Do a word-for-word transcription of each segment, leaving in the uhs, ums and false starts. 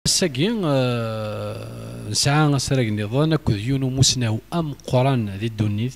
الساقي نسعى سراق نظام أكد يونو مسناو أم قران ذي الدنيث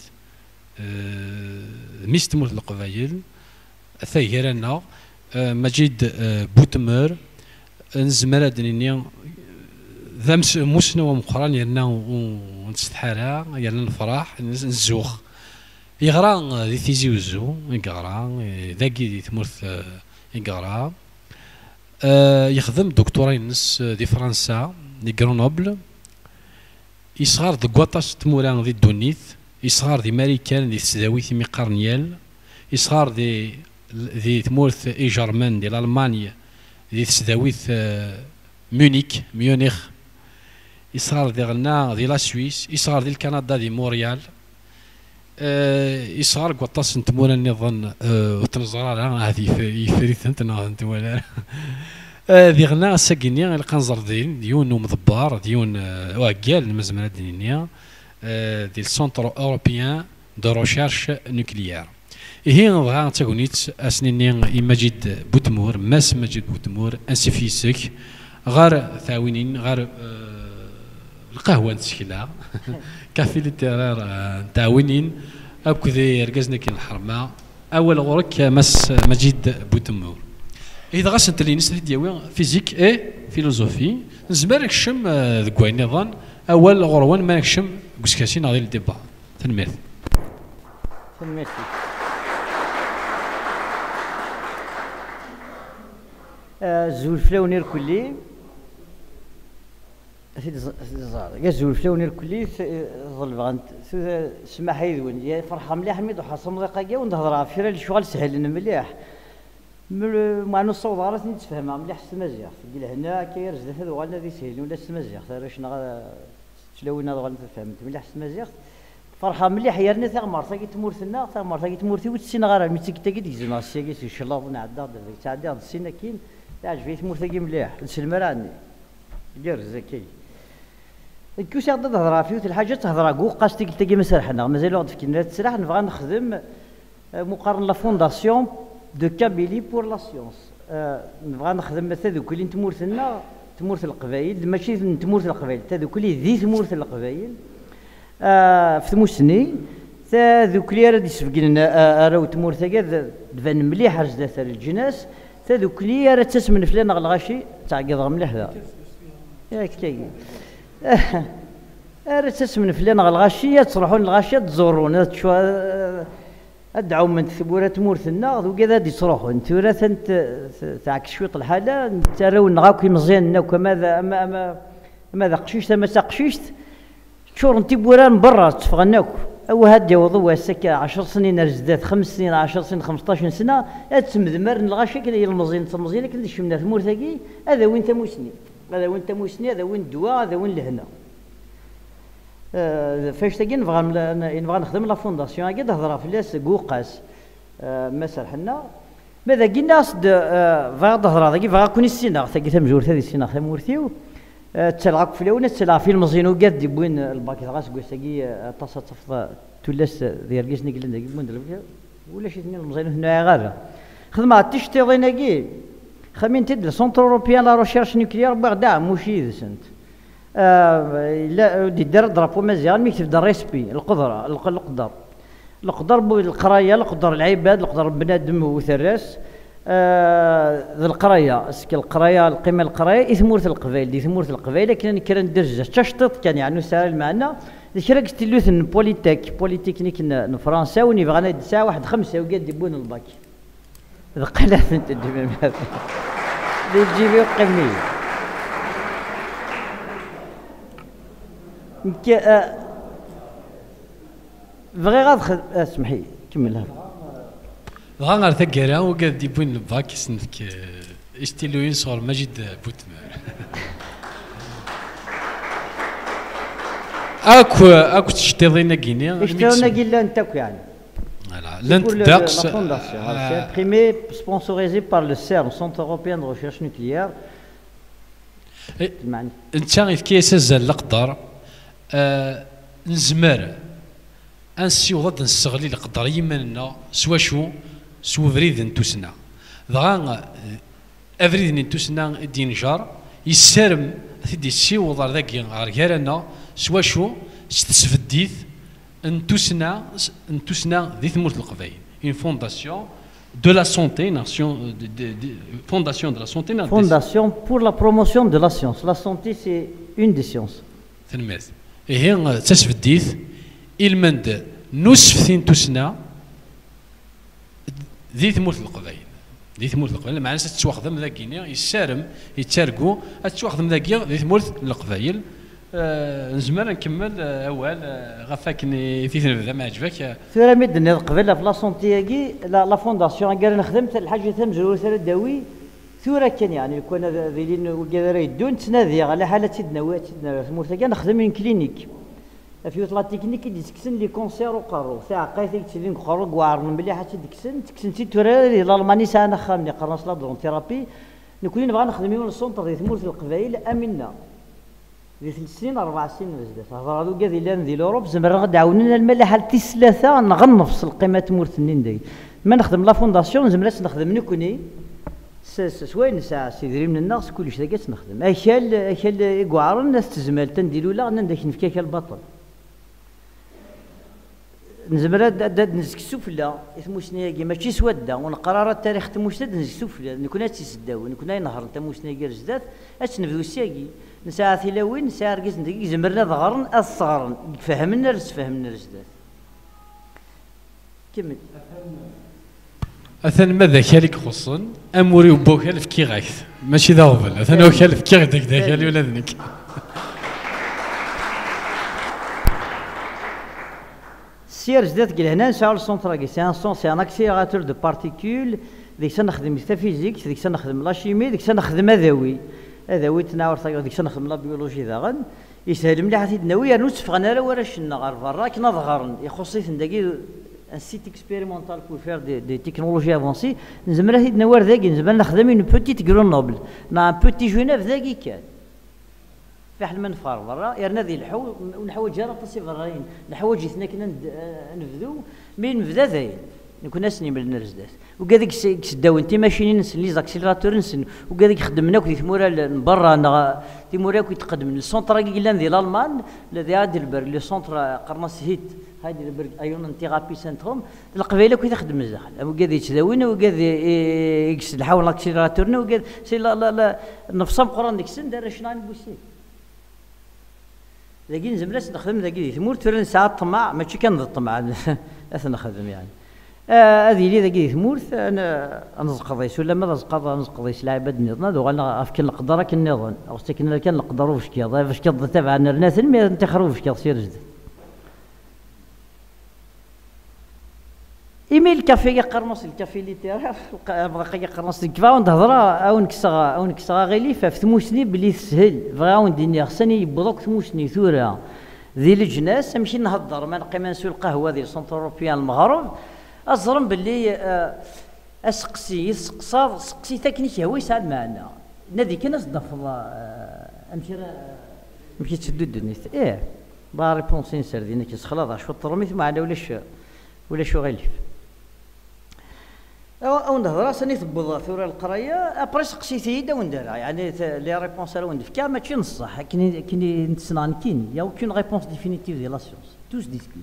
ميست تموت القبايل ثايرانا مجيد بوتمر نزمر دنيا ذا مسناو أم قران يرنا ونستحارا يرنا الفرح نزوخ يغرا ذي تيزي وزو يقرا ذاكي ذي تموت يقرا أه يخدم دكتوراه ينس دي فرنسا دي غرونوبل يصغر دي كواطاس تموران دي الدونيث يصغر دي ماريكان دي تسداويث مي قرنيال يصغر دي دي تمورث اي جرمان دي الالمانيا دي تسداويث ميونيك ميونيخ يصغر دي غنا دي لا سويس يصغر دي الكندا دي موريال أه يصغر كواطاس تموران نظن أه وتنزرار هذه يفريث انت انت ولا ذي غنا ساكينيا القنزر دين ديون مضبار ديون واقال مزمرة دينيا ديال السونتر اوروبيان دو روشيرش نوكليير هي نبغى تاكونيت اسنيني ماجد بوتمور ماس ماجد بوتمور انسي فيسك غار ثاوينين غار القهوه نتشكلها كافي ليترار تاوينين اكو ذي ركزنا كي الحرمه اول غرك ماس ماجد بوتمور إذا غاسنت لي نسري دياوي فيزيك إي فيلوزوفي نزمر نكشم ذك واين نظن أول غروان ما نكشم كسكاسي ناضي الديبا تنميت تنميت زول فلاونير كلي يا زول فلاونير كلي ظل بغنت سماح يذون يا فرحة مليح ميدو حصل دقيقة ونهضرها في راه الشغل سهل لنا مليح مع نص صوت نتفاهمها مليح السمازيغ قيل هنا كيرز هذا غالنا ذي سهيل ولا السمازيغ ترى شنو تلاوينا غالنا فهمت مليح السمازيغ فرحه مليح يرني ثا مرتا كي تمورثنا ثا مرتا كي تمورثي وتسينا غير ميتيك تا كي ديزنا السيكي ان شاء الله نعدى تعدي هاد السنه كاين تعجبني تمورثا كي مليح نسلم راني دير زكي كيوش غادا تهضر فيه الحاجه تهضر كو قاستي قلت كي مسرحنا مازال وقت كي تسرح نبغى نخدم مقارن لا فونداسيون دو كابيلي بور لا سيونس نبغى نخدم مثلا ذوك اللي تمورثنا تمورث القبائل ماشي تمورث القبائل تا ذوك اللي ذي تمورث القبائل في ثموسني تا ذوك اللي راه يسبق لنا راهو تمورثا كاع تبان مليح رزدات الجناس تا ذوك اللي راه تسمن فلان الغاشي تعقد مليح ذا ياك تلاقي راه تسمن فلان الغاشي تروحون الغاشي تزورون ادعوا من ثبوره تمورثنا وكذا دي تروحوا انت ولا انت تاعك شويط الحاله انت راهو نغاكي مزيان وكماذا اما اما ماذا قشيشت ما قشيشت شور انت بورا من برا تفغناك او هاد يوضوا هساك عشر سنين رزدات خمس سنين عشر سنين خمسطاش سنه تمذمر الغاشي كذا المزيان المزيان كذا شمنا ثمورثاكي هذا وين تموسني هذا وين تموسني هذا وين الدواء هذا وين لهنا أه فاش تاكي نبغى نبغى نخدم لا فونداسيون هكا تهضر في الناس كوقاس أه ما سرحنا ماذا كي الناس فغا تهضر هذاك فغا كوني السيناغ تاكي تمجور هذه السيناغ تمورثيو أه تلعق في الاول تلعب في المزيان وكاد يبوين الباكي غاس كويس تاكي طاسه تفضى تولاس ديال كيسني كلنا يبوين ولا شي اثنين المزيان هنا غير خدمه تشتي كي خمين تد سونتر اوروبيان لا ريشيرش نوكليير بغدا موشي سنت آه لا دار درابو مزيان ميكتب دار ريسبي القدره القدر القدر القرايه القدر العباد القدر بنادم وثراس آه القرايه اسكي القرايه القيمه القرايه اثمورث القبائل دي ثمورث القبائل كان كان درجه تشطط كان يعني سهل المعنى كرا قلت لوثن بوليتيك بوليتكنيك فرنساوي بغانا الساعه واحد خمسه وقاد يبون الباك ذقنا انت تجيب هذا تجيبي قمي ك بغي غادخل اسمحي كمل هذا بغا غير ثقيرا وقاد يبون الباك يسنك اشتيلوين صور ماجد بوتمر اكو اكو تشتيضينا كينيا اشتيضينا كيلا انت يعني لانت داكس primé sponsorisé par le CERN Centre européen de recherche nucléaire انت كي يسزل القدر آه نزمر انسيوض نستغلي القدر يمنا سوا شو سوا فريد نتوسنا ضغا افريد نتوسنا دينجار يسارم تيدي الشي وضر ذاكي غاركارانا سوا شو ستسفديت ان توسنا ان توسنا ذي ثمورة القبائل une fondation de la santé nation de, de, de, fondation de la santé fondation pour la promotion de la science la santé c'est une des sciences تنميت هي تسفديت المند نسفتين توسنا ذي ثمورة القبائل ذي ثمورة القبائل معناها تتواخذ ذاكيني يسارم يتشاركوا تتواخذ ذاكي ذي ثمورة القبائل آه نزمر نكمل آه اول آه غفاكني في ثنبذا ما عجبك ثورة مدن قبل في لا سونتي لا فونداسيون قال نخدم الحاجه تمزرو ثلاث داوي ثورة كان يعني كنا ذيلين وكذا يدون تنادي على حاله تدنا تدنا ثمورة كان نخدم من كلينيك في لا تكنيك ديسكسن لي كونسير وقارو ساعه قايتك تسلين قارو كوارن مليحه تدكسن تكسن تي تورا الالماني ساعه خامني قرنص لا درون ثيرابي نكون نبغى نخدم من السونتر ديال ثمورة القبائل امنا في ثلاث سنين اربع سنين بزاف هضر هذو كاع ديال ديال اوروب زعما غادي عاوننا الملاحه حتى ثلاثه نغنفص القيمه ثمورة النين داي ما نخدم لا فونداسيون زعما نخدم نكوني سواين ساعه سيدري من الناس كلشي ذاك نخدم اكل اكل كوارن الناس تزمال تنديروا لا نداك نفكاك البطل نزمر نزكسو فلا ثموسنياكي ماشي سواده ونقرار التاريخ تموسد نزكسو فلا نكون تيسداو نكون نهر تموسنياكي رزدات اش نبدو الساقي نساعة ثلاوين نساعة رقيس ندقيق زمرنا ضغرن الصغرن فهمنا رز فهمنا رزدات كمل أثن ماذا كالك خصن أموري وبوكال في كي غايث ماشي ذا غفل أثن وكال في كي غايث داك كالي ولا ذنك سير جدات قال هنا نساعة السونتراكي سي ان سون سي ان اكسيليراتور دو بارتيكول ديك السنة نخدم ميتافيزيك ديك السنة نخدم لا شيمي ديك السنة نخدم هذاوي هذا وي تناور ثاك ديك السنه نخدم لا بيولوجي داغن يسهل مليح تيدنا ويا نوسفغنا لا ورا شنا غير برا كنا ظهرن يخصي نداكي ان سيت اكسبيريمونتال بور فير دي دي تكنولوجي افونسي نزمر تيدنا ور ذاك نزمر نخدم اون بوتيت غرونوبل نا ان بوتي جونيف ذاكي كان فاحنا من فار برا يرنا ذي الحو ونحوج جرا تصيفرين نحوج اثنا كنا نفذو مين نفذا ذاين نكون اسني من الرزدات وكذاك سداو انت ماشيين نسن لي زاكسيلاتور نسن وكذاك خدمنا كي ثمورا من برا ثمورا كي تقدم السونتر كي لان ديال الالمان الذي هاد البرج لي سونتر قرناس هيت هادي البرج ايون ثيرابي سنتروم القبيله كي تخدم الزحل وكذا تداوينا وكذا يكس نحاول الاكسيلاتورنا وكذا سي لا لا لا نفصم قران ديك السن دار شنان بوسي لكن زملاس نخدم ذاك ثمور ترى ساعات طمع ماشي كان الطمع اثنا نخدم يعني هذه اللي ذاك ثمورث انا نزقضيس ولا ما نزقض نزقضيس العباد نظن هذو انا افك نقدر كن نظن او سكن كان نقدروا فاش كي فاش كي تابع الناس ما نتخروا فاش كي سير جد ايميل كافي قرنص الكافي ليتيرير بقى قرنص كفا نهضر او نكسغ او نكسغ غيلي فثموسني بلي سهل فراون ديني خصني يبضوك ثموسني ثوره ذي الجناس نمشي نهضر ما نقي ما نسول القهوه ديال سونتر اوروبيان المغرب أزرم باللي أسقسي سقصا سقسي تكنيك هو يسعى المعنى نادي كان أصدف أمشي مشي تسدو الدنيا إيه با ريبونسين سردينا كي خلاص شو الطرميت معنا ولا شو ولا شو غيلف أو نهضر سني تبوض ثورة القراية أبري سقسي ثيدا ونديرها يعني لي ريبونس على وندف كاع ماشي نصح كني كني نتسنان كيني يا كون ريبونس ديفينيتيف ديال لا سيونس توس ديسكوت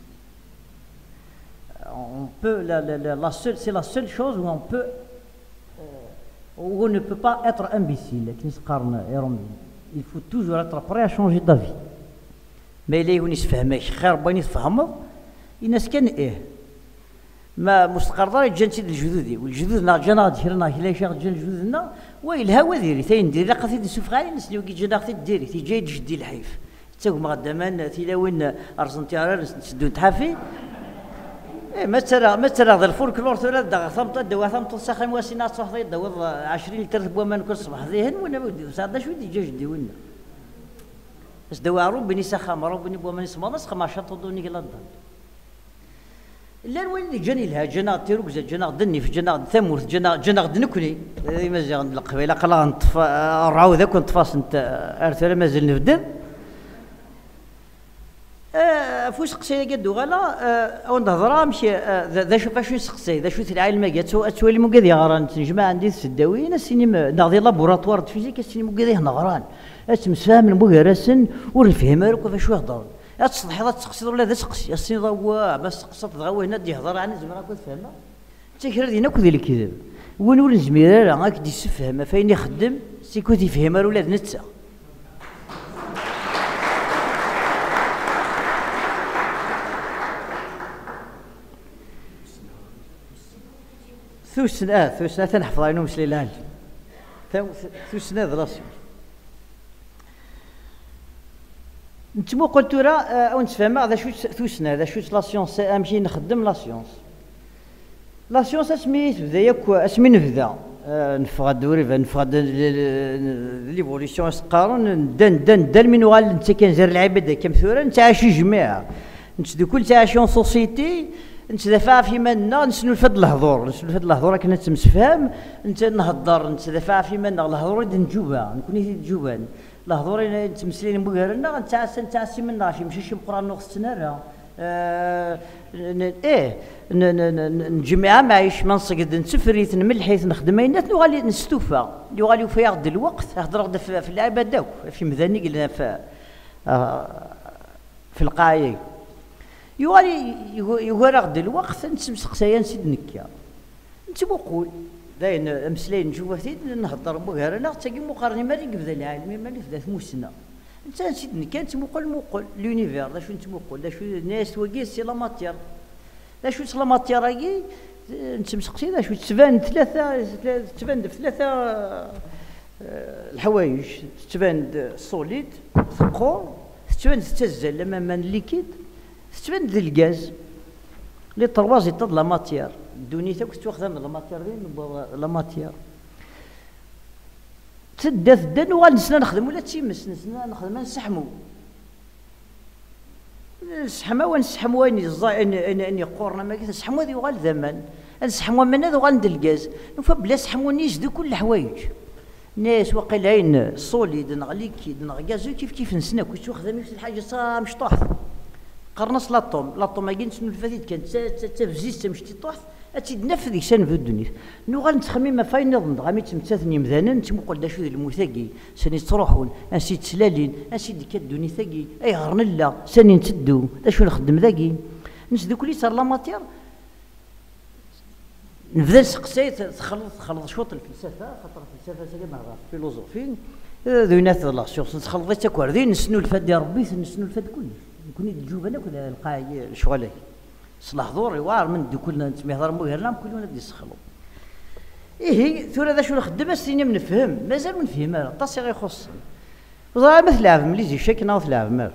on peut la, la, la, la seule c'est la seule chose où on peut euh, où on ne peut pas être imbécile il faut toujours être prêt à changer d'avis mais اللي يكون يفهمك خير بين يفهموا الناس كان ايه ما مستقر جنتي الجدودي والجدود جانا ديرنا هلا شي جن جدودنا والهوا ديري تاين ديري لا قصيد نشوف غالي الناس اللي كي جانا قصيد ديري تي جاي جدي الحيف حتى هما غدامان تيلاوين ارجنتينا نسدو نتحافي إيه مثلا مثلا ذا الفولكلور ثلاث دغ ثمط دوا ثمط ساخن واسينا صحيح دوا عشرين لتر بوا ما نكون صباح ذهن ولا ودي صاد شو دي جاج ولا بس دوا عروب بني ساخا مرو بني بوا ما نسمع نسخ ما شاط دوني كلا لا وين اللي جاني لها جنا تيروك جنا دني في جنا ثمورث جنا جنا دنكني مازال القبيله قلا نطفى راو ذاك نطفاس انت ارث مازال نبدل آه فوش قصي قدو غلا آه او نهضر مشي آه ذا شوف شو سقسي ذا شو العالم ما جات تولي مو قادي غران تنجمع عندي السداوين السينما ناضي لابوراتوار د فيزيك السينما مو قادي نغران تمسفهم المبهرسن ورفهم رك فاش يهضر تصلح هذا تسقسي ولا ذا سقسي السين ضوا بس قصت ضغوا هنا دي يهضر عن زمان كنت فهمنا تكرر دينا كذا الكذب وين ولد زميرة راه هاك دي يسفهم فين يخدم سيكو تيفهم الولاد نتا ثوسنا اه ثوسنا تنحفظ عينهم مسلي العالم ثوسنا ذا راسي نتمو قلت راه او نتفهم هذا شو ثوسنا هذا شو لا سيونس امشي نخدم لا سيونس لا سيونس اسمي تبدا ياك اسمي نبدا نفغاد دوري نفغاد ليفوليسيون قارون دن دن دن من وغال انت كنزير العباده كم ثوره انت عايش جماعه انت دو كل تعايشون سوسيتي انت دافع في منا نسنو فهاد الهضور نسنو فهاد الهضور كنا تمسفهم انت نهضر انت دافع في منا الهضور نجوبا نكون جوبان الهضور تمسلين مبهرنا انت انت عسي منا شي ماشي شي قران نغسنا راه آه ايه نجمعها معيش ما نصقد نسفريت نملحيت نخدم اينات نغالي نستوفى يغالي في ياخذ الوقت يهضر في اللعبه داك في مذاني قلنا في آه في القايه يغالي يغالي ياخذ الوقت نسمسق سيان سيد نكيا انت بقول داين مسلين نشوف نهضر بغير انا تاقي مقارنه مالي قبل العالم مالي في ذات موسنا انت نسيت كانت مقول مقول لونيفير دا شو انت مقول دا شو الناس وكي سي لا ماتير دا شو لا ماتير كي انت مسقسي دا شو تبان ثلاثه تبان ثلاثه الحوايج تبان سوليد ثقور تبان تتزل لما من ليكيد تبان ذي الغاز لي طروازي تاع لا ماتير دونيتك كنت واخذها من لا ماتير لا ماتير تدا تدا وغنسنا نخدم ولا تيمس نسنا نخدم نسحمو نسحمو ونسحمو وين اني اني قورنا ما نسحمو هذه وغال ذمن نسحمو من هذا وغندير الغاز نوفا بلا سحمو نيجدو كل الحوايج ناس واقيلين سوليد نغ ليكيد نغ غازو كيف كيف نسنا كنت واخذها نفس الحاجه صا مشطوح قرنص لاطوم لاطوم ما كاينش الفاتيت كانت تفزيز تمشتي طوح اتنفذ يسان في الدنيا نو غنتخمم ما فاين نظن غامي تمتثني مذانا نتمقل دا شو المثاقي ساني تروحون انسي تسلالين انسي ديك الدنيا ثاقي اي غرنلا ساني نتدو دا شو نخدم ذاكي نسدو كلي صار لا ماتير نبدا نسقسي تخلط تخلط شوط الفلسفه خاطر الفلسفه ساكا ما عرف فيلوزوفي ذوينات لا سيونس تخلط حتى كواردين نسنو الفاد ديال ربي نسنو الفاد كلش نكون الجوب انا كل القاي شغلي صلاح ظوري وار من دو كلنا نسمي هضر مبهرنا كلنا ندي نسخلو ايه ثورة ذا شو نخدم السينما نفهم مازال ما نفهم راه طاسي غيخص وظهر مثل لعب مليزي شكنا وثلاعب مال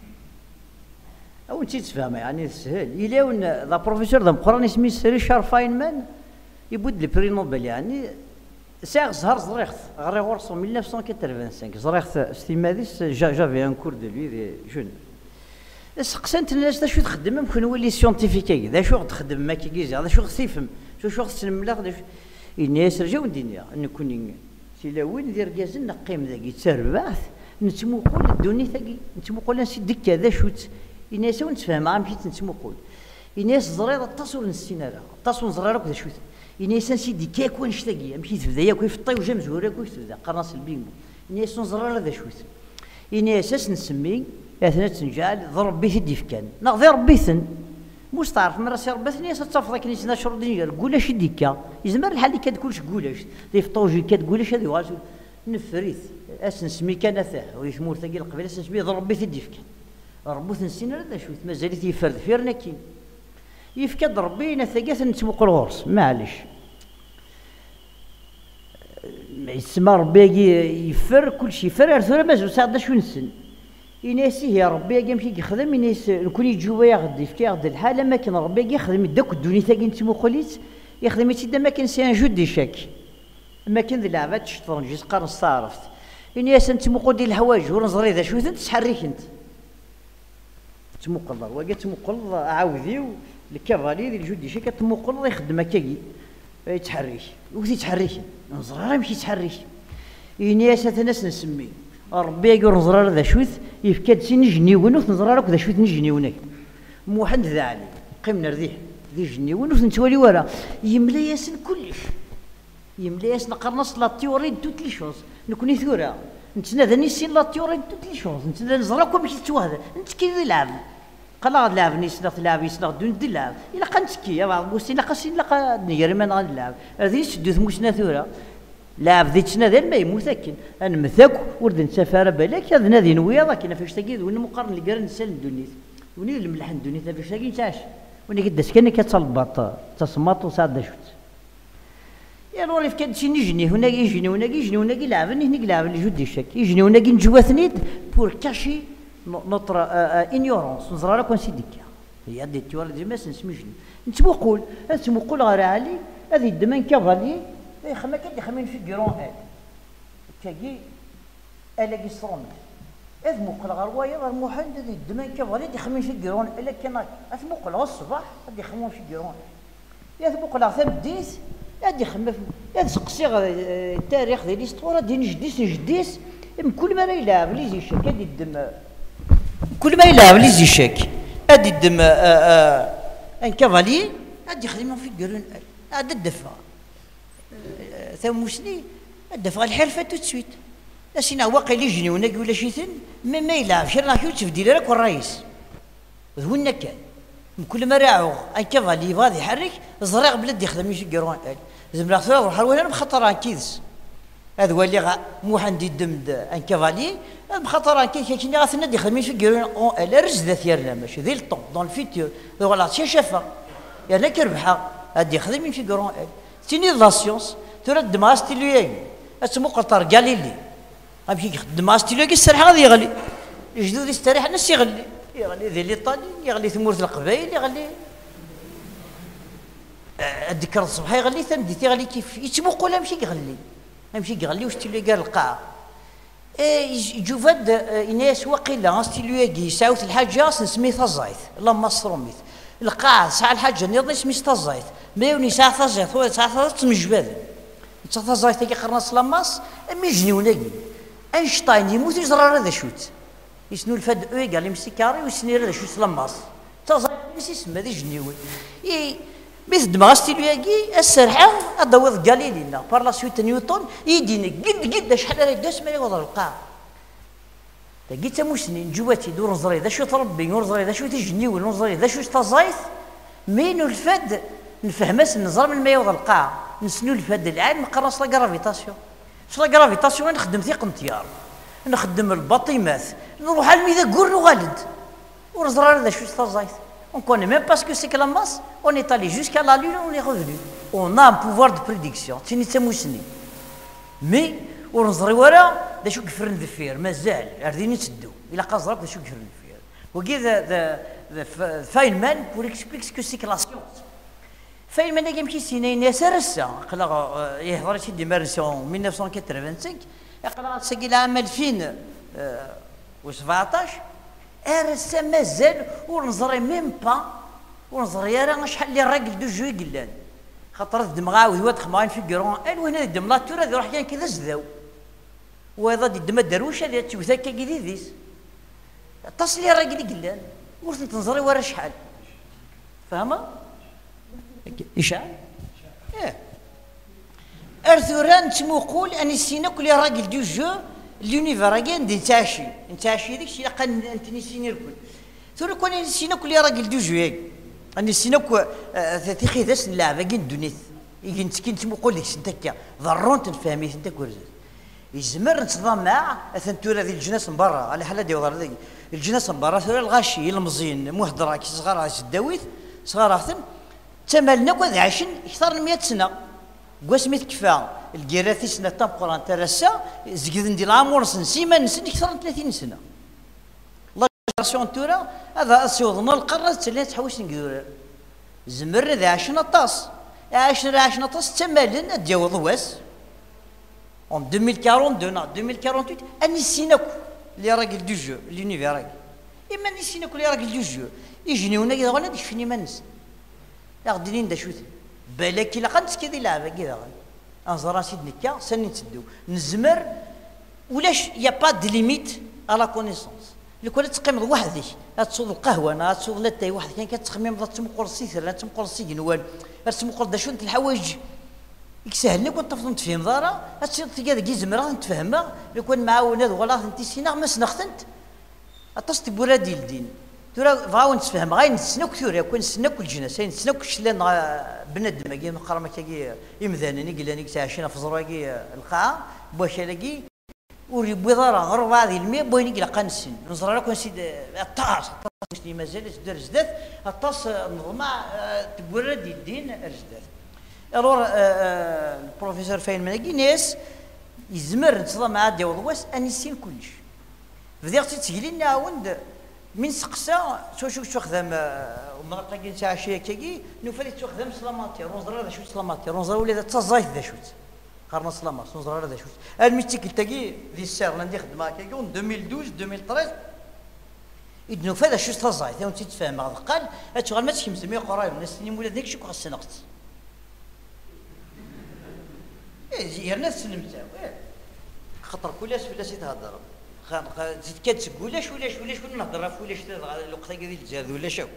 او انت تفهم يعني سهل الا ون ذا بروفيسور ذا مقران سميت ريشار فاينمان يبود لي بري نوبل يعني ساغ زهر زريخت غري غورسو ألف وتسعمية وخمسة وثمانين زريخت ستيماديس جافي ان كور دو لوي دي جون سقسنت الناس دا شو تخدم يمكن نولي سيونتيفيكي دا شو تخدم ما كيجي هذا شو تفهم شو شو تسلم الناس رجعوا الدنيا نكون سي وين ندير كازن نقيم ذاك تربعث نتمو قول الدنيا ثقي نتمو قول نسي دك هذا شوت الناس ونتفهم عام مشيت نتمو قول الناس زريره تصور نسينا لها تصور زريره كذا شوت الناس نسي ديك كون شتاقي مشيت في ذاك في الطي وجا مزوره كويس تبدا قرناص البينغو الناس زريره ذا شوت الناس نسمي اثناء تنجال ضرب بيت الدفكان نغضي ربيثن موش تعرف مرة سي ربيثني تتصفى كنيس ناشر دينير قولاش ديكا يزمر الحال اللي كتقولش قولاش دي فطوجي كتقولاش هذه واش نفريث اس نسمي كان ثاه ويثمور ثقيل القبيله نسمي ضرب بيت الدفكان ربوث نسينا هذا شويه مازالت يفرد فيرنا كاين يفكد ربينا ثقات نتموق الغرس معليش يسمى ربي يفر كل شيء فر ثورة مازال ساعد شو نسن يناسي يا ربي يمشي يخدم يناس نكون يجوا ياخذ يفكي ياخذ الحاله ما كان ربي يخدم داك الدنيا ثاقي نتمو خليت يخدم يتدا ما كان سي ان جو دي شاك ما كان ذي لعبات الشطرنج يسقر صارفت يناس نتمو قول ديال الحوايج ورنزري ذا شو تحريك انت تمقل واقا تمقل عاوديو الكافالي ديال جو دي شاك تمقل يخدم هكاكي يتحرك وكي يتحرك نزرار يمشي يتحرك يناس ناس نسمي ربي يقول نزرار ذا شوث يفكاد سين جنيون وتنزرار ذا شوث نجنيونك موحد ذا علي قمنا رديح ذي جنيون وتنتوالي ورا يملا ياسن كلش يملا ياسن قرنص لا تيوري توت لي شوز نكوني ثورا نتنا ذا نيسين لا تيوري توت لي شوز نتنا نزراكم ماشي تواهد انت كي ذي لعب قلا لعب نيسنا لعب يسنا دون دي لعب الا قنتكي يا بوسينا قاسين لا نير ما نلعب هذه سدو ثموسنا ثورا لعب ذي تسنا ذا ما يموت اكن انا مثاك ورد نسافر بالك هذا نادي نويا ذاك فاش تاكيد وين مقارن اللي قال نسال الدنيا وني الملح الدنيا فاش تاكي تاش وني قداش كان كتصلبط تصمط وصاد شوت يا لوري في كان شي نجني هنا يجني هنا يجني هنا يلعب هنا يلعب اللي جود الشك يجني هنا نجواثنيد بور كاشي نوتر انيورونس نزرا كون سيديك هي دي تيوال دي ماس نسمجني نتبو قول نتبو قول غير علي هذه الدمان كافالي خما كي خمين في كيرون ال كاكي الاكي صرومت اذ مقل غروايا غير محمد هذه الدمان كافالي دي خمين في كيرون الا كان اذ مقل الصباح غادي يخمون في كيرون يا مقل غير بديس غادي يخمم هذا سقسي التاريخ ديال ليستوار ديال جديس جديس كل ما يلعب لي زي شاك هادي الدم كل ما يلعب لي زي شاك هادي الدم ان كافالي غادي يخدموا في كيرون هذا الدفع ثموسني الدفع الحرفه تو تسويت لاسينا واقيلا يجني وناك ولا شي ثن ما, ما يلعبش راه كي تفدي لك والرئيس هو كان كل ما راعو ان كافالي غادي يحرك زريق بلاد يخدم في كيرون زعما ثلاث روح وين بخطر كيدس هذا هو اللي موحد يدمد ان كافالي بخطر كي كي غاثنا دي خدمين في كيرون اون ال رجدات يرنا ماشي ذي الطون دون الفيتور فوالا شي شافه يعني كربحه هادي خدمين في كيرون ال تيني لا سيونس ترد ما ستيلوي اسمو قطر غاليلي غيمشي يخدم ما ستيلوي السرحه غادي يغلي الجدود يستريح الناس يغلي يغلي ذي ليطالي يغلي ثمورة القبائل يغلي الذكر الصباح يغلي ثمدي يغلي كيف يتسمو لا ماشي يغلي يمشي يغلي واش تيلوي قال القاعه يجو فد اناس وقيلا ستيلوي يساوت الحاجه سميتها الزايت اللهم صروميت القاعه ساعه الحاجه نيض سميتها الزايت ما يوني ساعه الزايت هو ساعه تمجباد ساعه الزايت كي قرنا سلاماس مي جنيوناكي اينشتاين يموت يزرى هذا شوت يسنو الفد او قال يمسي كاري ويسني هذا شوت سلاماس تازايت ماشي يسمى ذي جنيون مثل دماغستي لياكي السرحه ادوض غاليلينا بار لا سويت نيوتن يدينا قد قد شحال راه داس ما يوضر القاع لقيت مسنين جواتي دور نزري ذا شو تربي نزري ذا شو تجني ونزري ذا شو تزايث مين الفد نفهمس النظر من ما يوضر القاع نسنو الفد العلم قراص لا غرافيتاسيون شو لا غرافيتاسيون نخدم ثيق امتيار نخدم البطيمات نروح على الميدا كور نغالد ونزري ذا شو تزايث. On ne connaît même pas ce que c'est que la masse. On est allé jusqu'à la Lune, on est revenu. On a un pouvoir de prédiction. C'est une tsamousni. Mais, on se revoit, des choses qui font des fers. Mais zèle, ardini tsedou. Il a qazrak des choses qui font des fers. Vous voyez, le Feynman pour expliquer ce que c'est que la science. Feynman a dit que c'est une S R S. Il a dit que en mille neuf cent quatre-vingt-cinq. Il a dit qu'il a عام ألفين وسبعطاش. ارسا مازال ونزري ميم با ونزري راه شحال اللي راجل دو جو قلان خاطر الدمغا وهو خماين في كيرون ال وهنا الدم لا تورا يروح كان كذا زداو وهذا الدم الدرويش هذا توثا كيديديس تصلي راجل قلان ورث تنزري ورا شحال فاهمه اشعال اه ارثوران تموقول اني سينا كل راجل دو جو لونيفر كان دي تاشي نتاشي ديك الشيء قال انت نسيني الكل ثم كون نسينا كل راجل دو جوي اني نسينا كو تيخي ذاس اللعبه كين دونيت يجي نتكين تمقول لك انت ضرون تنفهمي انت كورز يزمر نتضام مع اثنتورا ذي الجناس من برا على حال ديال ذي الجناس من برا ثورا الغاشي المزين مهدره كي صغار الداويت صغار اثن تمالنا كذا عايشين اكثر من مئة سنه قوسميت كفا الكيراثي سنه تام قران ترسا زكذن ديال العمر سنسيما نسن اكثر من ثلاثين سنه الله جاسيون تورا هذا اسيوضنا القرن تسلي تحوس نقدر زمر ذا عشنا طاس عشنا عشنا طاس تمالن ديال واس en deux mille quarante-deux non deux mille quarante-huit اني سيناكو اللي راجل دو جو لونيفير راجل اما اني سيناكو اللي راجل دو جو يجيني هنا كذا غادي يشفيني ما نس غاديين دا شوت بالك الا قنت كذا لعبه كذا انزرا سيدنا كا سني تدو نزمر ولاش يا با دي ليميت على لا كونيسونس. لو كان تقيم وحدك تصوض القهوه انا تصوض لاتاي وحدك كان كتخمم تمقر السيثر لا تمقر السينوال تمقر دا شو انت الحوايج يسهلني كنت تفهم تفهم ضاره هادشي تلقى كي زمره نتفهمها لو كان معاون هذا ولا انت سينا ما سنختنت اتص تبورا ديال الدين ترى فاو نتفهم غاين نسناك ثوري كون نسناك الجناس نسناك شلان بنادم كي مقرمه كي يمذانني قال لي عايشين في زرواكي القاعه باش الاقي وريبوي ضرا غرب هذه المية بويني قلا قنسن نزرى لك نسيد الطاس الطاس اللي مازال دار جداد الطاس نظمع تبورا ديال الدين رجداد الور البروفيسور فاين مناكي ناس يزمر نتظام مع ديال الواس اني سين كلش بديتي تسجلي لنا وند من سقسا شو شو شو خدام ومرقا كي تاع شي كي نوفالي تو خدام سلاماتي رونزرا هذا شو سلاماتي رونزرا ولا تزايد ذا شوت قرنا سلامات رونزرا هذا شوت الميتيك تاكي دي السير ندي خدمه كي ألفين واثناش ألفين وثلاثة عشر إذن فهذا شو تزايد ثاني تتفاهم هذا قال اتشغل ما تشمس مي قرايب الناس اللي مولا ديك شو خاص نقص ايه الناس سلمتها خاطر كل شيء ولا شي تهضر كتقول ولاش ولاش ولاش كنا نهضر في ولاش الوقت ديال الجهاد ولا شاو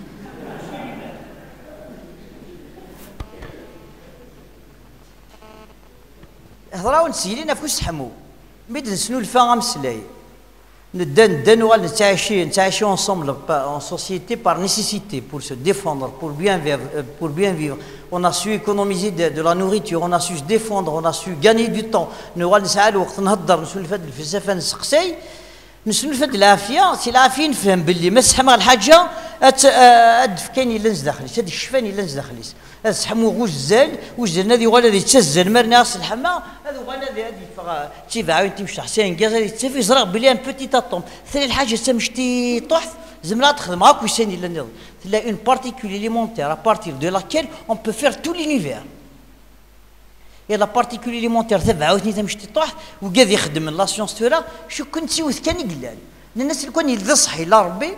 هضراو نسيلينا فوس حمو ميد نسنو الفا مسلاي ندان ندان وغال نتعايشي نتعايشي ensemble en société par nécessité pour se défendre pour bien vivre pour bien vivre on a su économiser de, de la nourriture on a su se défendre on a su gagner du temps نوغال نسعى الوقت نهضر نسولف هاد الفلسفه نسقسي نسولف هاد العافيه سي العافيه نفهم باللي ما سحم الحاجه اد فكاني لا نزدخليس هاد الشفاني لا نزدخليس سحمو غزال وجدنا هذه ولا هذه تسزل مرنا راس الحما هذا ولا هذه هذه تيفا عاود تمشي حسين كاز هذه تفي زرق بلي ان بوتي اتوم ثاني الحاجه تمشتي طحت زمرا تخدم هاك ويساني لا نض لا اون بارتيكول élémentaire à partir de laquelle on peut faire tout l'univers et la particule élémentaire تبع عاوتاني تمشتي طحت وقاعد يخدم لا سيونس تورا شو كنت سويت كان قلال الناس اللي كون يلد صحي لا ربي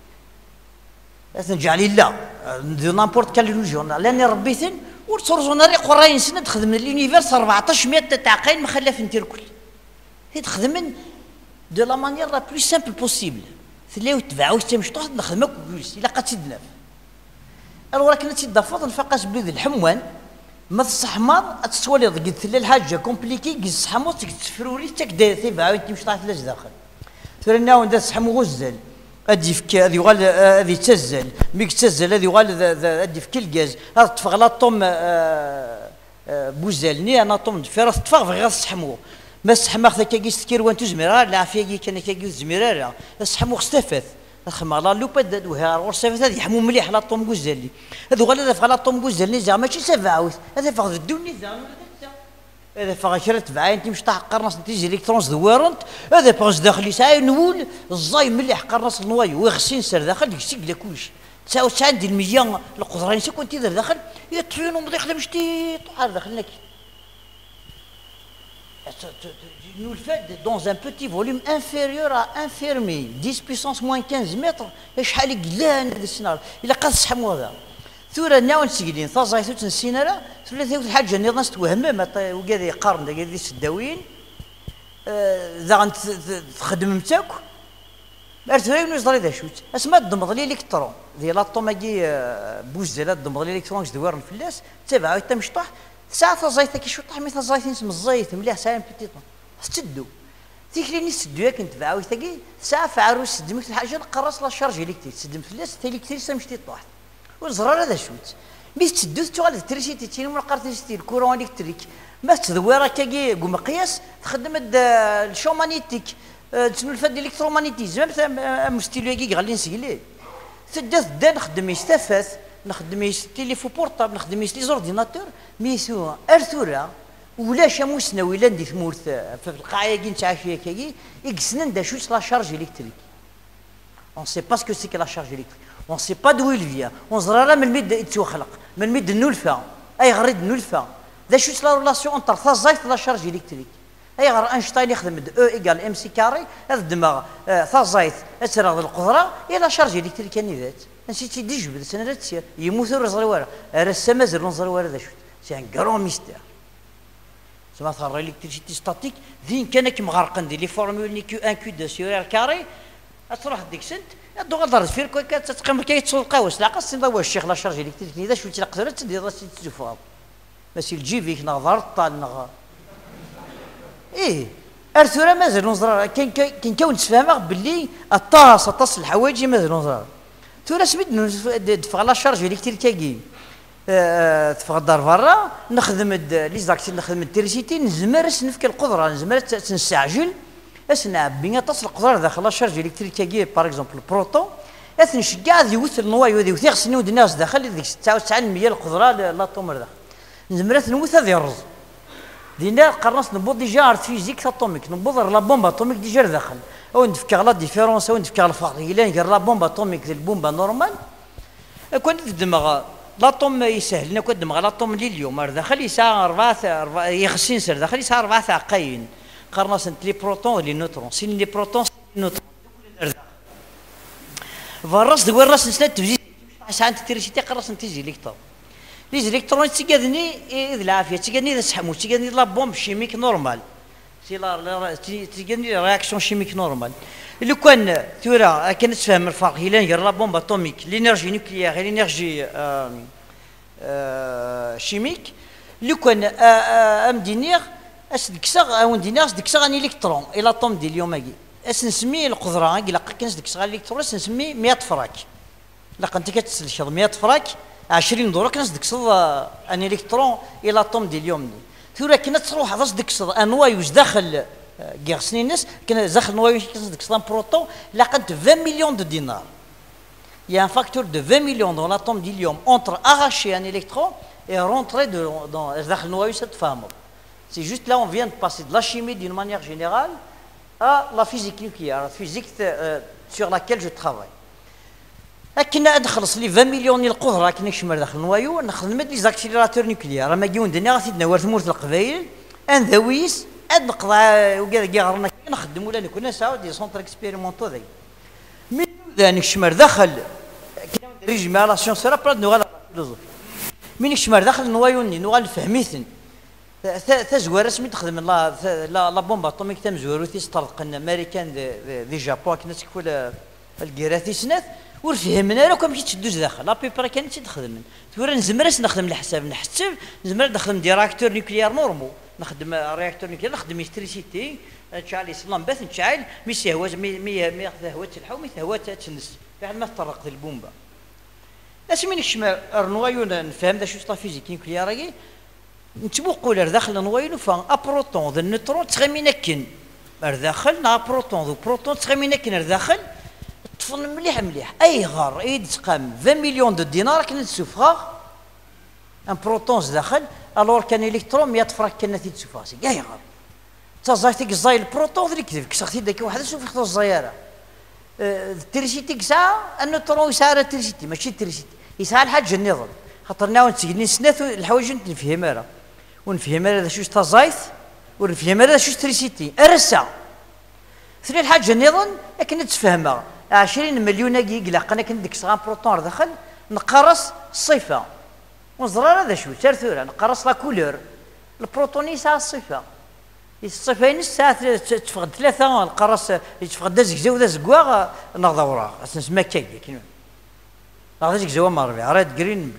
نجعل لا دو نامبورت كال ريليجيون لاني ربيتن ورسورزونا ري قراين سنه تخدم لونيفيرس أربعطاش مية تعقين مخلف انتير كل هي تخدم دو لا مانيير لا بلو سامبل بوسيبل تلاو تبعو تمشي طاح نخدمك وجلس الا قد تدناف الوغ راك تيدافض نفقاس بليد الحموان ما تصحمر تسوالي قد تلا الحاجه كومبليكي قد صحمو تفروري تك تبعو تمشي طاح لاش داخل ترنا وندا صحمو غزال ادي فك هذه يغال هذه تزل ميك تزل هذه يغال ادي فك الغاز هاد تفغ لاطوم بوزالني انا طوم فراس تفغ في غاز سحمو ما سحما خذا كي ستكير وانتو زميرا لا عافيه كان كي زميرا لا سحمو استفاد خما لا لوبا داد وهار ورسافت هذه يحمو مليح لاطوم بوزالني هذو غال هذا فغ لاطوم بوزالني زعما ماشي سافعوت هذا فغ الدوني زعما هذا فغشرت بعين تمشي طاح قرنص تيجي الكترونز دوارنت هذا باغ داخلي ساعه نول الزاي مليح قرنص النواي ويغسين سر داخل يكسيك لا كلشي تساوي تسعة ديال المية القدراني سي كنتي داخل يطفينو مضيق لا مشتي طحال داخلك nous le fait dans un petit volume inférieur à un Fermi dix puissance moins quinze mètres شحال قلان هذا السينار الا قاد صحمو هذا ثورة ناون سيقلين ثازاي ثوت نسينا ثلاثة ثوت الحاجة نظام توهم وقاعد يقارن دا قاعد يسداوين ذا تخدم متاك ارتفاعي ونزل ذا شوت اسما تضمض لي الكترون ديال لاطوماكي بوز ديال تضمض لي الكترون دوار في اللاس تبعو حتى مشطح ساعة ثازايت كي شطح مي ثازايت نسم الزيت مليح ساعة بيتيطون تسدو ديك اللي نسدو ياك نتبعو تاكي ساعة فعرو سدمك الحاجة نقرص لا شارج الكتريك تسدم في اللاس تالي كتير سامشتي طاح والزرار هذا شوت مي تسدو تشغل التريسيتي تيني من القرطيسيتي الكورون الكتريك ما تدويره كاكي مقياس تخدم الشومانيتيك تسمى الفاد الالكترومغنيتيزم مستيلو كي غالي نسقلي تدا تدا نخدم يستفاد نخدم تيليفون بورطابل نخدم لي زورديناتور مي سو ارثورا ولاش موسنا ولا ندي ثمورت في القاعه كي نتعاشى كاكي يكسنن دا شوت لا شارج الكتريك on sait pas ce que c'est que la charge électrique on sait pas d'où il vient on زرا من المد يتوخلق من المد النولفه اي غريد النولفه ذا شوت لا ريلاسيون انتر ثازايت لا شارج الكتريك اي غير اينشتاين يخدم او ايكال ام سي كاري هذا الدماغ ثازايت اثر القدره الى شارج الكتريك ذات نسيتي دي جبد سنه لا تسير يموت الرزرواره راه السمازر الرزرواره ذا شوت سي ان كرون ميستير مثلا الكتريسيتي ستاتيك ذين كانك مغرقن دي لي فورمول ني كيو ان كيو دو سور ار كاري تروح ديك سنت دو غدر فير كتقام كي تسوقاوس لا قص نضوا الشيخ لا شارج الكتريك اذا شو تلقى تدي راسي تشوفها ماشي الجي فيك نظر طال نغ ايه ارثورا مازال نظر كاين كاين كون تفهمها باللي الطاسه تصل الحوايج مازال نظر تورا سميت دفع لا شارج الكتريكي تفغ الدار برا نخدم لي زاكسي نخدم التريسيتي نزمر نفك القدره نزمر نستعجل اسنا بين تصل القدره داخل لا شارج الكتريكي باغ اكزومبل البروتون اثنشجع يوث النوايا ذي وثيغ سنين ود الناس داخل ديك تسعة وتسعين بالمية القدره لاطوم داخل نزمرات نوث هذه الرز دينا قرنص نبوض ديجا ارت فيزيك اتوميك نبوض لا بومبا اتوميك ديجا داخل او ندفك لا ديفيرونس او ندفك الفرق الا ندير لا بومبا اتوميك ديال البومبا نورمال كنت الدماغ لاطوم يسهل لنا كنت الدماغ لاطوم اللي اليوم داخل يسعى أربعة يغسين سر داخل يسعى أربعة ثقين قرنص لي بروتون لي نوترون سين لي بروتون نوترون فالراس دوار راس نسنات تفزي ساعات تيريسيتي قرص نتيجي ليكتور لي زيليكترون تيقادني اذ العافيه تيقادني اذا سحمو تيقادني لا بومب شيميك نورمال سي لا تيقادني رياكسيون شيميك نورمال لو كان تورا كانت تفهم الفرق هي ندير لا بومب اتوميك لينيرجي نوكليير لينيرجي شيميك لو كان ام دينير اس ديكسا او دينير اس ديكسا ان الكترون الى طوم ديال اليوم اس نسميه القدره الا كنت ديكسا الكترون اس نسميه مية فراك لا كنت كتسلشر مية فراك عشرين دورة كناش ديكصد ان الكترون الى طوم ديال اليوم ثورا كنا تروح هذاش ديكصد ان نوايوش داخل كاع سنين الناس كنا داخل نوايوش كناش ديكصد ان بروتون لقد عشرين مليون دو دينار يا ان فاكتور دو عشرين مليون دون لاتوم ديال اليوم اونتر اراشي ان الكترون اي رونتري دون داخل نوايوش تفهموا سي جوست لا اون فيان دو باسي دو لا شيمي دون مانيير جينيرال ا لا فيزيك نوكليير لا فيزيك سور لاكيل جو ترافاي كنا نخلص لي عشرين مليون القدره كنا نشمر داخل النوايو نخدم لي زاكسيليراتور نوكليير راه ما جيون دنا سيدنا ورث مورث القبايل ان ذويس اد نقضى وكذا كاع رانا نخدم ولا نكون نساو دي سونتر اكسبيريمونتو ذي من ذا نشمر داخل كنا ريجمالاسيون سيرا براد نوغال فيلوزوفي من نشمر داخل النوايو نوغال فهميثن تزوار اسمي تخدم لا لا لا بومبا اتوميك تم زوروتي استرقنا امريكان دي جابون كنا تكفل الكيراثي سنات ورفهمنا راه كون مشيت تدوز داخل لا بيبر كانت تخدم تورا نزمر نخدم الحساب نحسب نزمر نخدم ديراكتور نوكليير نورمو نخدم رياكتور نوكليير نخدم الكتريسيتي نشعل لامبات نشعل مي سهوات مي مي مي هوات تلحو مي هوات تنس بعد ما تطرق البومبا اش من الشمال نوايو نفهم دا شو لا فيزيك نوكليير نتبوقوا داخل نوايو فان ابروتون ذا النيوترون تخمينكن داخل نا بروتون ذو بروتون تخمينكن داخل طفل مليح مليح اي غار اي تقام عشرين مليون دو دينار كان تسوفغ ان بروتونز داخل الور كان الكترون مية فراك كان تسوفغ سي كاع غار تزايتك زاي البروتون ذيك كيف كسختي داك واحد شوف خطو الزياره التريسيتي كسا النيوترون يسعى التريسيتي ماشي التريسيتي يسعى الحاجه النظام خاطر ناو نسجلني سنات الحوايج نفهمها راه ونفهمها هذا شوش تزايت ونفهمها هذا شوش تريسيتي ارسا ثري الحاجه النظام لكن تفهمها عشرين مليون جيجا قنا كنديك ديك صغار بروتون داخل نقرص الصفه ونزرار هذا شو ثلاثه نقرص لا كولور البروتون يسعى الصفه الصفه نص ساعه تفقد ثلاثه نقرص يتفقد داز كزا ودا زكوا نغضا وراه نسمى كاي كاين نغضا زكوا مربع راه جرين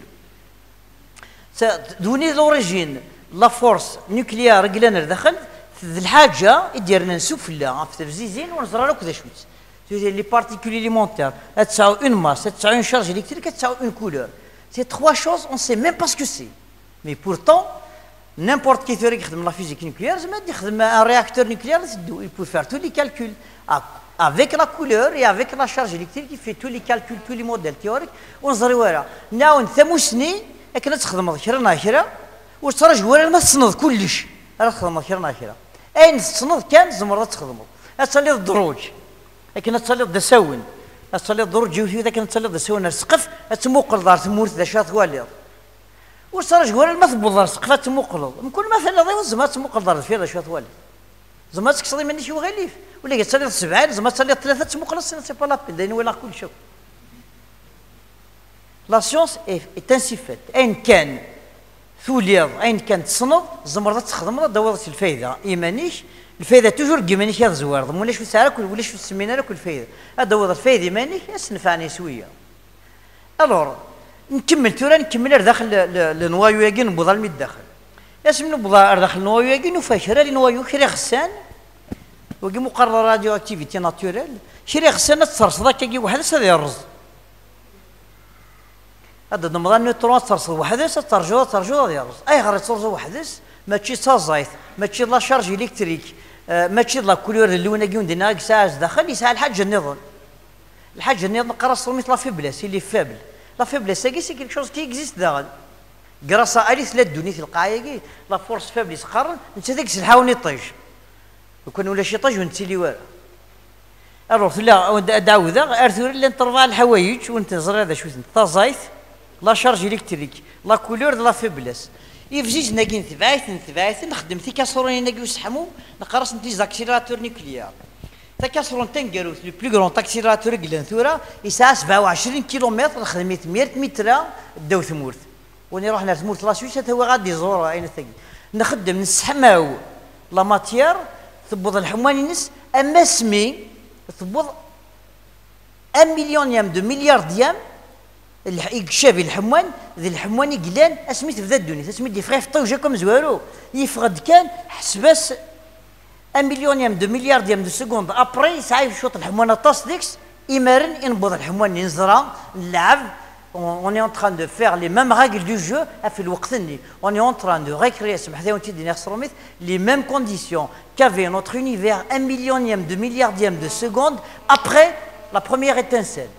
دوني لوريجين لا فورس نوكليير قلنا داخل الحاجه يديرنا نسفلا في تفزيزين ونزرار كذا شويه les particules élémentaires, elles ont une masse, elles ont une charge électrique, elles ont une couleur. Ces trois choses, on ne sait même pas ce que c'est. Mais pourtant, n'importe qui théorie qui fait la physique nucléaire, un réacteur nucléaire, il peut faire tous les calculs. Avec la couleur et avec la charge électrique, il fait tous les calculs, tous les modèles théoriques. On se dit, voilà, nous avons ثمانية et que nous avons fait un autre, ou ça, je vois, ما تصنع كلش. أنا خدمة خيرنا خيرا. أين تصنع كان زمرات خدمة. أتصلي الدروج. لكن تصلي الدساون تصلي الدروج جوهي لكن تصلي الدساون السقف تموقل دار تمورث ذا شات والي وصار جوال ما تبو دار السقف تموقل كل مثلا ضيف زعما تموقل دار فيها شات والي زعما تكسري مني شي غليف ولا تصلي السبعين زعما تصلي الثلاثه تموقل سي با لابيل داين ولا كل شيء لا سيونس اي انسي فيت ان كان ثوليض أين كانت تصنض زمرت تخدم دورت الفايدة إيمانيش الفايدة توجور كيمانيش هذا زوار ولا شو سعرك ولا شو سمينا لك الفايدة هذا هو الفايدة إيمانيش نفعني سوية ألور نكمل تورا نكمل داخل النوايو ياكي نبوض الميت داخل ياسم نبوض داخل النوايو ياكي نفاشرة لنوايو كري خسان وكي مقرر راديو اكتيفيتي ناتوريل كري خسان تصرص كي واحد هذا يرز هذا نمضان نيوترون ترصد وحدث ترجو ترجو يرز اي غير ترجو وحدث ماشي صازايت ماشي لا شارج الكتريك ماشي لا كولور اللون كيون دينا ساعه داخل يسال الحاج النظام الحاج النظام قرا صوميت لا فيبلس اللي فابل لا فيبلس سي سي كيك شوز كي اكزيست داخل غراسا اليس لا دوني القايه كي لا فورس فابلس قرن انت ديك الحاوني طيج وكون ولا شي طيج وانت اللي واه الوغ لا داوذا ارثور اللي نطرفع الحوايج وانت زري هذا شو تازايت لا شارج الكتريك لا كولور لا فيبلس يفجيج ناكي نتبعث نتبعث نخدم في كاسرون ناكي وسحمو نقرص نتي زاكسيلاتور نيكليير تا كاسرون تنقالوت لو بلو غرون تاكسيلاتور قلان ثورا يسعى سبعة وعشرين كيلومتر نخدم مية متر داو ثمورت وني روحنا ثمورت لا سويس هو غادي يزور اين ثقي نخدم نسحماو لا ماتيير ثبوض الحمواني نس اما سمي ثبوض ان مليون يام دو مليار ديام يكشافي الحموان ذي الحموان يقلان اسميت في ذا الدنيا اسميت دي فغيف طوجه كم زوارو يفقد كان حسباس ان مليون يام دو مليار ديام دو سكوند ابري ساعي شوط الحموان طاس ديكس يمارن ينبض الحموان ينزرع نلعب on est en train de faire les mêmes règles du jeu في الوقت اللي on est en train de recréer سمح لي وانت دينا خسروميت les mêmes conditions qu'avait notre univers un millionième de milliardième de seconde après la première étincelle.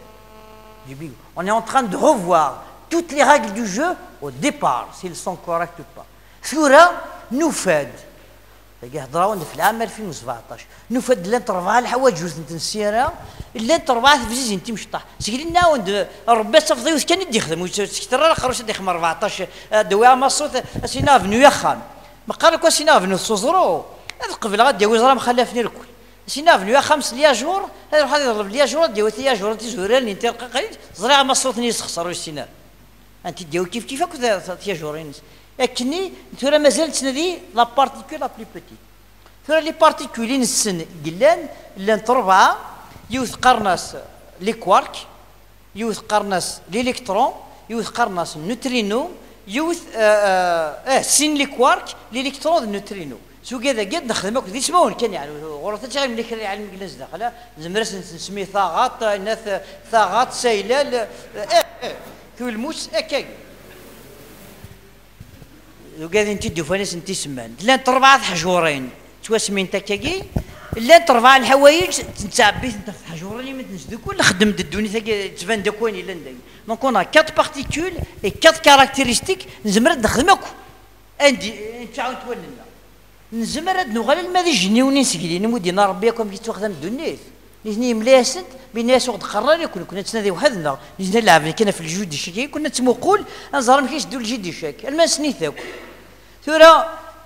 On est en train de revoir toutes les règles du jeu au départ, s'ils sont corrects ou pas. Sura nous fait, regardons في العام ألفين وسبعطاش نفد الانترفال حوايج جوج نتنسيرا الانترفال في زيز انت مشطح سكرينا وند ربي صفضي كان يدي يخدم سكترا خرج يدي أربعطاش دواء مصوت سينا فنو يخان ما قال لك سينا فنو سوزرو هذا قبل غادي وزرا مخلفني الكل سينا فنو خمس ليا جور هذا واحد يضرب ليا جور ديو ثلاث جور انت زوران انت قليل زرع مصوت نيس خسروا السينا انت ديو كيف كيفك ثلاث جورين لكني ترى مازال تنادي لا بارتيكول لا بلو بوتيت ترى لي بارتيكول نسن قلان لان تربعه يوث قرناس لي كوارك يوث قرناس الالكترون يوث قرناس النوترينو يوث اه, آه سين لي كوارك الالكترون النوترينو سو كذا قد نخدمك ذي سمون كان يعني غرفه تاع ملك العلم الجلاس داخله زمرس نسميه ثاغات ناث ثاغات سيلال اه اه في الموس هكاك وقاعدين تدوا فانيس انت سمان لا تربع حجورين تواسمين تاكاكي لا تربع الحوايج تنتعبي انت حجورين ما تنسدو كل خدمت الدنيا تاكي تبان داكواني لا نداي دونك اون كات بارتيكول اي كات كاركتيرستيك نزمر نخدمك عندي نتعاون تولنا نزمر نغال الماذي جنيوني سكلين مودينا ربيكم كي تخدم الدنيا نيتني ملاسن بين سوق قرار يكون كنا تنادي وحدنا نيتنا نلعب كنا في الجود الشكي كنا تموقول نزار ما كاينش دول الجد الشاك الما سنيتاك ثورة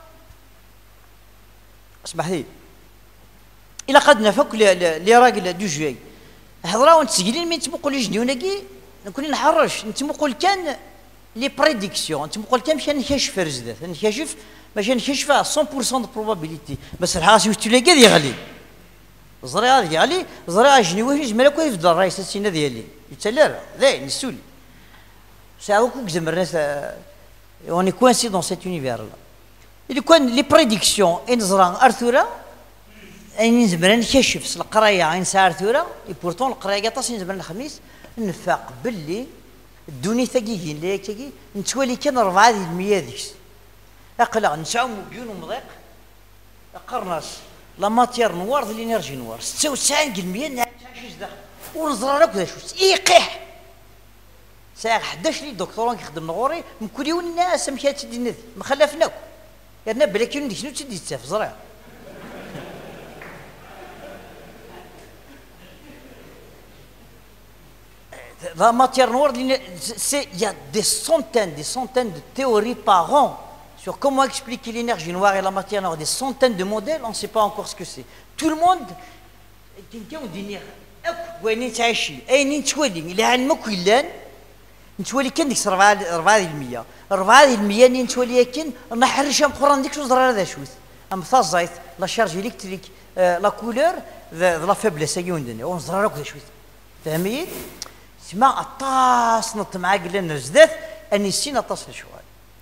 اسمح لي الى قد نفك لي راجل دو جوي هضره ونتسجلين من تموقول لي جنيوناكي نكون نحرش نتموقول كان لي بريديكسيون نتموقول كان مشان نكشف رزدات نكشف باش نكشف مية بالمية دو بروبابيليتي بس الحاس يستولي كاع يغلي زريعه ديالي زريعه جنيوه جمال كو يفضل الرئيس السينا ديالي يتسالر ذاين السولي ساعه كو زمرنا اوني كوانسي دون سيت يونيفير لا اللي كان لي بريديكسيون انزران ارثورا اين زمرنا نكشف القرايه عين ساعه ارثورا اي بورتون القرايه قاطاس زمرنا الخميس نفاق باللي الدنيا ثقيلي اللي تاكي نتوالي كان أربعة ديال المية ديكس اقلع نسعو مليون ومضيق قرناس لا ماتيير نوار ديال الانرجي نوار ستة وتسعين بالمية نعيش داخل ونزرع لك ذا شوز ايقيح ساعه حداش لي دكتور كيخدم نغوري مكوليو الناس مشات تدي النذ ما خلافناك قالنا بلا كاين ديك شنو تدي تساف زرع la matière noire c'est il y a des centaines des centaines de théories par an sur comment expliquer l'énergie noire et la matière noire, des centaines de modèles, on ne sait pas encore ce que c'est. Tout le monde, quelqu'un dit, وين تعيشي أين تولي اللي علمك ويلان نتولي كان ديك أربعة أربعة المية أربعة المية اللي نتولي كان نحرش ام قران ديك زرار هذا شوت ام ثازايت لا شارج الكتريك لا كولور لا فابلس يوندني ونزرار هكا شوت فهميت سما اطاس نط معاك لنا زدات اني سين اطاس شوال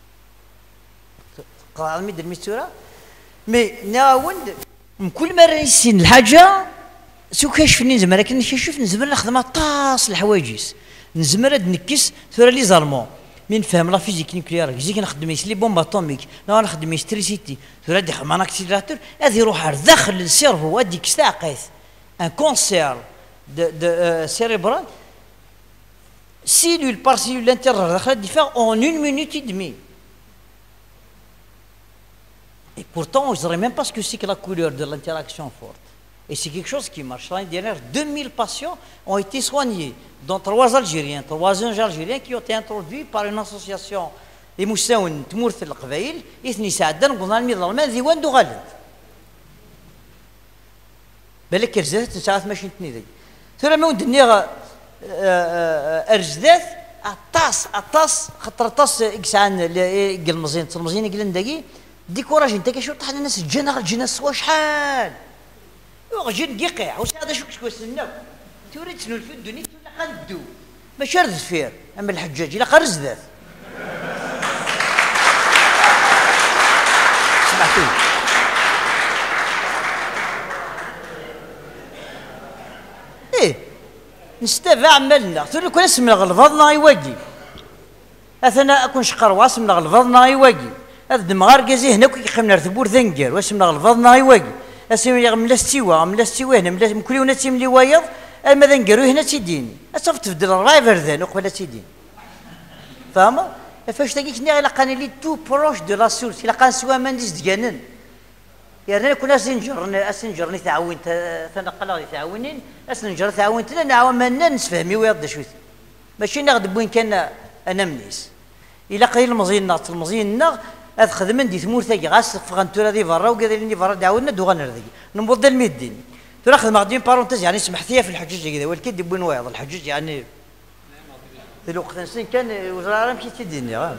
قرا ميد الميستوره مي ناوند كل مره نسين الحاجه سو كاشفني زعما لكن كنشوف نزمر نخدم طاس الحوايجيس نزمر نكس ثورا لي زالمون من فهم لا فيزيك نيوكليير زيك نخدم لي بومب اتوميك لا نخدم ستريسيتي ثورا دي خدم اكسيلاتور هذه يروح داخل السيرفو هذيك ساعه قيس ان كونسير دو دو سيريبرال cellule par cellule l'intérieur داخل ديفير en une minute et demie. Et pourtant, je ne saurais même pas ce que c'est que la couleur de l'interaction forte. Et c'est quelque chose qui marche. L'année dernière, deux mille patients ont été soignés, dont trois Algériens, trois jeunes Algériens qui ont été introduits par une association يمساون تمورث القبائل اثني ساعدان قلنا الميض الالمان ديوان دو غالب بالك كرزات ساعات ماشي نتني ذي ثم ما ودني ارزدات اطاس اطاس خاطر طاس اكسان قال مزين المزين قال نداكي ديكوراج انت كشو طحنا الناس الجنة الجنة سوا شحال وغجين دقيقة واش هذا شو كشكو سناو توريد شنو في الدنيا ولا قندو ماشي رد فير اما الحجاج الا قرز ذات سمعتوني ايه نستفع عملنا ثم كون اسم غلفظنا يواجي اثنا اكون شقر اسم غلفظنا يواجي هذا دمغار كازي هنا كي خمنا ثبور ذنجر واسم غلفظنا يواجي اسم ملا استوى ملا استوى هنا ملا كل يوم نتيم لي وايض اما ذنجرو هنا تيدين اصف تبدل الرايفر ذا وقبل تيدين فاهمه فاش تلقيت ني الا قاني لي تو بروش دو لا سورس الا قان سوا ما نديز ديالن يعني كنا سنجر اسنجر ني تعاون تنقلا تعاونين اسنجر تعاونتنا نعاون مالنا نسفهمي ويض شويه ماشي نغد وين كان انا منيس الا قليل المزين ناط المزين ناغ هاد خدمن دي ثمور ثاقي غاس فغنتورا دي فرا وقال لي فرا دعونا دو غنردي نبض الميدين ترى خدم غادي بارونتيز يعني سمحت لي في الحجوج كذا ولكن دي بوين وايض الحجوج يعني في الوقت نسين كان وزاره مشيت تديني غا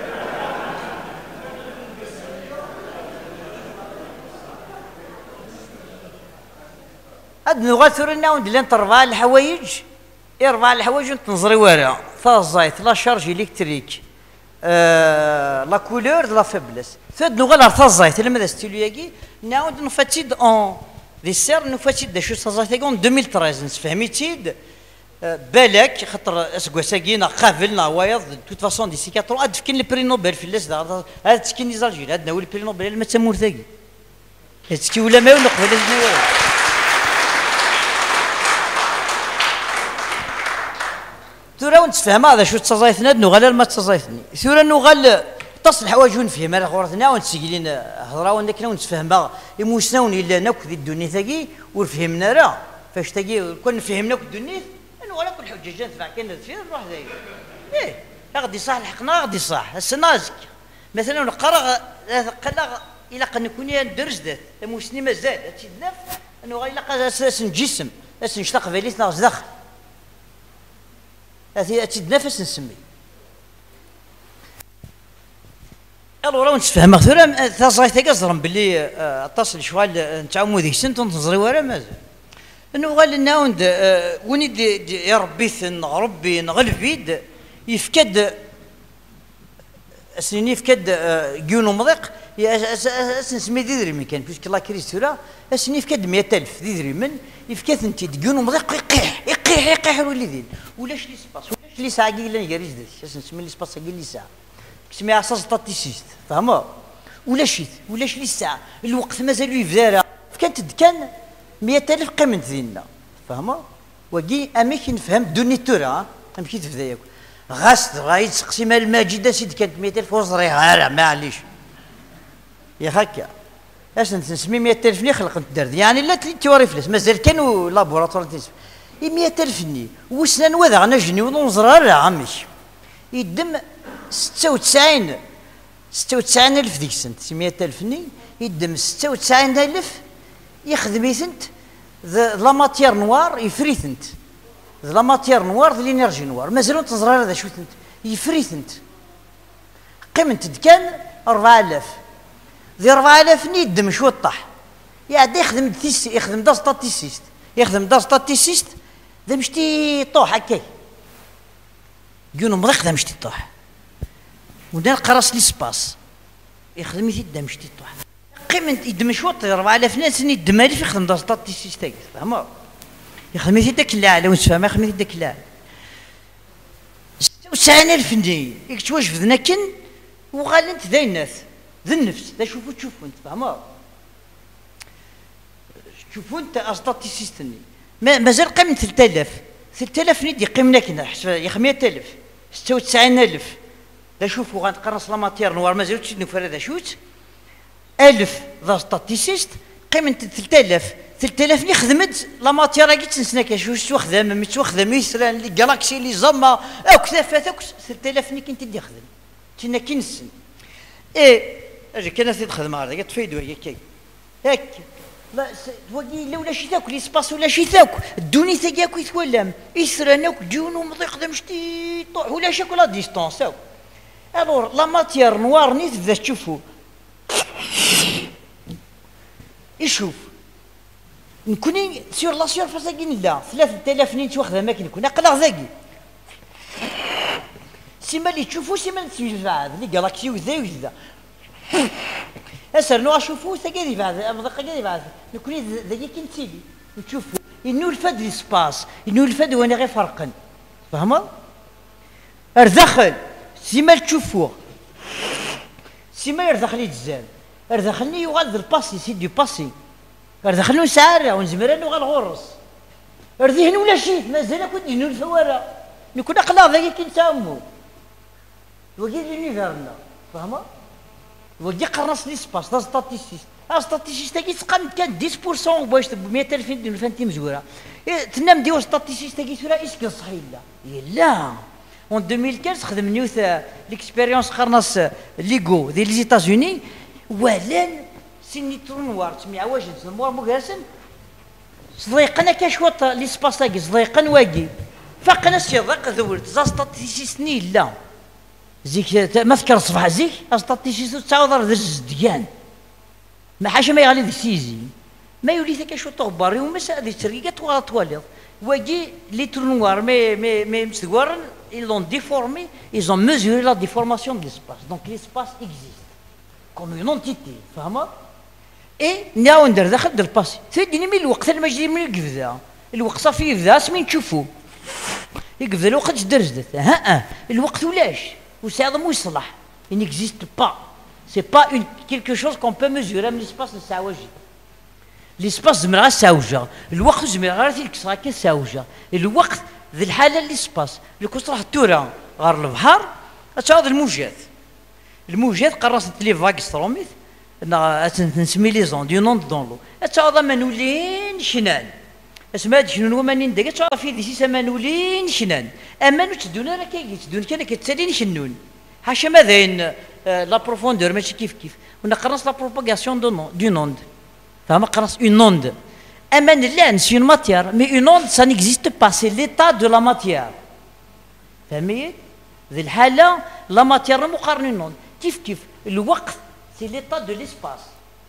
هاد نغال ثورنا وندير نطرفع الحوايج يرفع الحوايج تنظري ورا فازايت لا شارج الكتريك آه لا كولور لا فيبلس ثاد نغال ارثازايت لما ستيلو نعاود نفتيد اون ديسير نفتيد دا شو صازايت اون ألفين وثلاثة عشر فهميتيد آه بالك خاطر اسكواساكينا قابلنا وايض توت فاسون دي سيكاترو هاد فكين لي بري نوبل في اللاس هاد تسكين لي زالجير هاد ناول بري نوبل ما تسمور ثاقي هاد تسكي ولا ما ونقبل هاد ثورا نتفهم هذا شو تصايثنا نغال ما تصايثني ثورا نغال تصل الحوايج ونفهم على خورتنا ونسجلين هضره ونكنا ونتفهم يموسناون الا ناك ذي الدنيا ثقي وفهمنا راه فاش ثقي كون فهمنا الدنيا نغال كل حجه تنفع كان فيه نروح ذاك ايه غادي صح الحقنا غادي صح السنازك مثلا نقرا قلا الى قد نكون درس ذات موسني مازال تيدنف انه غيلقى اساس جسم اساس نشتاق فاليس ناقص داخل هذه تنفس نسمي الو راه نتفهم ثورا تصايت كزرم باللي اتصل شوال نتعاونوا ذيك السنه تنتظري ورا مازال انه قال لنا وند وني يا ربي ربي نغلبيد يفكد اسني يفكد كيونو مضيق اسنسمي ديدري من كان بيسك لا كريس ثورا اسني يفكد مئة ألف ديدري من يفكد انت كيونو مضيق يقيح يقيح يقيح وليدين ولاش لي سباس ولاش لي ساعه قيل لي غير زدت اسنسمي لي سباس قيل لي ساعه كسمي اساس ستاتيسيست فهموا ولاش ولاش لي ساعه الوقت مازال يفدارا كانت كان مئة ألف قيمه ديالنا فهموا وكي اميك نفهم دوني تورا امشي تفدايا غاس غايد تقسيم الماجده سيد كانت مئة ألف وزريها معليش يا هكا اش نسمي مئة ألف ني خلق الدرد يعني لا تيوري فلوس مازال كانوا لابوراتوار تنسب مئة ألف ني وسنان وذا نجني ونزرار راه عمي يدم ستة وتسعين ستة وتسعين ألف ديك السنه مئة ألف ني يدم ستة وتسعين ألف يخدميثنت لا ماتيير نوار يفريثنت لا ماتيير نوار ذ لينيرجي نوار مازالوا تزرار هذا شو يفريثنت قيمة كان أربعة آلاف ذي أربعة آلاف نيدم شو طاح يعني يخدم تيس يخدم دا ستاتيسيست يخدم دا ستاتيسيست ذا مشتي طوح هكاي يقولوا مضيق ذا مشتي طوح ودا قراص لي سباس يخدم يزيد دا مشتي طوح قيمة يدم شوط أربعة آلاف ناس يدم ألف يخدم دا ستاتيسيست فهمت يخدم يزيد داك اللاعب وانت فاهم يخدم يزيد داك اللاعب ستة وتسعين ألف ني يكتواج في ذنكن وغالنت ذا الناس ذا النفس ذا شوفوا تشوفوا انت فهمت شوفوا انت استاتيستيني مازال قيمة ثلاثة آلاف ثلاثة آلاف ندي قيمنا كنا يا مئة ألف ستة وتسعين ألف لا شوفوا غنقرص لا ماتير نوار مازال تشدو فرا شوت ألف ذا ستاتيسيست قيمة ثلاثة آلاف ثلاثة آلاف ني خدمت لا ماتير كي تنسنا كاش توخدم مي توخدم يسران لي جالاكسي لي زما اوك ثافات اوك ثلاثة آلاف ني كنت دي خدم كنا كي نسن اي اجي كان تخدم هذا تفيدوا هي كي هاك لا تواقي لولا شي تاكل لي سباس ولا شي تاكل الدوني تاكل يتولم يسرانوك ديونو مضيق دا مشتي طوح ولا شاكل لا ديستونس هاو الور لا ماتير نوار ني تبدا تشوفو يشوف نكوني سير لا سيرفاس كي لا ثلاثة آلاف ني تواخذ اماكن نكون اقلع ذاكي سيما اللي تشوفو سيما اللي تشوفو لي جالاكسي وذا وذا اسر نو اشوفو ثقيلي بعد ابدا قليلي بعد نكوني ذاك كي نتيلي نشوفو انو الفد لي سباس انو الفد وانا غير فرقا فهمت ارزخل سيما تشوفوه سيما يرزخ لي تزال ارزخلني يغاد الباسي سيدي باسي ارزخلني نسعر ونزمر نغال غرس ارذهن ولا شيء مازال كنت نو الفوارة نكون اقلع ذاك كي نتامو وكي لونيفيرنا فهمت وكي قرص لي سباس دا ستاتيستيست ا ستاتيستيست كي تقام كان عشرة بالمئة باش مئة ألف فانتيم مزوره تنام ديو ستاتيستيست كي سورا اسكن صحيح لا لا en deux mille quinze خدم نيوث ليكسبيريونس قرناس ليغو ديال لي زيتازوني ولان سينيترو نوار تسمع واجد نوار مقاسن صديقنا كشوط لي سباس تاكي صديقنا واقي فقنا الصداق ذولت زا ستاتيستيستني لا زيك ما فكر الصباح زيك استاتيستيست تعاود درز ديان ما حاجه ما يغلي ذي سيزي ما يولي ذاك شو طغباري وما هذه الترقيقه توالي توالي واقي لي ترنوار مي مي مي مسدوارن ils l'ont déformé, ils ont mesuré la déformation de l'espace. Donc l'espace existe comme une entité, فهمت؟ اي ناو ندير داخل ديال الباسي تديني من الوقت المجري من القفزه الوقت صافي يبدا سمين تشوفوا يقفز الوقت جدر جدت ها الوقت ولاش وساعد مو يصلح il n'existe pas c'est pas une quelque chose qu'on peut mesurer من l'espace نساوجي l'espace زمرا ساوجه الوقت زمرا تيكسرا كساوجه الوقت ذي الحاله اللي سباس اللي كنت راح تورا غار البحر تعاود الموجات الموجات قراصت لي فاك ستروميت نسمي لي زون دي نوند دون لو تعاود منولين شنان اسمها هاد شنو مانين داك تعرف في ديسي سمانولين شنان اما نتدون راه كي تدون كان كتسالين شنون حاشا ما ذاين لا بروفوندور ماشي كيف كيف ونقراص لا بروباغاسيون دو دو نوند فما قراص اون نوند أما لا سي اون ماتيير مي اون اونde ça n'existe pas c'est l'état de la matière فهميت ذي الحالة لا ماتيير مقارن اون اونde كيف كيف الوقت سي l'état de l'espace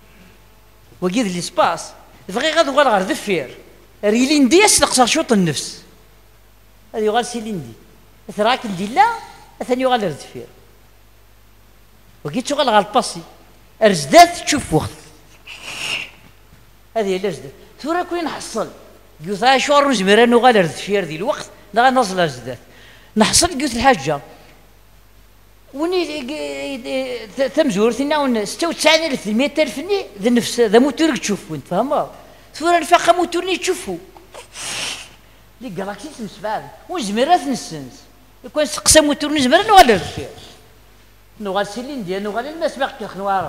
وكيد ليسباس بغي غادي غير غير ذفير ريليندي يسلق شوط النفس هذا يغال سيليندي ثراك ندي لا ثاني يغال ذفير وكيد شغل غال باسي ارزدات تشوف وقت هذه هي الارزدات ثورة كوين نحصل قلت ها شوار نزمر نغال ارزفير ذي الوقت نغال نصل ارزدات نحصل قلت الحاجة وني تمزور ثنا ستة وتسعين ألف مئة ألف ني ذا نفس ذا موتور تشوفوا انت فهمت ثورة الفاقة موتور ني تشوفوا لي جالاكسي تمسبعد ونزمرات نسنس يكون سقسا موتور نزمر نغال ارزفير نغال سيلين ديال نغال الناس باقي كنوار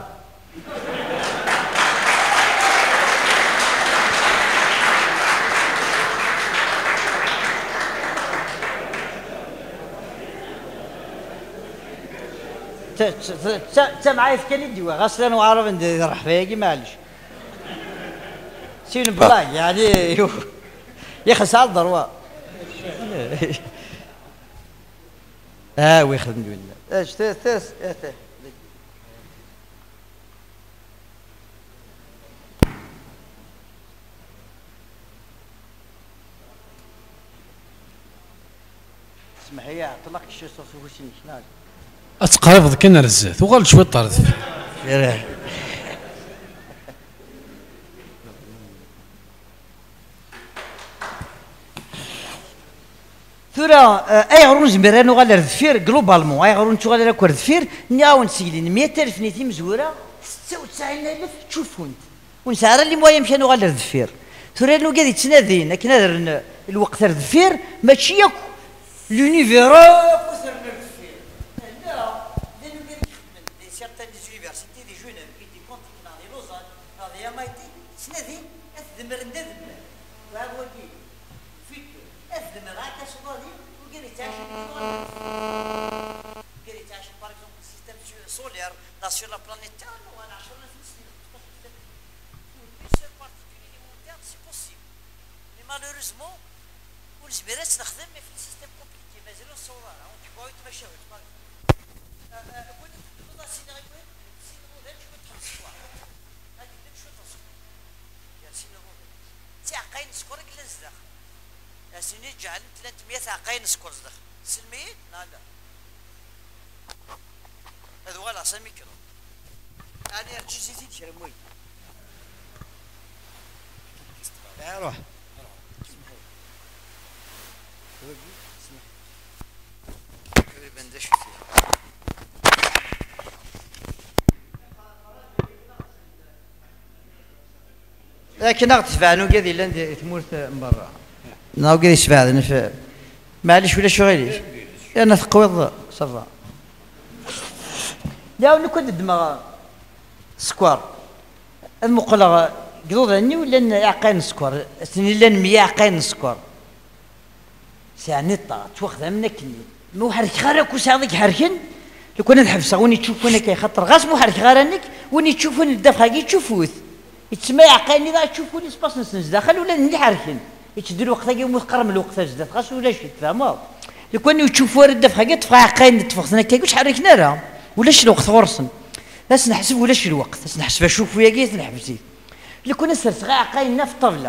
تا معايا في كان يديوها غاسل انا وعارف نروح فيها كي معليش سين بلاك يعني يخلص على الضروة اه ويخدم بالله اش تاس تاس اسمح لي طلق شي صوص وشني شنو اتقرب كنا رزات وغال شويه طرد ثورة اي غرون زمرانو غالا ردفير جلوبالمون اي غرون تو غالا كور ردفير نعاون سيلين مئة ألف نيتي مزوره ستة وتسعين ألف تشوفون ونسعر اللي موايا مشانو غالا ردفير ثورة لو قاعد يتنادين لكن هذا الوقت ردفير ماشي ياك لونيفير sur la planète Terre, ou à la journée une seule particulier mondiale, c'est possible. Mais malheureusement, on se verrait se faire, mais c'est un système compliqué. Mais c'est le soir, on dit quoi, il te va chercher. Quand on a signé avec lui, c'est le modèle que je transforme. Là, il est chaud dans ce moment. Il y a le modèle. C'est un caïn score qui l'a zéro. C'est une jale, ثلاث مئة caïn score zéro. C'est le meilleur, non là. هذا هو العصا ميكرو. أنا أرجع زيد شرموي. روح. تقريبا دش لكن اغتفع انو قاعد لان تمورت من برا ناو قاعد يشفع انا معليش ولا شغاليش انا ثقويض صفا لا ولا كنت الدماغ سكوار المقلغ قدود عني ولا عقين سكوار سني لان مية عقين سكوار سعني طا توخذ منكني مو حرك خارك وساعدك حركن لو كنا نحبسها وني تشوفونا كيخطر غاس مو حرك غارنك وني تشوفون الدفخه كي تشوفوه يتسمى عقيني ذا تشوفوني سباس نسنز داخل ولا ني حركن يتدير وقتها كي مقرم الوقت جدات غاس ولا شي تفهموا لو كانوا يشوفوا الدفخه كي تفقع عقين تفخنا كي واش حركنا راه ولاش الوقت غرسن لاش نحسب ولاش الوقت لاش نحسب اشوف ويا كي نحبسي لو كنا سرت غا عقينا في الطبله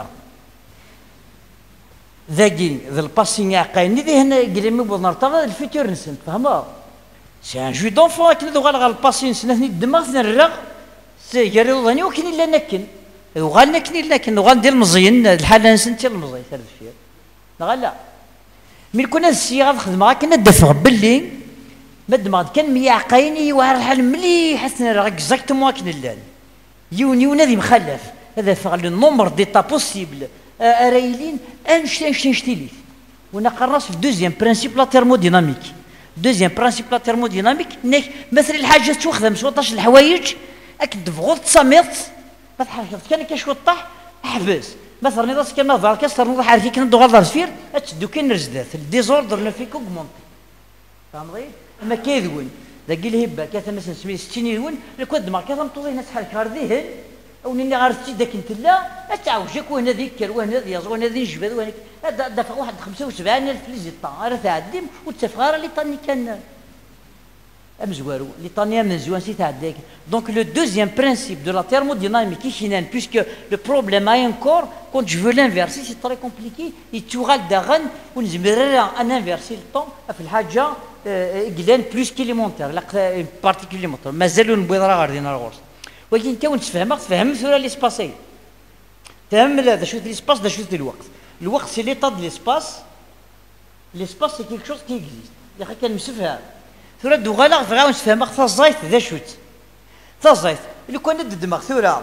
ذاكي ذا الباسين عقيني ذي هنا قريمي بنرطا الفيتور نسن فهموا سي ان جو دونفون كنا دوغال غا الباسين سنثني الدماغ نرغ سي قالوا ظني وكاين الا نكن وغالنا كاين الا نكن وغندير مزيان الحاله نسنتي المزيان هذا الشيء لا ملي كنا الصياغه خدمه كنا دافع باللي ما دماغ كان مية عقيني وهر الحال مليح حسنا راه اكزاكتومون كاين اللان يوني ونادي مخلف هذا فعل النمبر ديتا بوسيبل رايلين انشتين انشتين شتيلي ونقرص في دوزيام برانسيب لا تيرموديناميك دوزيام برانسيب لا تيرموديناميك مثل الحاجه تخدم سوطاش الحوايج اكد فغوط تصاميط ما تحركش كان كاش وطاح احبس مثلا اذا كان نظر كسر نظر حركي كان دوغ دار سفير تشدو كاين رجدات الديزوردر اللي فيك اوغمونتي فهمتي اما كيذون ذاك الهبه كانت مثلا سمي ستين يون الكود دماغ كانت مطوزي ناس حرك غير ذهن او ني غارتي داك انت لا تعاوجك وهنا ذيكر وهنا ياز وهنا ذي جبد وهنا دافع واحد خمسة وسبعين ألف لي زيطان راه تعدي وتفغار اللي طاني كان امزوارو لي طاني مزوان سي تعديك دونك لو دوزيام برانسيب دو لا thermodynamique كيشينان بيسكو لو بروبليم اي انكور كونت جو لانفيرسي سي تري كومبليكي يتوغال داغن ونزمر ان انفيرسي الطون في الحاجه قلان بلوس كيليمونتير لا بارتيكوليمونتير مازالو نبغي راه غاديين راه غورس ولكن انت ونتفهمك تفهم ثورة ليسباسي تفهم هذا شو ليسباس دا شو الوقت الوقت سي ليطا دو ليسباس ليسباس سي كيك شوز كي اكزيست يا اخي كان مسفها ثورة دوغالا فغا نتفهمك تا الزايت ذا شوت تا الزايت اللي كنا الدماغ ثورة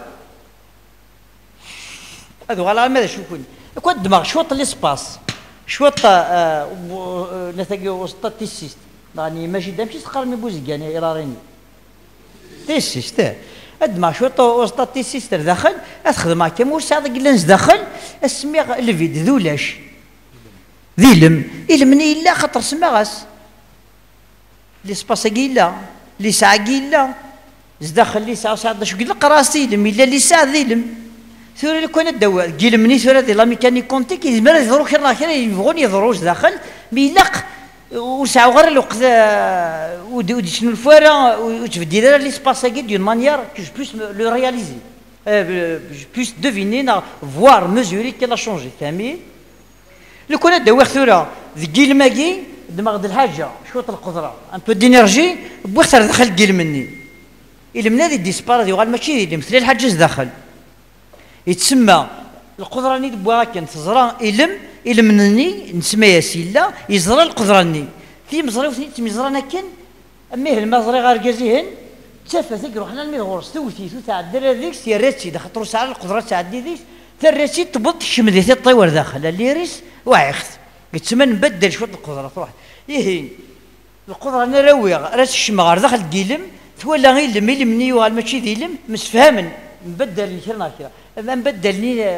هذا غالا ماذا شو كون كون الدماغ شوط ليسباس شوط نتاقي وسط تيسيست يعني ماشي دامشي تقرا مي بوزكاني راريني تيسيست الدماغ شوط وسط تيسيست داخل تخدم هكا مو ساعه كلانس داخل اسمي الفيد ذولاش ذيلم إلمني إلا خاطر سماغاس ليسباس كيلا لي ساعه كيلا زداخل لي ساعه ساعه شو قلت قراسي لم الا لي ساعه ذيلم ثوري اللي كون الدواء كيلمني ثوري دي لا ميكانيك كونتي كيزمر يضرو خير خير يبغون يضروش داخل مي لا وساعة غير الوقت ودي شنو الفوارة وتبدي داير لي سباساكي دون مانيير كو جو بويس لو رياليزي جو بويس دوفيني فوار ميزوري كي لا شونجي فهمي لو كون داوي ثورة ذكي الماكي دماغ د الحاجة شوط القدرة ان بو دينيرجي بوختار دخل كيل مني إلا من هذه ديسبار هذه وغال ماشي اللي مثل الحاجة داخل يتسمى القدرة ني دبوها كان تزرع إلم إلم مني نسمى يا سيلا يزرع القدرة ني في مزرعة وثني تمزرعنا كان أميه المزرعة غير جازيهن تافه ذيك روحنا الميل غورس توثي تو تاع الدرا ذيك سيراتي دخل تروس على القدرة تعدي ذيك ثراتي تبط شمديتي الطيور داخل اللي ريس واعخت يتسمى نبدل شوية القدرة تروح يهين القدرة نراوي راس الشمغار داخل كيلم تولى غير لم يلمني وغال ماشي ذيلم مسفهمن نبدل كرنا كرا ما نبدلني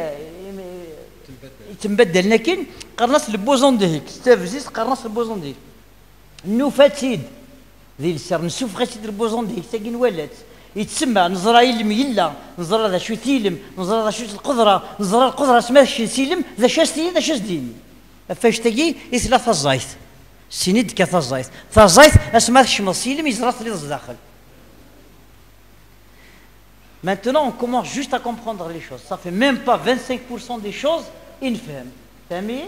تنبدل لكن قرنص البوزون ديك ستافزيس قرنص البوزون ديك نوفاتيد ذي السر نشوف غاسيد البوزون ديك تاكين ولات يتسمى نزرا يلم يلا نزرا ذا شو تيلم نزرا ذا شو القدره نزرا القدره اسمها شي سيلم ذا شاستي ذا شاستين فاش تاكي ثلاثه الزايت سينيد كثا الزايت فالزايت اسمها شمال سيلم يزرا في الداخل. Maintenant, on commence juste à comprendre les choses. Ça fait même pas vingt-cinq pour cent des choses, ils نفهم. فهمي؟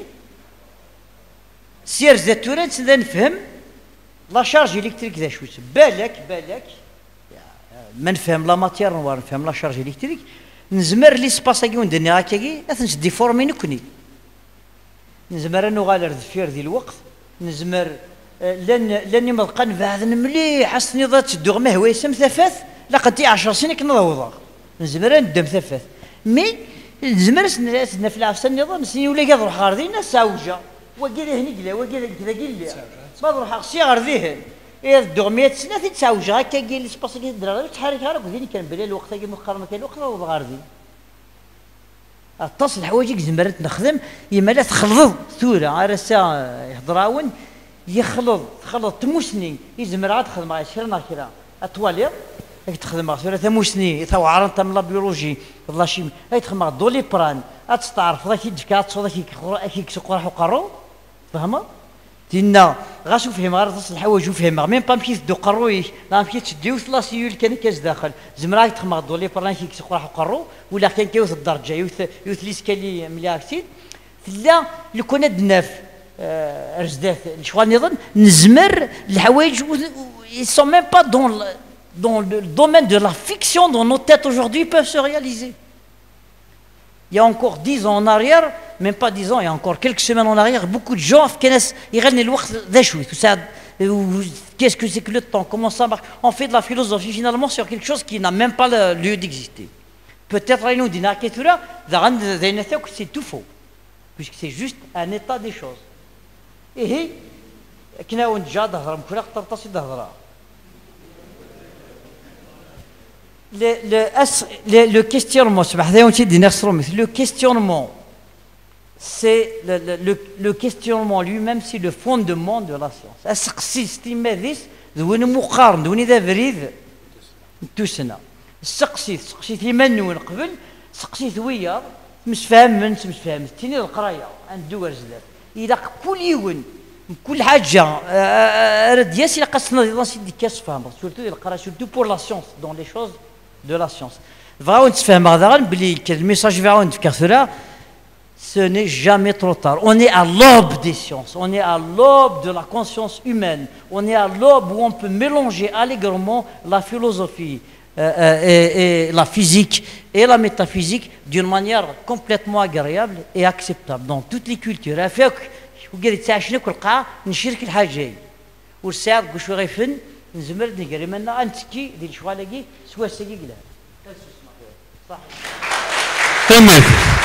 سير زاتورات سيدا نفهم لا شارج إلكتريك ذا شوية. بالك بالك ما نفهم لا ماتير نوار نفهم لا شارج إلكتريك نزمر لي سباساكي وندير هكاكي أثنش ديفورمي نكوني. نزمر أنو غالر ذفير ذي الوقت نزمر لن لاني ملقى نبعث مليح حسني ضات تدوغ ما هو يسم ثفاث لقد عشر سنين كنا نوضغ نزمر ندم ثفاث مي نزمر سنة في العفسة نظام سنين ولا قاد روح غاردينا ساوجة وقيل هني قلا وقيل كذا قيل ما نروح أغسي غارديهن إذا دوغ سنة في تساوجة هكا قيل سباس كي الدراري تحرك هارك وذيني كان بلا الوقت كي مقارنة كان الوقت نوضغ غاردي اتصل حوايجك زمرت نخدم يما لا تخلط ثورة عرسا يهضراون يخلط تخلط تموسني يزمر عاد تخدم مع شرنا كرا اتوالي هيك تخدم مع ثورة تموسني تو عرن تم لا بيولوجي والله شي هيك تخدم مع دولي بران اتستعرف ذاك يدك تصو ذاك هيك سقرا حقرو فهمه تينا غاسو فهم غير تصل حوايج وفهم ميم با مشيت دو قروي لا مشيت تديو ثلاثيول كان كاز داخل زمرا تخدم مع دولي بران هيك سقرا حقرو ولا كان كيوث الدرجه يوث يوث ليسكالي ملياكتي لا لو كنا دناف رزدات شغل نظن نزمر الحوايج ils sont même pas dans le, dans le domaine de la fiction dont nos têtes aujourd'hui peuvent se réaliser. Il y a encore dix ans en arrière, même pas dix ans, il y a encore quelques semaines en arrière, beaucoup de gens ils gagnent le وقت d'échouer. Tout ça, qu'est-ce que c'est que le temps? Comment ça marche? On fait de la philosophie finalement sur quelque chose qui n'a même pas le lieu d'exister. Peut-être ils nous disent que c'est tout faux, puisque c'est juste un état des choses. إيه كنا ونجا ظهر مكنا قطرطاسي ظهرها le le le le questionnement سبحان الله ونتي دينا خسرو le questionnement c'est le le le questionnement lui-même c'est le fondement de la science اسقسي ستيما ذيس ذوين مقارن ذوين ذا بريد توسنا سقسي سقسي ثمن من قبل سقسي ثويا مش فاهم من مش فاهم تيني القرايه عند دوار زلات إذا كل يوم كل حاجة رد ياسي لقصنا دي دانسي دي كاس فهم سورتو القراءة سورتو بور لا سيونس دون لي شوز دو لا سيونس فراون تفهم هذا بلي الميساج فراون في كثرة ce n'est jamais trop tard. On est à l'aube des sciences, on est à l'aube de la conscience humaine, on est à l'aube où on peut mélanger allègrement la philosophie euh, et, et la physique et la métaphysique d'une manière complètement agréable et acceptable dans toutes les cultures. وقال تعيشنا كل قاعة نشارك الحاجة والساعة قشوا غيفن نزمر نقري منا أنتكي ديال شغالكي سوا ساقي قلها صح تمام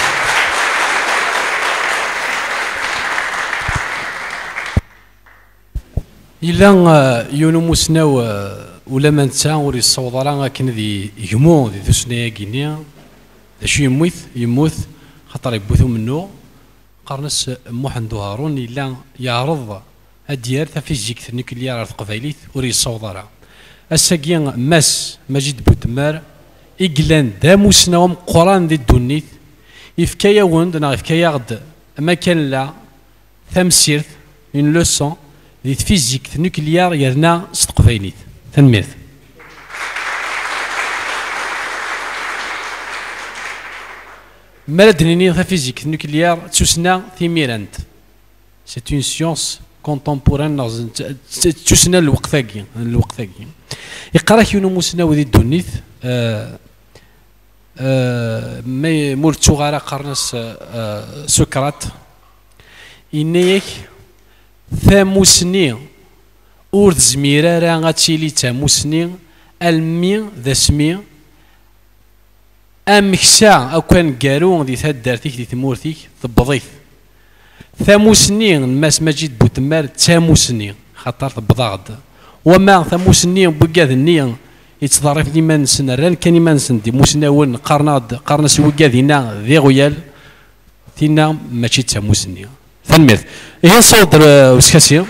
إلا يونو مسناو ولا ما نتا وري الصوت راه كان ذي يمو ذي ثسنيا كينيا شو يموت يموت خاطر يبوثو منو قرنس محمد هارون إلا يعرض الديار تفيزيك نيكليير تقبايليت وري الصوت راه الساقيا ماس مجيد بوتمار إقلان داموسنا وم قران ذي الدنيت يفكايا وند نا يفكايا غد ما كان لا تمسيرت اون لوسون دي فيزيك نوكليار يرنا ستقباينيت تنميت مالدنيني ذا فيزيك نوكليار تسنا ثيميرانت سي اون سيونس كونتمبوران تسنا الوقتاكي الوقتاكي يقرا كيونو موسنا ودي الدونيت آه آه مي مولتو غارا قرنس آه سكرات إنيك ثاموسني أورد زميرة راه غاتيلي تاموسني المي ذا سمي أمكسا أو كان كارون دي تهدرتيك دي تمورتيك تبضيت ثاموسني ماس مجيد بوتمار تاموسني خاطر تبضاغد وما ثاموسني بوكاد النية يتضرف لي مانسن ران كان مانسن دي موسناون قرناد قرنا سوكادينا ذي غيال تينا ماشي تاموسني ثمت هي صوت وسكاسي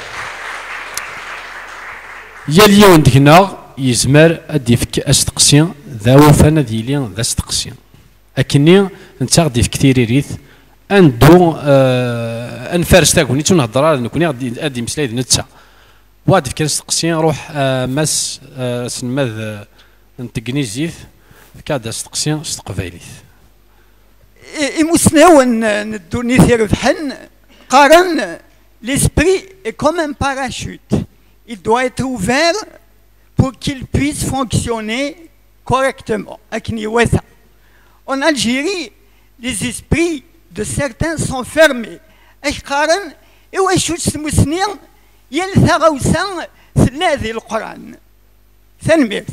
يا اليوم ديكنا يزمر اديفك استقسي ذا وفانا ديالي ذا استقسي اكني انت غادي في كثير ريث اندو آه انفرس تاكوني تنهضر نكوني غادي ادي مسلايد نتا واحد في كاس تقسي روح آه ماس آه سنماذ نتقني زيت كاد استقسي استقبايليت إموسناون ندوني ثير بحن قارن l'esprit est comme un parachute. Il doit être ouvert pour qu'il puisse fonctionner correctement. En Algérie, les esprits de certains sont fermés. قارن إيواش تسمسني يلثغوسا ثلاثي القرآن. ثنميت.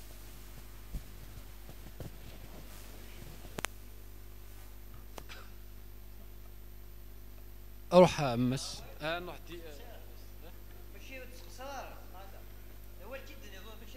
اروح امس نروح دي ماشي تسقسار هذا هو جدا يظن ماشي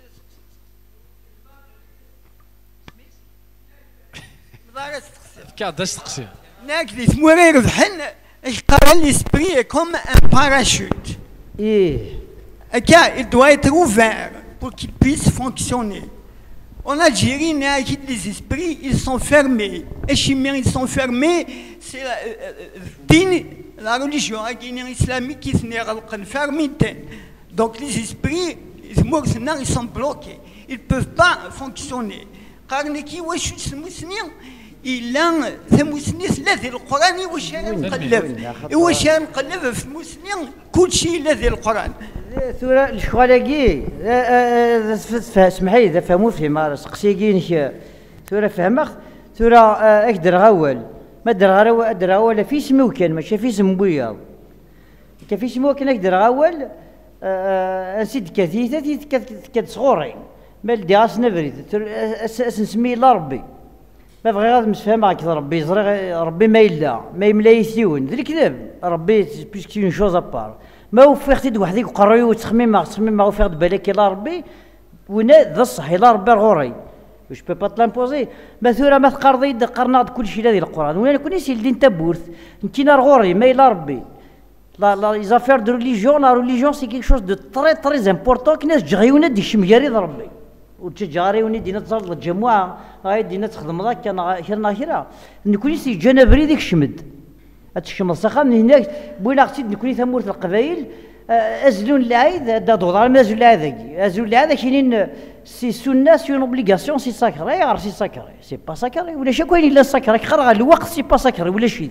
تسقسار كاد تسقسي ناكلي ثمورير بحن اش قال l'esprit comme un parachute. ايه هكا il doit être ouvert pour qu'il puisse fonctionner. En Algérie, les esprits, ils sont fermés. Et chimiens, ils sont fermés. C'est la, euh, la religion islamique qui est fermée. Donc les esprits, ils sont bloqués. Ils ne peuvent pas fonctionner. Car les musulmans, il a des musulmans, le Coran, il y a des musulmans, كل le Coran. ثورة الشغالاكي سمحي إذا فهموا فيما سقسيكي ثورة فهمت ثورة أقدر غول ما أقدر غول أقدر غول في سمو كان ماشي في سم بويا كان في سمو كان أقدر غول نسيت كثيثة كد صغوري ما لدي غاس نبريد نسمي لا ربي ما بغي غاد مسفهم معك ربي يزري ربي ما يلا ما يملا يثيون ذي الكذب ربي بيسك اون شوز ابار ما وفقتي وحدك قروي وتخميم ما تخميم ما وفقت بالك لا ربي ونا ذا الصح لا ربي غوري واش بي با تلامبوزي مثلا ما تقرضي قرنا كل شيء هذه القران وانا كوني سي اللي انت بورث انت نار غوري ما لا ربي لا لا لي زافير دو ريليجيون لا ريليجيون سي كيك شوز دو تري تري امبورطون كي ناس جغيونا دي شمياري ربي وتجاري وني دينا تصرف الجماعه هاي دينا تخدم ذاك كان خيرنا خيرا نكوني سي جنابري ديك الشمد هتشمل سخا من هناك بوينا اختي نكوني ثمورة القبائل ازلون العيد دا دوضار ما ازلون العيد ازلون العيد كاينين سي سنه سي اون اوبليغاسيون سي ساكري غير سي ساكري سي با ساكري ولا شي كاين الا ساكري خرج الوقت سي با ساكري ولا شيء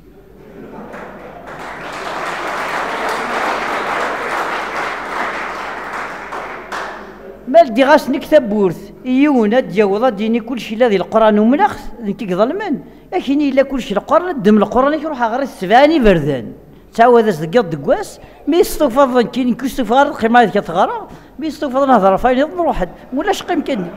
مال دي غاس نكتب بورث يونا تجاوض ديني كل شيء الذي القران ومنخ كي ظلمن لكن الا كل شيء القران الدم القران يروح غير السباني بردان تعاود تقد دكواس مي يستفضل كاين كيستفار قيمه كتغرى مي يستفضل نهضر فاين يضل واحد ولا شق يمكن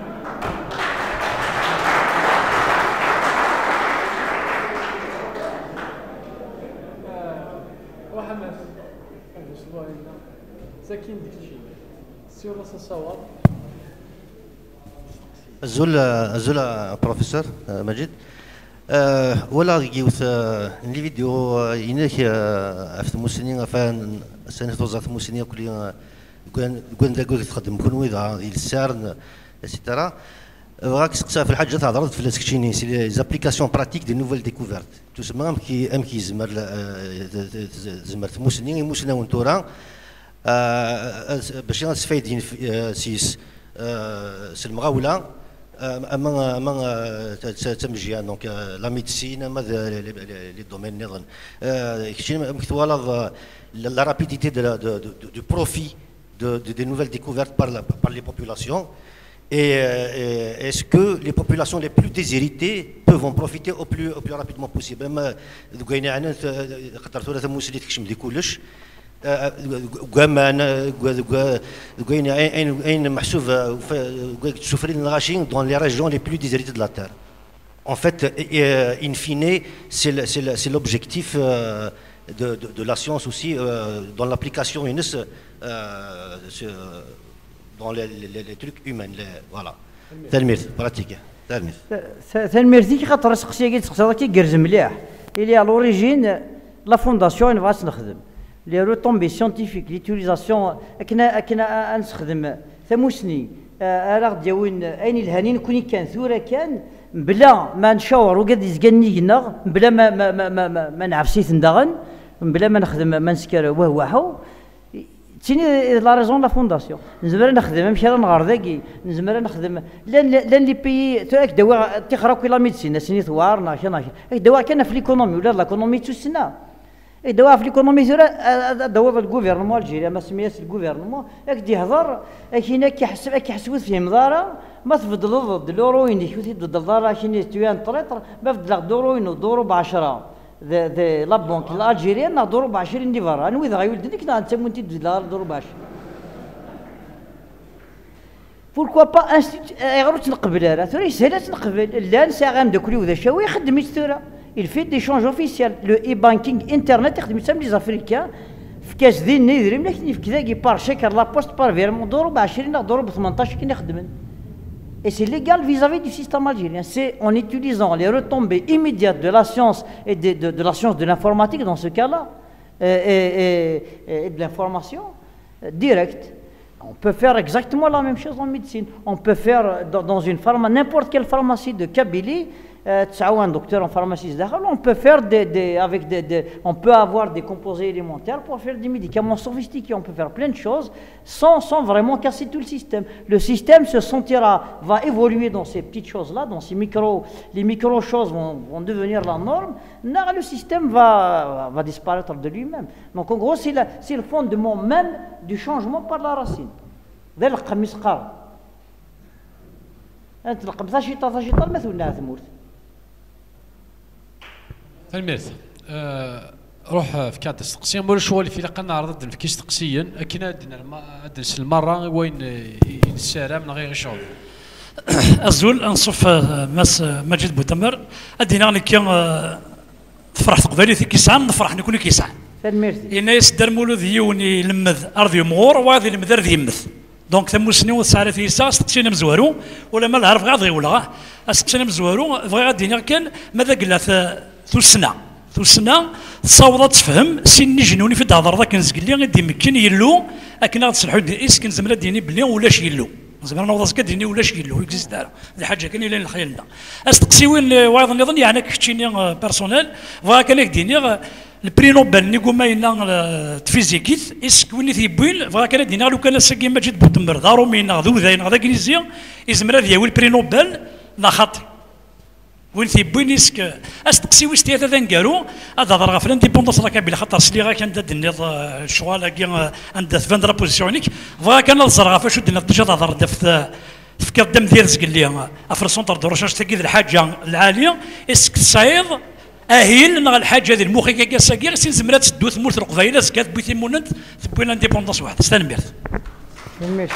واحد ما ساكن ديك الشيء سير راس الصواب الزول الزول بروفيسور مجيد أه ولا يوث لي فيديو ينك في المسنين فان سنه وزاره المسنين كل كون كون داك تخدم كون ويدا ديال السار ايتترا راك سقسا في الحاجه تهضرت في لاسكتيني سي لي زابليكاسيون براتيك دي نوفيل ديكوفيرت تو سما ام كي ام كي زمر زمر المسنين مسنا ونتورا باش نستفيد سيس سي المغاوله اما اما تمجيا دونك لا ميديسين اما لي دومين نظن كشي مكتوالة la rapidité de la, de, de, du profit de, de, des nouvelles découvertes par, la, par les populations et, et est-ce que les populations les plus déshéritées peuvent en profiter au plus, au plus rapidement possible. Dans les régions les plus déshéritées de la Terre. En fait, in fine, c'est l'objectif De, de, de la science aussi euh, dans l'application euh, dans les, les, les trucs humains. Les, voilà. تلميذ pratique. تلميذ. تلميذ ديك خاطر سقسيه كي تسقسي كي كرز مليح. Il est à l'origine la fondation اللي بغات نخدم. Les retombées scientifiques, l'utilisation كنا كنا نستخدم ثموسني راه دياون اين الهانين كوني كان ثوره كان بلا ما نشاور وقد يزقنينا بلا ما ما ما ما, ما نعرفسيت ندغن بلا ما نخدم ما نسكر وهو حو تيني لا ريزون لا فونداسيون نزمر نخدم ماشي راه نغار ذاكي نزمر نخدم لان لان لي بيي تاك دواء تيخرا كي لا ميديسين سيني ثوار ناشي ناشي دواء كان في ليكونومي ولا لاكونومي تسنى دواء في ليكونومي زرا دواء الغوفرنمون الجيري ما سميات الغوفرنمون اك يهضر كاين كيحسب كيحسب فيه مضاره ما تفضل ضد الأوروين يشوف ضد الضرر شيني توان طريطر ما فضل دوروين ودورو بعشرة ذا ذا لا بونك الألجيريان نهضروا بعشرين ديفار أنا وإذا غيولد ديك نتسمو أنت دورو بعشرة بوركوا با انستيت غير تنقبل راه ثورا يسهل تنقبل لا نسى غندكري وذا شاوي يخدم يستورا الفيت دي شونج اوفيسيال لو اي بانكينغ انترنت يخدم يسمى لي زافريكان في كاس دين نيدري ملي في كذا كي بار شيكر لا بوست بار فيرمون دورو ب عشرين دورو ب ثمنطاش كي نخدم. Et c'est légal vis-à-vis du système algérien. C'est en utilisant les retombées immédiates de la science et de, de, de la science de l'informatique dans ce cas-là, et, et, et de l'information euh, directe. On peut faire exactement la même chose en médecine. On peut faire dans, dans une pharmacie, n'importe quelle pharmacie de Kabylie, euh, un docteur en pharmacie, on peut faire des, des, avec des, des, on peut avoir des composés élémentaires pour faire des médicaments sophistiqués. On peut faire plein de choses sans, sans vraiment casser tout le système. Le système se sentira, va évoluer dans ces petites choses-là, dans ces micro, les micro-choses vont, vont devenir la norme. Non, le système va, va disparaître de lui-même. Donc en gros, c'est le fondement même du changement par la racine. ذا القميص قار أنت القمصة شيطة شيطة المثل ناس مورت تلميذ أه روح في كاد تقسيم ولا شو اللي في لقنا عرض في كيس تقسيا أكيد عندنا عندنا المرة وين السلام من غير شغل أزول أنصف مس مجد بوتمر أدينا أنا كي فرحت قبالي في كيسان نفرح نكون كيسان إن يصدر مولود يوني لمذ أرض يمور وهذا لمذ أرض يمث دونك ثم سنين ساعة في ساعة استقسينا مزوارو ولا ما العرف غادي ولا استقسينا مزوارو بغا غادي كان ماذا قلنا ثو سنة ثو سنة تصاوض تفهم سني جنوني في الهضر ذاك نزقل لي غادي يمكن يلو لكن غادي تصلحوا اسك نزمر ديني بلي ولاش يلو زعما نوض كديني ولاش يلو اكزيست دار الحاجه كان الى خيالنا استقسيوين وايضا نظن يعني كشتيني بيرسونيل فوا كان ديني البري نوبل نيكو ماينا تفيزيكيت اسك وين تيبويل فوا كان دينا لو كان ساكي ماجد بوتمر دارو مينا ذو ذاين غدا كنيزيا يزمر هذا هو البري نوبل لا خاطي وين تيبويل اسك استقسيو استياتا ذنكارو هذا ضرغ في الانديبوندونس راك بلا خاطر سليغا كان دني الشغل كي عند فاندرا بوزيسيونيك فوا كان الزرغا فاش دنا تجا تهضر في في كدم ديال زقل لي في السونتر دو ريشيرش تاكيد الحاجه العاليه اسك تصايد اهيل نغ الحاجه هذه المخي كاكا ساكير سين زمرات تدو ثمورت القبايله سكات بويتي موننت تبوي لانديبوندونس واحد استنمرت ماشي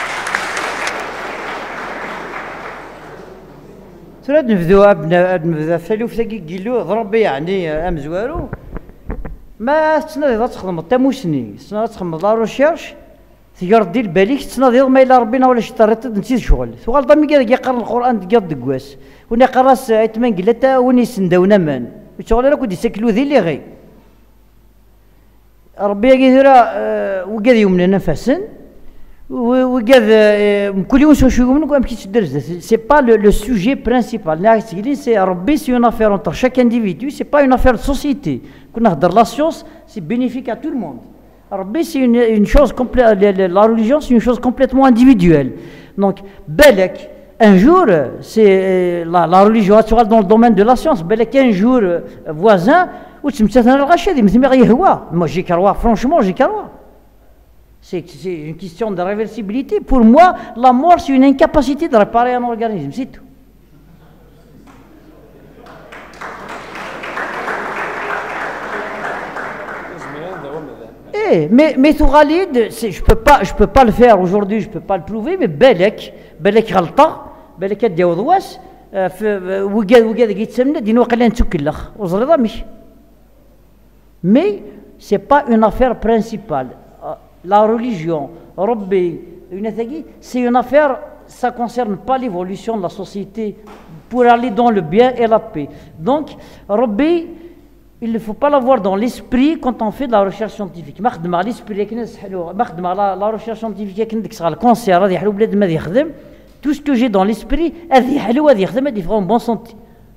تراد نبداو ابنا نبدا فالوف تاكي كيلو ضربي يعني امزوارو ما تناضي تخدم تاموسني تناضي تخدم لا ريشيرش تيجر دير بالك تناضي ما الا ربنا ولا شطرت نسيت شغل سؤال ضمي كي يقرا القران ديال دكواس وني قراس ايتمان قلتا وني سنداونا مان شغل راه كنت يسكلو ذي اللي غي ربي كيدير وكاد يومنا نفسن وكاد كل يوم شو شو منكم امشي تدرس سي با لو سوجي برينسيبال ناس تقولي سي ربي سي اون افير انتر شاك انديفيدو سي با اون افير دو سوسيتي كنا نهضر لا سيونس سي بينيفيك ا تو الموند Rabbi, c'est une, une chose complète. La religion, c'est une chose complètement individuelle. Donc, Belek, un jour, c'est la, la religion naturelle dans le domaine de la science. Belek, un jour, voisin, où tu me dis, moi, j'ai qu'à roi, franchement, j'ai qu'à roi. C'est une question de réversibilité. Pour moi, la mort, c'est une incapacité de réparer un organisme, c'est tout. Eh, mais, mais tout Khalid, je ne peux, peux pas le faire aujourd'hui, je ne peux pas le prouver, mais Belek, Belek غلطة, Belek a ديال ضواس, وقاد وقاد يتسمى دينو قلنا نتوكلخ وزريضة مش. Mais ce n'est pas une affaire principale. La religion, Rabbi, c'est une affaire, ça ne concerne pas l'évolution de la société pour aller dans le bien et la paix. Donc, Rabbi, il ne faut pas l'avoir dans l'esprit quand on fait de la recherche scientifique. La recherche scientifique, le cancer, tout ce que j'ai dans l'esprit, c'est en bonne santé.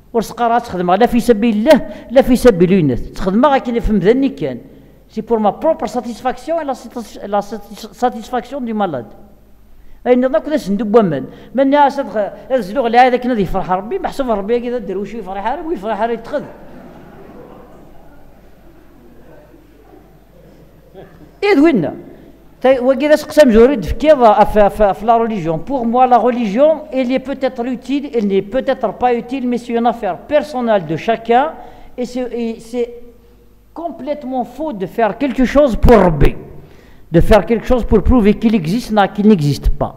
C'est pour ma propre satisfaction et la, la satisfaction du malade. أين ذاك ذا سندب ومن من يا صدق الزلوغ اللي هذا كنا ذي فرح ربي محسوب ربي كذا دير وشي فرح عارب ويفرح عارب يتخذ إيه وين وكذا سقسم جوريد في كذا في la religion. Pour moi la religion elle est peut-être utile, elle n'est peut-être pas utile, mais c'est une affaire personnelle de chacun et c'est complètement faux de faire quelque chose pour Rabbi, de faire quelque chose pour prouver qu'il existe, non, qu'il n'existe pas.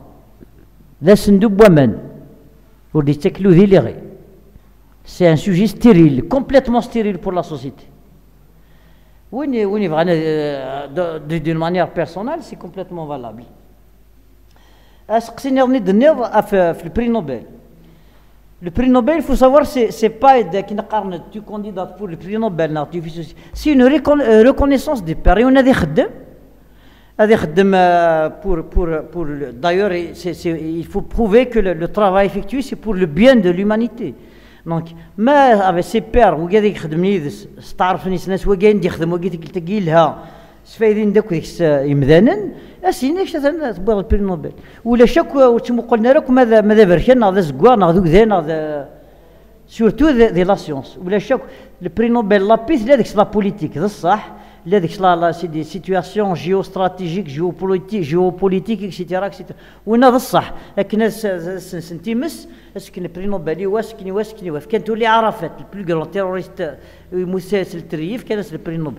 C'est un sujet stérile, complètement stérile pour la société. Oui, d'une manière personnelle, c'est complètement valable. Est-ce que c'est le prix Nobel? Le prix Nobel, il faut savoir, c'est n'est pas tu candidates pour le prix Nobel, c'est une reconnaissance des pairs. Et on a des khadem, pour, pour, pour, d'ailleurs, il faut prouver que le, le travail effectué, c'est pour le bien de l'humanité. Donc, mais avec ses pairs, vous avez des starfnis, vous avez des khadem, سفايدين داك يمذانا اسينا اش تبغى البري نوبل ولا شك وتم قلنا لكم ماذا ماذا بركان هذا زكوار هذوك ذا هذا سورتو دي لا سيونس ولا شك البري نوبل لا بيس لا ديك لا بوليتيك ذا الصح لا ديك لا سي دي سيتوياسيون جيو استراتيجيك جيو بوليتيك جيو بوليتيك اكسيتيرا اكسيتيرا ونا ذا الصح لكن سنتيمس اسكن البري نوبل واسكني واسكني واف كان تولي عرفت البلو غران تيروريست مسلسل التريف كان البري نوبل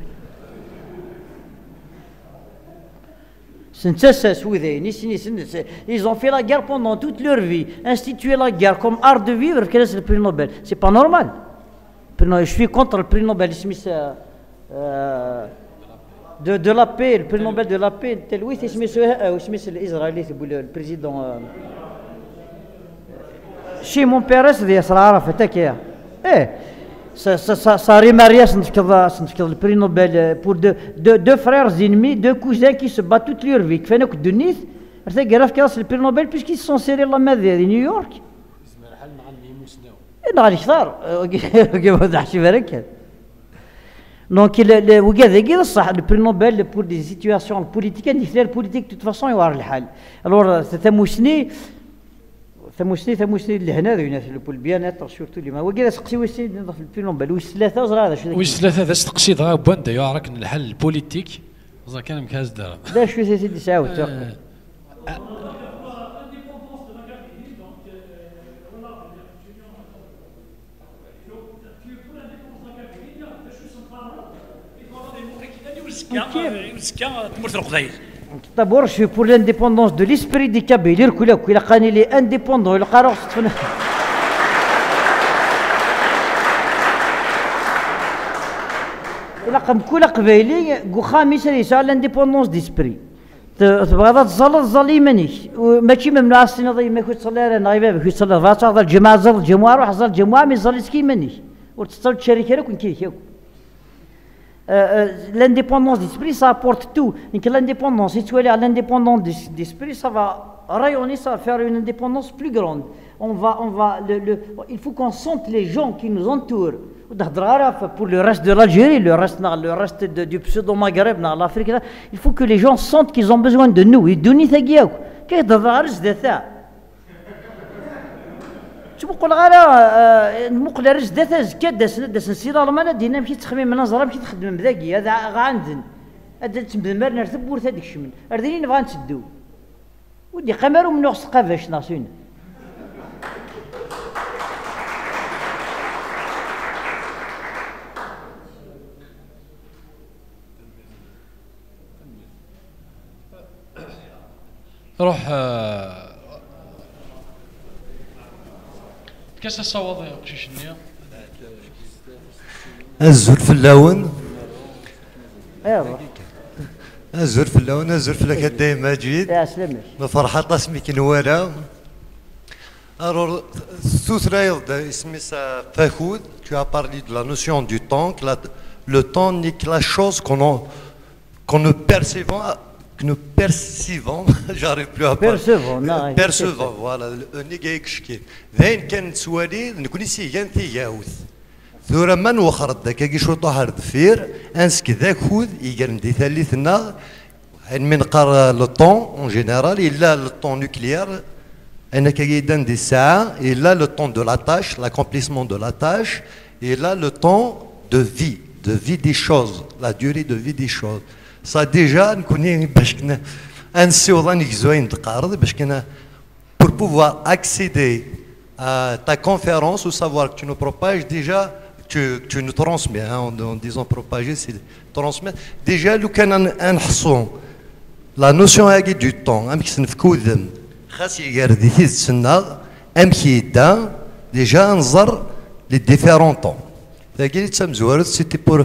Ils ont fait la guerre pendant toute leur vie, institué la guerre comme art de vivre, quel est le prix Nobel? C'est pas normal. Je suis contre le prix Nobel euh, de, de la paix, le prix Nobel de la paix. Oui, c'est l'Israélien, c'est le président. Chez mon père, c'est des Sarah, eh. Ça, ça, ça, ça remarque le prix Nobel pour deux, deux, deux frères ennemis, deux cousins qui se battent toute leur vie. Qui de Nice, c'est grave qu'il y a le prix Nobel puisqu'ils se sont serrés la main de New York. Donc, le prix Nobel pour des situations politiques, les politiques de toute façon, il y a le hal. Alors, c'est un mousni. ثموسني ثموسني اللي هنا ذوينا في البيانات سورتو اللي ما وكذا سقسي ويسي في البينوبل ويس ثلاثه وزرا هذا شو ويس ثلاثه هذا سقسي دغا بوان دايو راك الحل البوليتيك وزا كان مكاز دار لا شو سيدي ساوت D'abord, je suis pour l'indépendance de l'esprit des Kabyles. Il a quand il est indépendant, il a quand il a comme كل قبيلي خامس ليس على l'indépendance d'esprit. تبغى تصلي تصلي مني وماشي ممنوع السنة ضي ما كنت تصلي أنا غيبة كنت تصلي فاس هذا الجماعة زل الجماعة روح زل الجماعة ما يصلي سكي مني وتصلي تشارك لك ونكيف Euh, l'indépendance d'esprit, ça apporte tout. Donc l'indépendance, si tu es à l'indépendance d'esprit, ça va rayonner, ça va faire une indépendance plus grande. On va, on va, le, le, il faut qu'on sente les gens qui nous entourent pour le reste de l'Algérie, le reste, le reste de, du pseudo-Maghreb, l'Afrique, il faut que les gens sentent qu'ils ont besoin de nous. Ils donnent ثقياك. كيف تظهر زدثا؟ شو بقول غير مقل رز دثا زكا داس داس نسير المانا دينا مشيت تخمم من نزرة مشيت تخدم بذاكي هذا غاندن هذا تمدمر نرتب ورث هذيك الشمن أردني نبغى نسدو ودي قمروا من نقص قفاش ناصين روح كاس الصواب يا قشيش النية الزول في اللون ايوا الزول في اللون الزول في الأكاديمية مجيد يا سلامش نفرحة طاسميك نوالا Alors, Fahoud, tu as parlé de la notion du temps, que la, le temps n'est que la chose qu'on qu'on ne percevons, que nous percevons, j'arrive plus à parler. Percevons, non. Percevons, voilà. Nigayekshki. D'ain كان سوالي نكون سيجان تيجاوث. ثورة من وخرت ذاك كي شو طهر ذفير أنسك ذاك خود يجرن دي ثالثنا من قرا لو طون en général إلا le temps nucléaire. Il et là le temps de la tâche, l'accomplissement de la tâche, et là le temps de vie, de vie des choses, la durée de vie des choses. Ça déjà, pour pouvoir accéder à ta conférence ou savoir que tu nous propages, déjà, tu, tu nous transmets, hein, en, en disant propager, c'est transmettre. Déjà, la notion du temps, خاص يقردي في السنة أمشي دا ديجا نظر لي ديفيرون طون ثاكي تسا مزوارت سيتي بور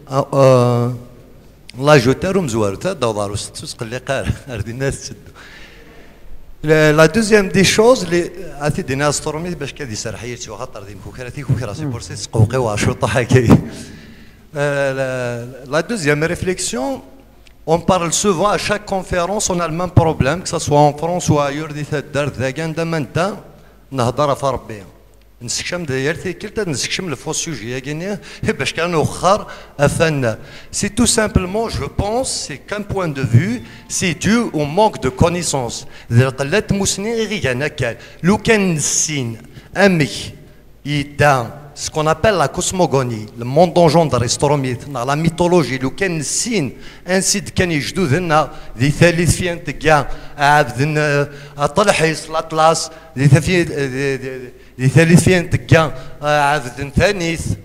لاجوتير ومزوارت هذا ضارو ستوس قال لي قال أردي الناس تسدو لا دوزيام دي شوز لي عرفتي دي ناس طرومي باش كادي سرحيتي وخاطر دي مكوكراتي كوكراسي بورسي سقوقي وعشوطة هكاي لا دوزيام ريفليكسيون. On parle souvent à chaque conférence, on a le même problème, que ce soit en France ou ailleurs. C'est tout simplement, je pense, c'est qu'un point de vue, c'est dû au manque de connaissances. Ce qu'on appelle la cosmogonie, le monde d'engendre dans la mythologie, le ken sin, ainsi de ken yjdudna, des thalithien tga, abdn atalhis l'atlas, des thalithien tga, abdn thanith.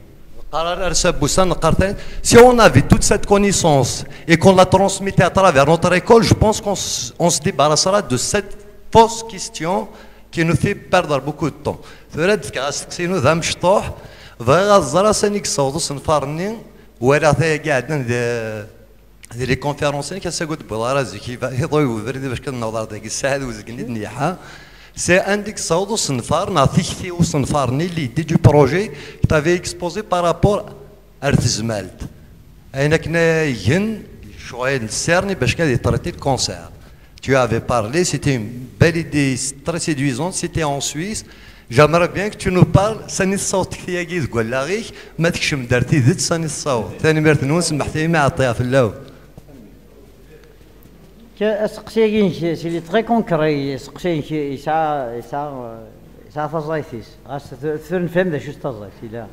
Si on avait toute cette connaissance et qu'on la transmettait à travers notre école, je pense qu'on on se débarrassera de cette fausse question qui nous fait perdre beaucoup de temps. C'est nous ذا مشطوح بغا الزرا سانيك صوتو سنفارني ولا ثا قاعدين ذي لي كونفيرونسين كنساقود بلارا زكي يضوي وفردي باش كنوضر ذاك الساعه وزكني نيحه سي عندك صوتو سنفار نعطيك وسنفارني لي دي دو بروجي كتافي اكسبوزي بارابور ارث زمالت اين كنا ين شويه نسيرني باش كان يطريتي الكونسير. Tu avais parlé, c'était une belle idée très séduisante, c'était en Suisse. J'aimerais bien que tu nous parles, ساني الصوت كثير يجي تقول لا غير ما تكشم درتي ذات ساني الصوت. ثاني مرة نون سمحتي ما عطيها في اللو. سقسيين سي تري كونكري سقسيين يسعى يسعى يسعى فازايثيس. غاس ثرن فهم ذا شو استازايثي لا.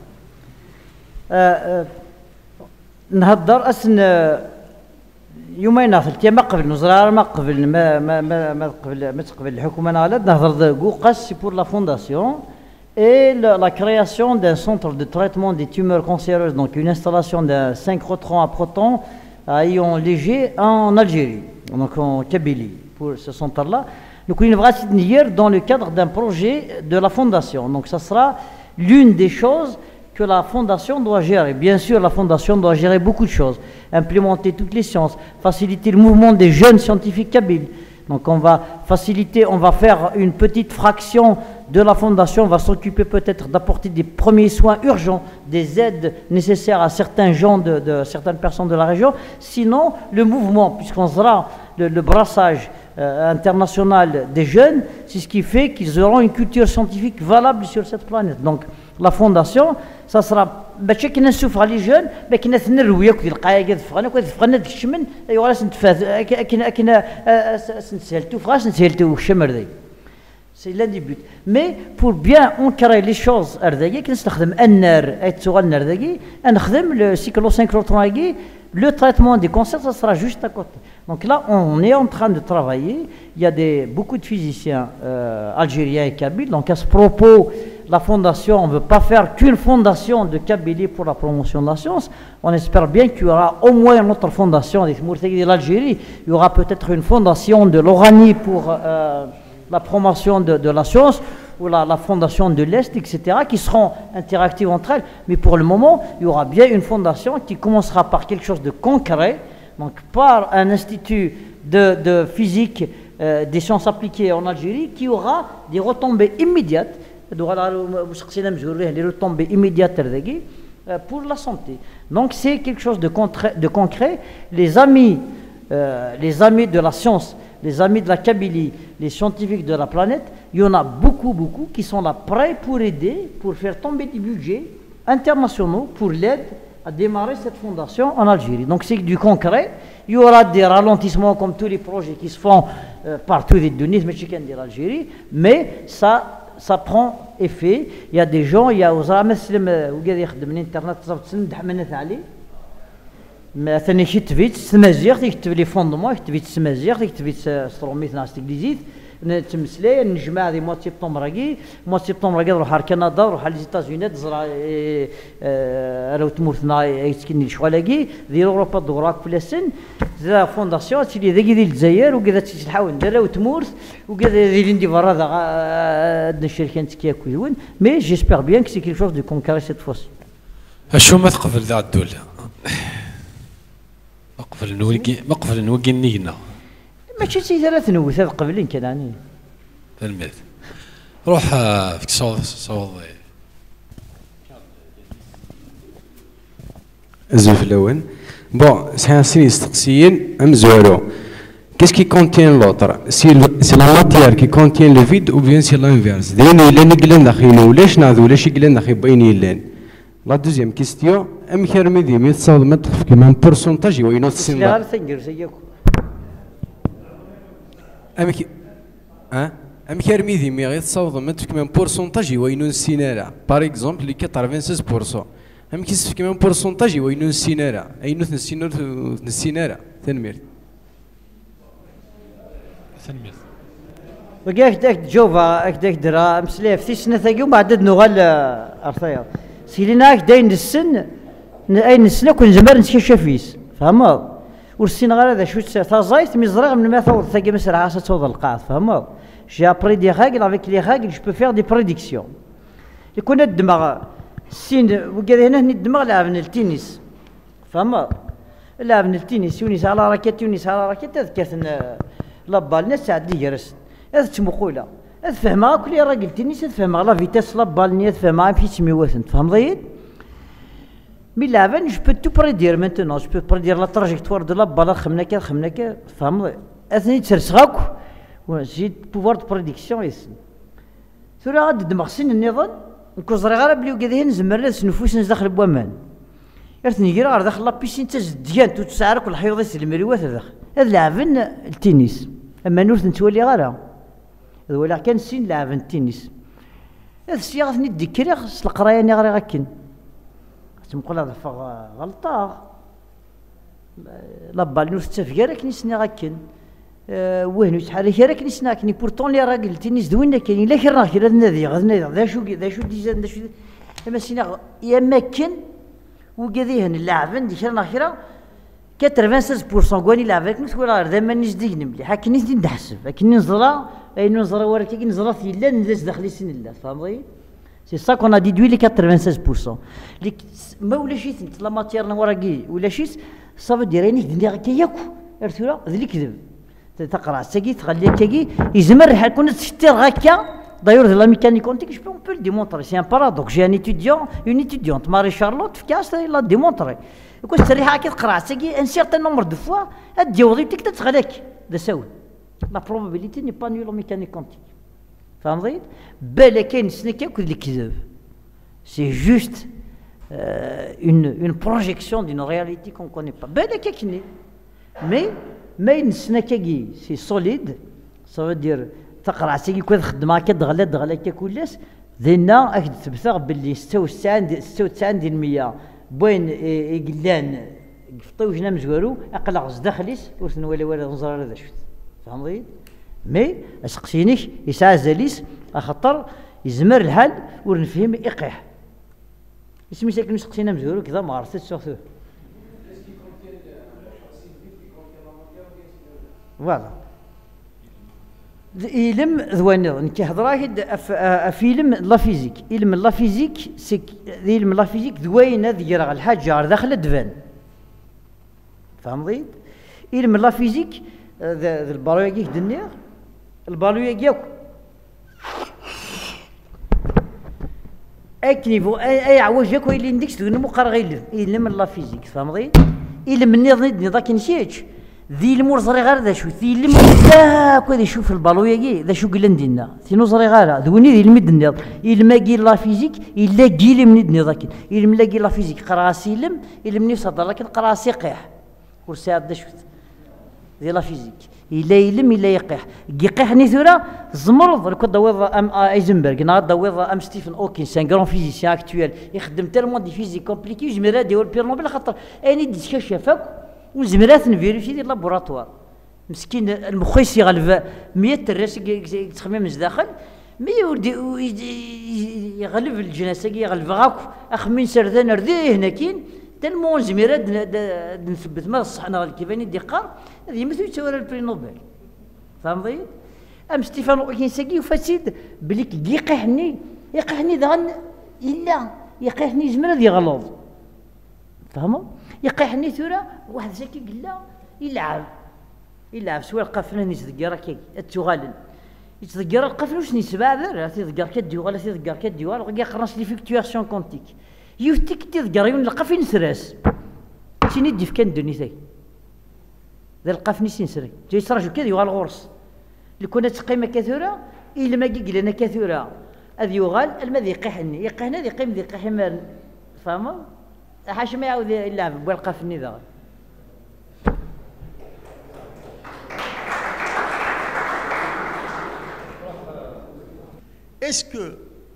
نهضر أسن يومين ناثل ما قبل نزرار ما قبل ما ما ما ما قبل ما تقبل الحكومه نالد نهضر قوقاس سي بور لا فونداسيون et la, la création d'un centre de traitement des tumeurs cancéreuses, donc une installation d'un synchrotrons à protons à ion léger en Algérie, donc en Kabylie, pour ce centre-là. Donc une vraie dans le cadre d'un projet de la fondation. Donc ça sera l'une des choses que la fondation doit gérer. Bien sûr, la fondation doit gérer beaucoup de choses, implémenter toutes les sciences, faciliter le mouvement des jeunes scientifiques kabyles. Donc on va faciliter, on va faire une petite fraction de la fondation, on va s'occuper peut-être d'apporter des premiers soins urgents, des aides nécessaires à certains gens, de, de certaines personnes de la région. Sinon, le mouvement, puisqu'on sera le, le brassage euh, international des jeunes, c'est ce qui fait qu'ils auront une culture scientifique valable sur cette planète. Donc la fondation, ça sera باش كنا نشوف على لي جون ما كنا نروي كي القايا فغنا كنا فغنا ديك الشمن ايوا راس نتفاز كنا كنا نسهلتو فغاش نسهلتو الشمر ذي سي لا دي بوت مي بور بيان اونكري لي شوز ارداكي كنستخدم النار اي تسوغال النار داكي نخدم لو سيكلوسينكروترون le traitement des cancers, ça sera juste à côté. Donc là, on est en train de travailler. Il y a des, beaucoup de physiciens euh, algériens et kabyles. Donc à ce propos, la fondation, on ne veut pas faire qu'une fondation de Kabylie pour la promotion de la science. On espère bien qu'il y aura au moins une autre fondation de l'Algérie. Il y aura peut-être une fondation de l'Oranie pour euh, la promotion de, de la science, ou la, la fondation de l'Est, et cetera, qui seront interactives entre elles. Mais pour le moment, il y aura bien une fondation qui commencera par quelque chose de concret, donc par un institut de, de physique, euh, des sciences appliquées en Algérie, qui aura des retombées immédiates, les retombées immédiates euh, pour la santé. Donc c'est quelque chose de, de concret. Les amis, euh, les amis de la science, les amis de la Kabylie, les scientifiques de la planète, il y en a beaucoup, beaucoup qui sont là prêts pour aider, pour faire tomber des budgets internationaux pour l'aide à démarrer cette fondation en Algérie. Donc c'est du concret. Il y aura des ralentissements comme tous les projets qui se font euh, partout des Tunis, Mexicains de l'Algérie, mais ça, ça prend effet. Il y a des gens, il y a aux Muslims, مثلا يكتب في السمازيغ يكتب لي فوندمون يكتب في السمازيغ يكتب في ستروميت ناس تجليزيت نتمسلاي نجمع دي موتي بطومراكي موتي بطومراكي نروح على كندا نروح على ليزيتازوني تزرع راهو تمورتنا يتكني شغلاكي ديال اوروبا دوراك في السن ذا فونداسيون تيلي ذاكي ديال الجزائر وكذا تحاول ندير وتمورت وكذا ديال ندي برا عندنا الشركات كياكلون مي جيسبيغ بيان كي سي كيل شوز دو كونكاري سيت فوس اشو ما تقبل ذا الدوله مقفل نوقي مقفل نوقي النينا ماشي شي ثلاث نوث هذا قبلين كان يعني فهمت روح فيك صوت صوت الزوف الاول بون صحيح سيني استقسيين ام زوالو qu'est-ce qui contient l'autre si c'est la matière qui contient le vide ou bien c'est l'inverse داين الا نقلن داخينو ولاش ناض ولاش يقلن داخي بيني لان لا دوزيام كيستيون ام كرمي ديما تصاوب ما تخف كيما بورسونتاج وينو تسين لا ثنجر زيكم ام كي ها ام كرمي ديما غير تصاوب ما تخف كيما بورسونتاج وينو نسينارا باغ اكزومبل لي ثمانية وثمانين بالمئة ام كيسف كيما بورسونتاج وينو نسينارا اينو نسينو نسينارا تنمير تنمير وكاك داك جوفا اك داك درا مسلاف في سنه ثاقي ومن بعد نغال ارثيا سيليناك داين السن اين السنه كون زمر نتكشف فيس فهمت والسن غير هذا شو تازايت مزرغ من ما ثور ثاقي مسرعه توض القاط فهمت جي ابري دي ريغل افيك لي ريغل جو بو فير دي بريديكسيون يكون الدماغ السين وكذا هنا الدماغ لعبنا التنس فهمت لعبنا التنس يونس على راكيت يونس على راكيت تذكرت لابال الناس تعدي جرس هذا تمقوله هذا فهمها كل راجل تنس هذا فهمها لا فيتاس لابال نيت فهمها في سميوات انت فهم ضيد مي لعبان جو بو تو بريدير مانتونون جو بو بريدير لا تراجيكتوار دو لابال خمنا كا خمنا كا فهم ضيد اثني ترسغاك وجيت بوفوار دو بريديكسيون يسن ثورا غاد دماغ سن النظام نكوزري غير بلي وكذا نزمر لاس نفوس ندخل بوامان رثني كير غير داخل لابيسين تزديان تسعرك والحيوض يسل المريوات داخل هذا لعبن التنس اما نورث نتولي غير هذا ولا كان سين لعبن التنس هذا السياغ ثني تذكري خص القرايه ني غير غاكن تنقول هذا غلطه لابال نورث تفكير كني سني غاكن وين شحال كي راك نسناكني بورتون لي راجل تنس دوينا كاين الا كي راه كي نادي غادي ذا شو ذا شو ديزان ذا شو اما سينا يا ماكن وكذيهن اللاعبين ديك راه كي ثمانية وثمانين بالمئة كواني لعبك نقول راه ذا مانيش ديك مليح هاكني نحسب هاكني نزرا اي نزرا ورا كي نزرا في لا ندز داخل سن الله فهمتي سي سا كون ا ديدوي لي ثمانية وثمانين بالمئة لي ما ولا شي انت لا ماتير وراكي ولا شي صافا ديريني ندير كياكو ارثولا ذا اللي كذب تقرا ساكي تخلي كاكي يزمر حال كون تشتي هكا دايور لا ميكانيك كونتيك جو بون بو ديمونطري سي ان بارادوكس جي ان ايتيديون اون ايتيديونت ماري شارلوت في كاس لا ديمونطري كون تريحها كي تقرا ساكي ان سيغتان نومبر دو فوا ادي وظيفتك تتغلاك دا ساول لا بروبابيليتي ني با نيول ميكانيك كونتيك فهمتي بالا كاين سنه كاك اللي كذب سي جوست une, une projection d'une réalité qu'on ne connaît pas. Ben, il mais mais une c'est solide, ça veut dire تقرا سي كي خدمه كتغلا دغلا ككلش دينا اكد تبثغ باللي ستة وتسعين ستة وتسعين ديال المية بوين يقلان قفطي وجنا مزوارو اقلع داخليس ورثنا ولا ولا نزرر هذا شفت فهمتي مي اسقسينيش يسعى زاليس خاطر يزمر الحال ونفهم اقيح اسمي ساكن مسقسينا مزوارو كذا ما عرفتش سورتو فوالا علم ذوانيض نكي هضره فيلم لا فيزيك علم لا فيزيك سي علم لا فيزيك ذوينه ذيرا الحجر داخل الدفان فهمتي علم لا فيزيك ذا البالوياكي دنيا البالوياكي اكنيفو اي عواجك ويلي نديكس دون مقرغيل علم لا فيزيك فهمتي علم النظام ذاك نشيتش ذي المور زري غير ذا شو ذي المور ذاك وذي شوف البالوياكي ذا شو قلنا ندينا ثينو زري غير ذوني ذي الميد النظام إلما كي لا فيزيك إلا كي من الدنيا ذاك إلما كي لا فيزيك قرا سيلم إلما نفسد لكن قرا سيقيح ورساد ذا شو ذي لا فيزيك إلا يلم إلا يقيح يقيح نيثورا زمرض ركض دوّض أم أيزنبرغ نهار دوّض أم ستيفن أوكين سان كرون فيزيسيان أكتويل يخدم تالمون دي فيزيك كومبليكي جميرا ديال بير نوبل خاطر أني ديسكاشافاك وزمرات نفيريفي ديال لابوراتوار مسكين المخيس يغلب مية تراس تخمم من داخل مي يغلب الجناسه يغلب غاكو اخمين سردان رديه هنا كاين تالمون زميرات نثبت ما صحنا كيفاني ديقار هذه مثل تورا البري نوبل فهمتي ام ستيفان اوكين ساكي وفاسيد بليك يقيحني يقيحني دغن الا يقيحني زمرات يغلظ فهموا يقيحني ثورة واحد زكي قال لا يلعب يلعب سوا القفل يتذكر كي التغالن يتذكر القفل واش نسبع ذا تذكر كديوال تذكر كديوال غير قرنس لي فيكتواسيون كونتيك يفتك تذكر يون القفل نسراس شنو يدي في كان دونيتي ذا القفل نسري جاي يسرجو كذا يوغال غورس اللي كنا تقيمه كثوره الا ما قال لنا كثوره هذا يوغال المذي يقيحني يقيحنا ذي قيم ذي قيحمر فاهمه حاش ما يعاود يلعب بوالقى في النظام Est-ce que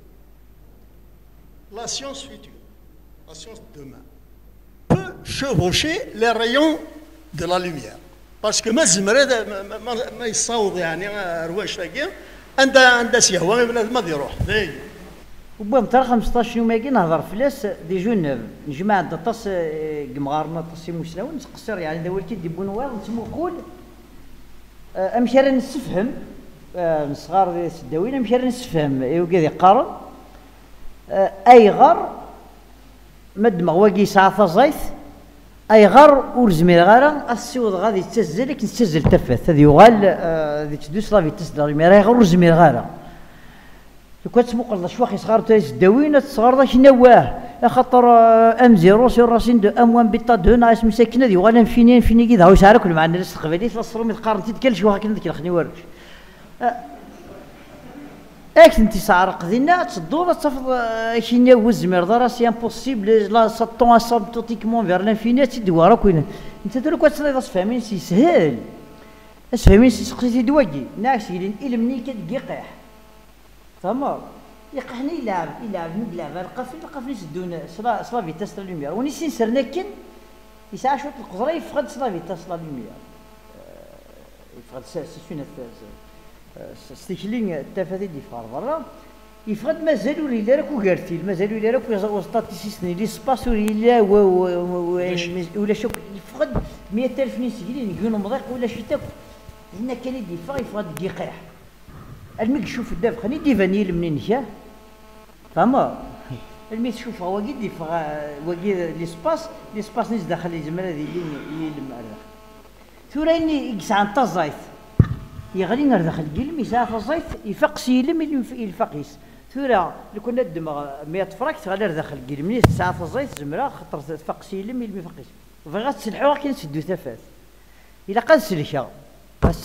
la science future, la science de demain, peut chevaucher les rayons de la lumière? Parce que ما زمرة ما ما يصاوب يعني رواش تاعي عندها عندها سيهوى ما يروح ذي وبام ترى خمسطاش يوم كي نهضر فلاس دي جون نجمع الطاس قمغارنا طاس مسلاون نقصر يعني دا ولكي دي بونوار نسمو قول امشي راه نستفهم نصغار ديال السداوين امشي راه نستفهم ايوا كذا يقارن اي غار مد مغواكي ساعه زيت اي غار ورزمير غارا السود غادي تسزل لك تسزل تفات هذه يغال ذي تدوس لافي تسدر مي راه غير ورزمير غارا لو كنت مقل شواخي صغار تايس داوين تصغر ذاك نواه خاطر ام زيرو سي راسين دو ام وان بيتا دو ناقص مساكنه دي وغالا فيني فيني كي داو يسارك مع الناس القبالي توصلوا من قارنتي كل شي واحد كنت كيخني ورج اكس انت سعرق دينا تصدور تصفض شي نوز مرضى سي امبوسيبل لا سطون اسامبتوتيكمون فير لانفيني تدوار كوين انت درو كتصلي فاهمين سي سهل فاهمين سي سقسيتي دواكي ناقص يلين المني كتقيقيح فما يقحني يلعب يلعب نلعب القفل القفل يسدون صلا صلا فيتاس لا لوميير وني سينسرنا كن يسعى شوط القزره يفقد صلا فيتاس لا لوميير يفقد سيسون ستيكلين التفادي دي فار برا يفقد مازال ولا راك وكارتيل مازال ولا راك وستاتيسيسني لي سباس ولا ولا شوك يفقد مئة ألف نسجلين يكونوا مضيق ولا شي تاكل هنا كان يدي فار يفقد دقيقه المي تشوف الدافع خليني دي فانيل منين نشاه فما المي تشوف هو قد دي وقي لي سباس لي سباس نيز داخل يجمل هذه اللي يلم على ثورا اني يقسع نتا الزيت يغلي نار داخل قلم يساف الزيت يفق سيلم يلفقيس ثورا اللي كنا الدماغ مية فراك تغلي داخل قلم نيز ساعه الزيت زمرا خطر تفق سيلم يلفقيس بغات تسلحوها كي نسدو تفات الا قاد سلكها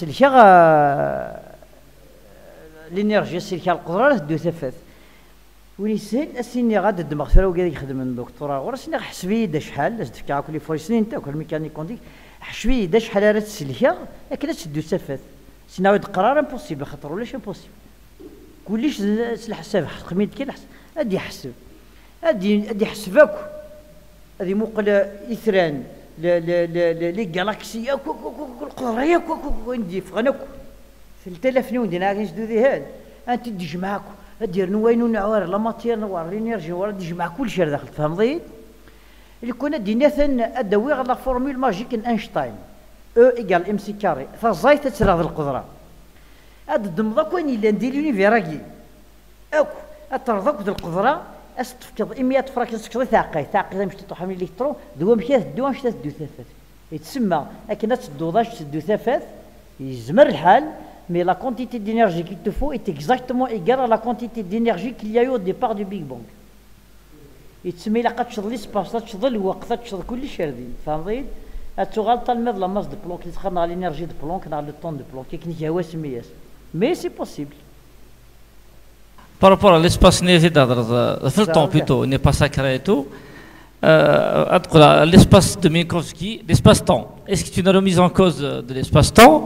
السلكها الانرجي السلكه القدره تدو ثفات ونسيت اسيني غاد الدماغ ثرا وقال يخدم الدكتوراه ورا سيني حسبي دا شحال لاش تفكر كل فور سنين تاكل الميكانيك كونديك حسبي دا شحال راه تسلكها لكن تشدو سفات سينا ود قرار امبوسيبل خاطر ولاش امبوسيبل كلش الحساب خميت كي الحساب ادي يحسب ادي ادي يحسبك هذه مقل اثران لي جالاكسي القدريه وندي فغنك ثلاثة آلاف نيون دينار نجدو ذي هاد انت تجمعك دير نوين نوار لا ماتير نوار لينيرجي ورا تجمع كل شيء داخل تفهم ضيد اللي كنا دينا ثن ادوي على لا فورمول ماجيك اينشتاين او ايكال ام سي كاري فزايت تسرى هذه القدره هاد الدمضه كون الا ندير لونيفيراكي اكو اترضك ذي القدره استفقد مية فرانك تسكري ثاقي ثاقي مش تطيح من الالكترون دوا مشات دوا مشات تدو ثافات يتسمى لكن تدوضاش تدو ثافات يزمر الحال mais la quantité d'énergie qu'il te faut est exactement égale à la quantité d'énergie qu'il y a eu au départ du Big Bang. يتسمى إلا قد تشظ ليسباس تشظ الوقت تشظ كل شيء ردين فهمت؟ أتغال تلمذ لا ماس دو بلونك اللي تخدم على الإنرجي دو بلونك على لو طون دو بلونك كيك نجي هوا سمياس mais c'est possible. Par rapport à l'espace nézé d'adre, le temps plutôt n'est pas sacré et tout. Euh, l'espace de Minkowski, l'espace-temps. Est-ce que tu as une remise en cause de l'espace-temps?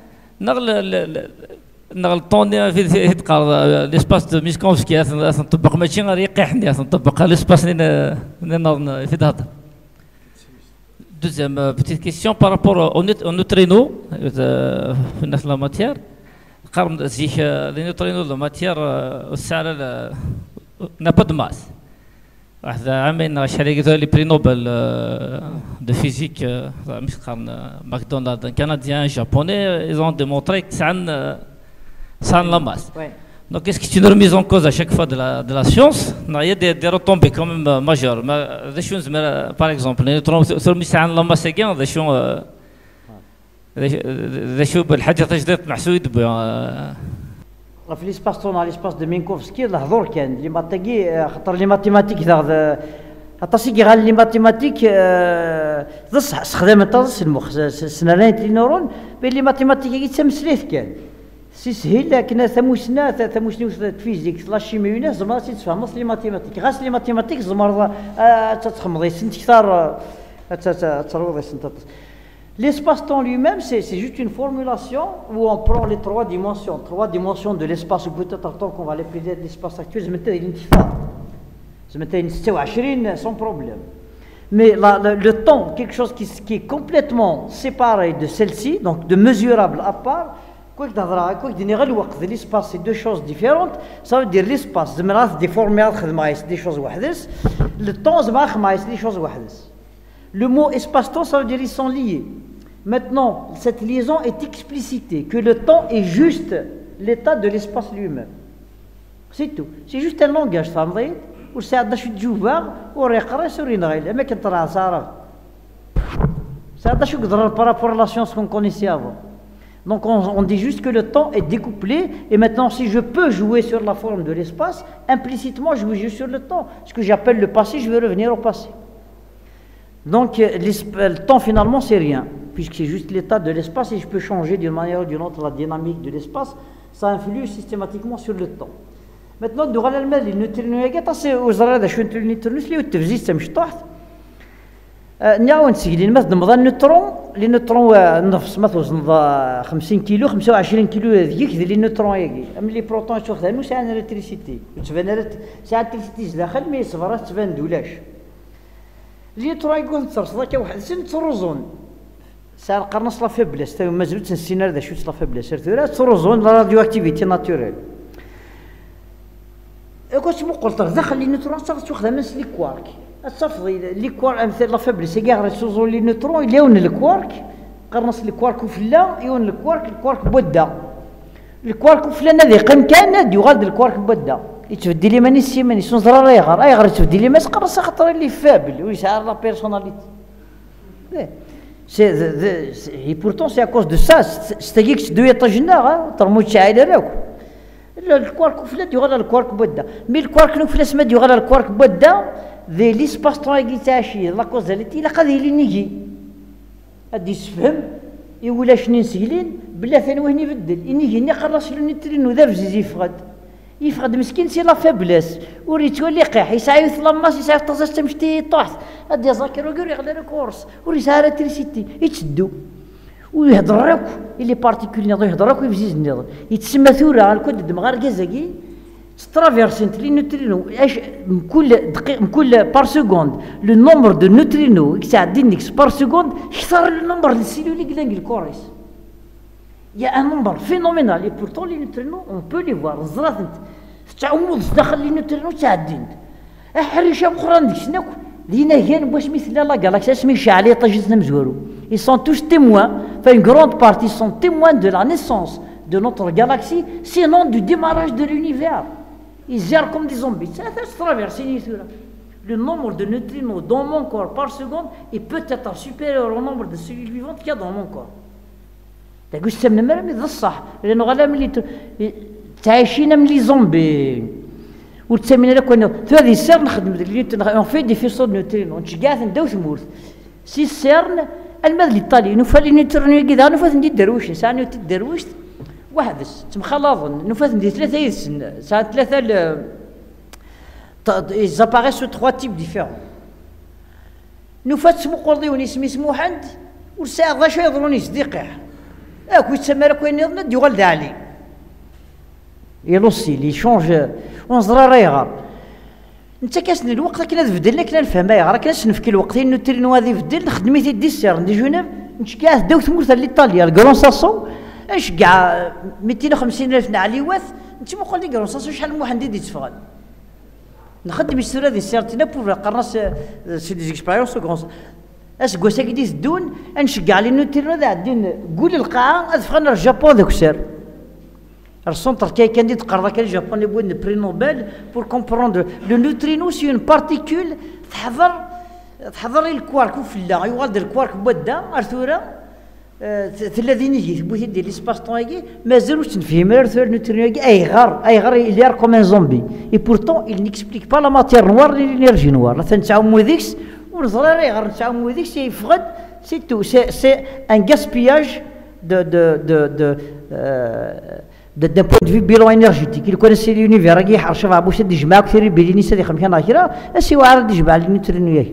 نغلطون في l'espace de Minkowski نطبق ماشي غير يقيحني نطبق l'espace اللي في هذا. Deuxième petite question par rapport au neutrino في la matière. قارن زيك les neutrinos la matière السعر n'a pas de masse. واحد عامين شحال قلت لي بري نوبل de physique مش قارن ماكدونالد كنديان japonais ils ont démontré que ça ça a la masse. Donc est-ce que c'est une remise en cause à chaque fois de la de la science? Il y a des, des retombées quand même majeures. Mais des choses par exemple les neutrons sur le ça a la masse égale des choses des choses بالحاجة تجديد محسود في ليسباس طون ليسباس دو مينكوفسكي الهضور كان اللي ماتيكي خاطر لي ماتيماتيك ذا حتى سيكي غال لي ماتيماتيك ضص استخدام تاع المخ سنانين لي نورون بين لي ماتيماتيك كي تمسليت كان سي سهل لكن ثموسنا ثموسنا فيزيك لا شيمي وناس زعما تفهم لي ماتيماتيك غاس لي ماتيماتيك زعما تتخمضي سنت كثار تروضي سنت. L'espace-temps lui-même, c'est juste une formulation où on prend les trois dimensions, trois dimensions de l'espace, ou peut-être tant qu'on va les plaider de l'espace actuel, je mettais une je mettais une sans problème. Mais la, la, le temps, quelque chose qui, qui est complètement séparé de celle-ci, donc de mesurable à part, quoi que de l'espace, c'est deux choses différentes, ça veut dire l'espace, des formules, des choses le temps, c'est des choses. Le mot espace-temps, ça veut dire qu'ils sont liés. Maintenant, cette liaison est explicitée, que le temps est juste l'état de l'espace lui-même. C'est tout. C'est juste un langage, ça me dit. Ou c'est un joueur, ou un sur une règle. Mais quand on a ça, c'est un joueur par rapport à la science qu'on connaissait avant. Donc on, on dit juste que le temps est découplé, et maintenant si je peux jouer sur la forme de l'espace, implicitement je joue sur le temps. Ce que j'appelle le passé, je vais revenir au passé. Donc le temps finalement c'est rien, puisque c'est juste l'état de l'espace et je peux changer d'une manière ou d'une autre la dynamique de l'espace, ça influe systématiquement sur le temps. Maintenant, nous allons le les neutrinos, c'est aux arrêts de les neutrinos, les neutrinos, c'est مش تحت. نعاود نسقي مثلا نبض النيوترون لي نيوترون نفس مثلا خمسين كيلو خمسة وعشرين كيلو هذيك لي نيوترون ياكي اما لي بروتون شوف هذا واش عندنا الكتريسيتي تبان ساعه الكتريسيتي داخل مي صفرا تبان دولاش لي نيوترون يقول تصرص كا واحد سن تروزون ساعه قرنص لا فيبلس تا مازال تنسينا هذا شو لا فيبلس سيرتو تروزون لا راديو اكتيفيتي ناتوريل كنت قلت داخل لي نيوترون تاخذ من لي كوارك الصفضي لي كوارك مثل لا فابريس كاع تسوزو لي نيوترون يلون الكوارك قرنص لي كوارك وفلا يون الكوارك الكوارك بودا الكوارك وفلا هذه قم كان يغاد الكوارك بودا يتبدي لي ماني سي ماني سون زرار يغار اي غير تبدي لي ما قرص خاطر لي فابل ويسعر لا بيرسوناليتي سي اي بورتون سي ا كوز دو سا ستاكيك دو يطجنا ترمو تشعيل راكو الكوارك وفلا يغاد الكوارك بودا مي الكوارك وفلا سما يغاد الكوارك بودا ذي لي سباس طون تاشي لا كوزاليتي لا قضيه لي نيجي غادي يسفهم يولا شنو نسيلين بلا ثاني وين يبدل ينيجي ني قرص لو نيترينو ذا بزيف غاد يفقد مسكين سي لا فابليس وريتو اللي قاح يسعى يثلماس يسعى تصاص تمشتي طاحت هاد يذاكر ويقول يغلى الكورس وريسها الكتريسيتي يتشدو ويهضرك اللي بارتيكول نيض يهضرك ويفزيز نيض يتسمى ثوره الكود دمغار كازاكي ترافيرسنت لي نوترينو اش كل دقيقه كل بار سكوند لو نومبر دو نوترينو يتعدي نيكس بار سكوند اكثر لو نومبر دو سيلولي كلانك الكوريس Il y a un nombre phénoménal et pourtant les neutrinos on peut les voir زرات تعوض داخل les neutrinos تعدين حريشه اخرى ديك شنو لينا هي واش مثل لا غالاكسي اسمي شعلي طاجتنا مزورو ils sont tous témoins enfin une grande partie sont témoins de la naissance de notre galaxie sinon du démarrage de l'univers ils gèrent comme des zombies ça traverse le nombre de neutrinos dans mon corps par seconde est peut-être supérieur au nombre de cellules vivantes qu'il y a dans mon corps تقول سمنا مرمي ذا الصح لانه غلا ملي تعيشين ملي زومبي وتسمينا لك وانا هذه السيرن نخدم اللي اون في دي فيسو دو نوترينو انت قاعد نداو ثمورت سي السيرن الماذ الايطالي نفال نوترينو كذا نفاز ندير درويش ساعه نوت درويش واحد تمخلط نفاز ندير ثلاثه يسن ساعه ثلاثه ils apparaissent sur trois types différents نفاز سمو قرضيوني سمي سمو حد والساعه غا شويه يضروني صديقي اكو يتسمى لك وين يضرب يغلد عليه يلوسي اللي يشونج ونزرا رايغا انت كاسن الوقت كنا تبدل لك نفهم يا راك نفكي الوقتين نوترينو هذه بدل خدمتي دي سير دي جونيف انت كاع داو تمورت الايطاليا الكرون ساسون اش كاع مئتين وخمسين الف على واث انت ما قول لي كرون ساسون شحال من واحد دي تفغل نخدم السيره دي سيرتنا بور قرناس سي دي اكسبيريونس كرون اش كوسا كي دون نشجع لي نوترينو ذا عندنا قول القاعه ادفغنا الجابون ذاك السير السونتر كي كان دي تقرا كان الجابون يبغي بري نوبل بور كومبروندر لو نوترينو سي اون بارتيكول تحضر تحضر الكوارك وفلا يوالد الكوارك بودا ارثوره ثلاثين يجي بغيتي دير لي سباس طون يجي مازالوش تنفهم ارثور نوترينو يجي اي غار اي غار اللي ير كوم ان زومبي اي بورتون il n'explique pas la matière noire ni l'énergie noire لا تنتعاومو ديكس ونزراري غير نتعاومو ديك سي يفقد سي تو سي سي ان غاسبياج دو دو دو دو d'un point de vue bilan énergétique il connaissait l'univers كي يحرش مع بوش يجمع كثير بيليني سي خمسين عشرة اسي واعر يجمع لي نوترينو ياك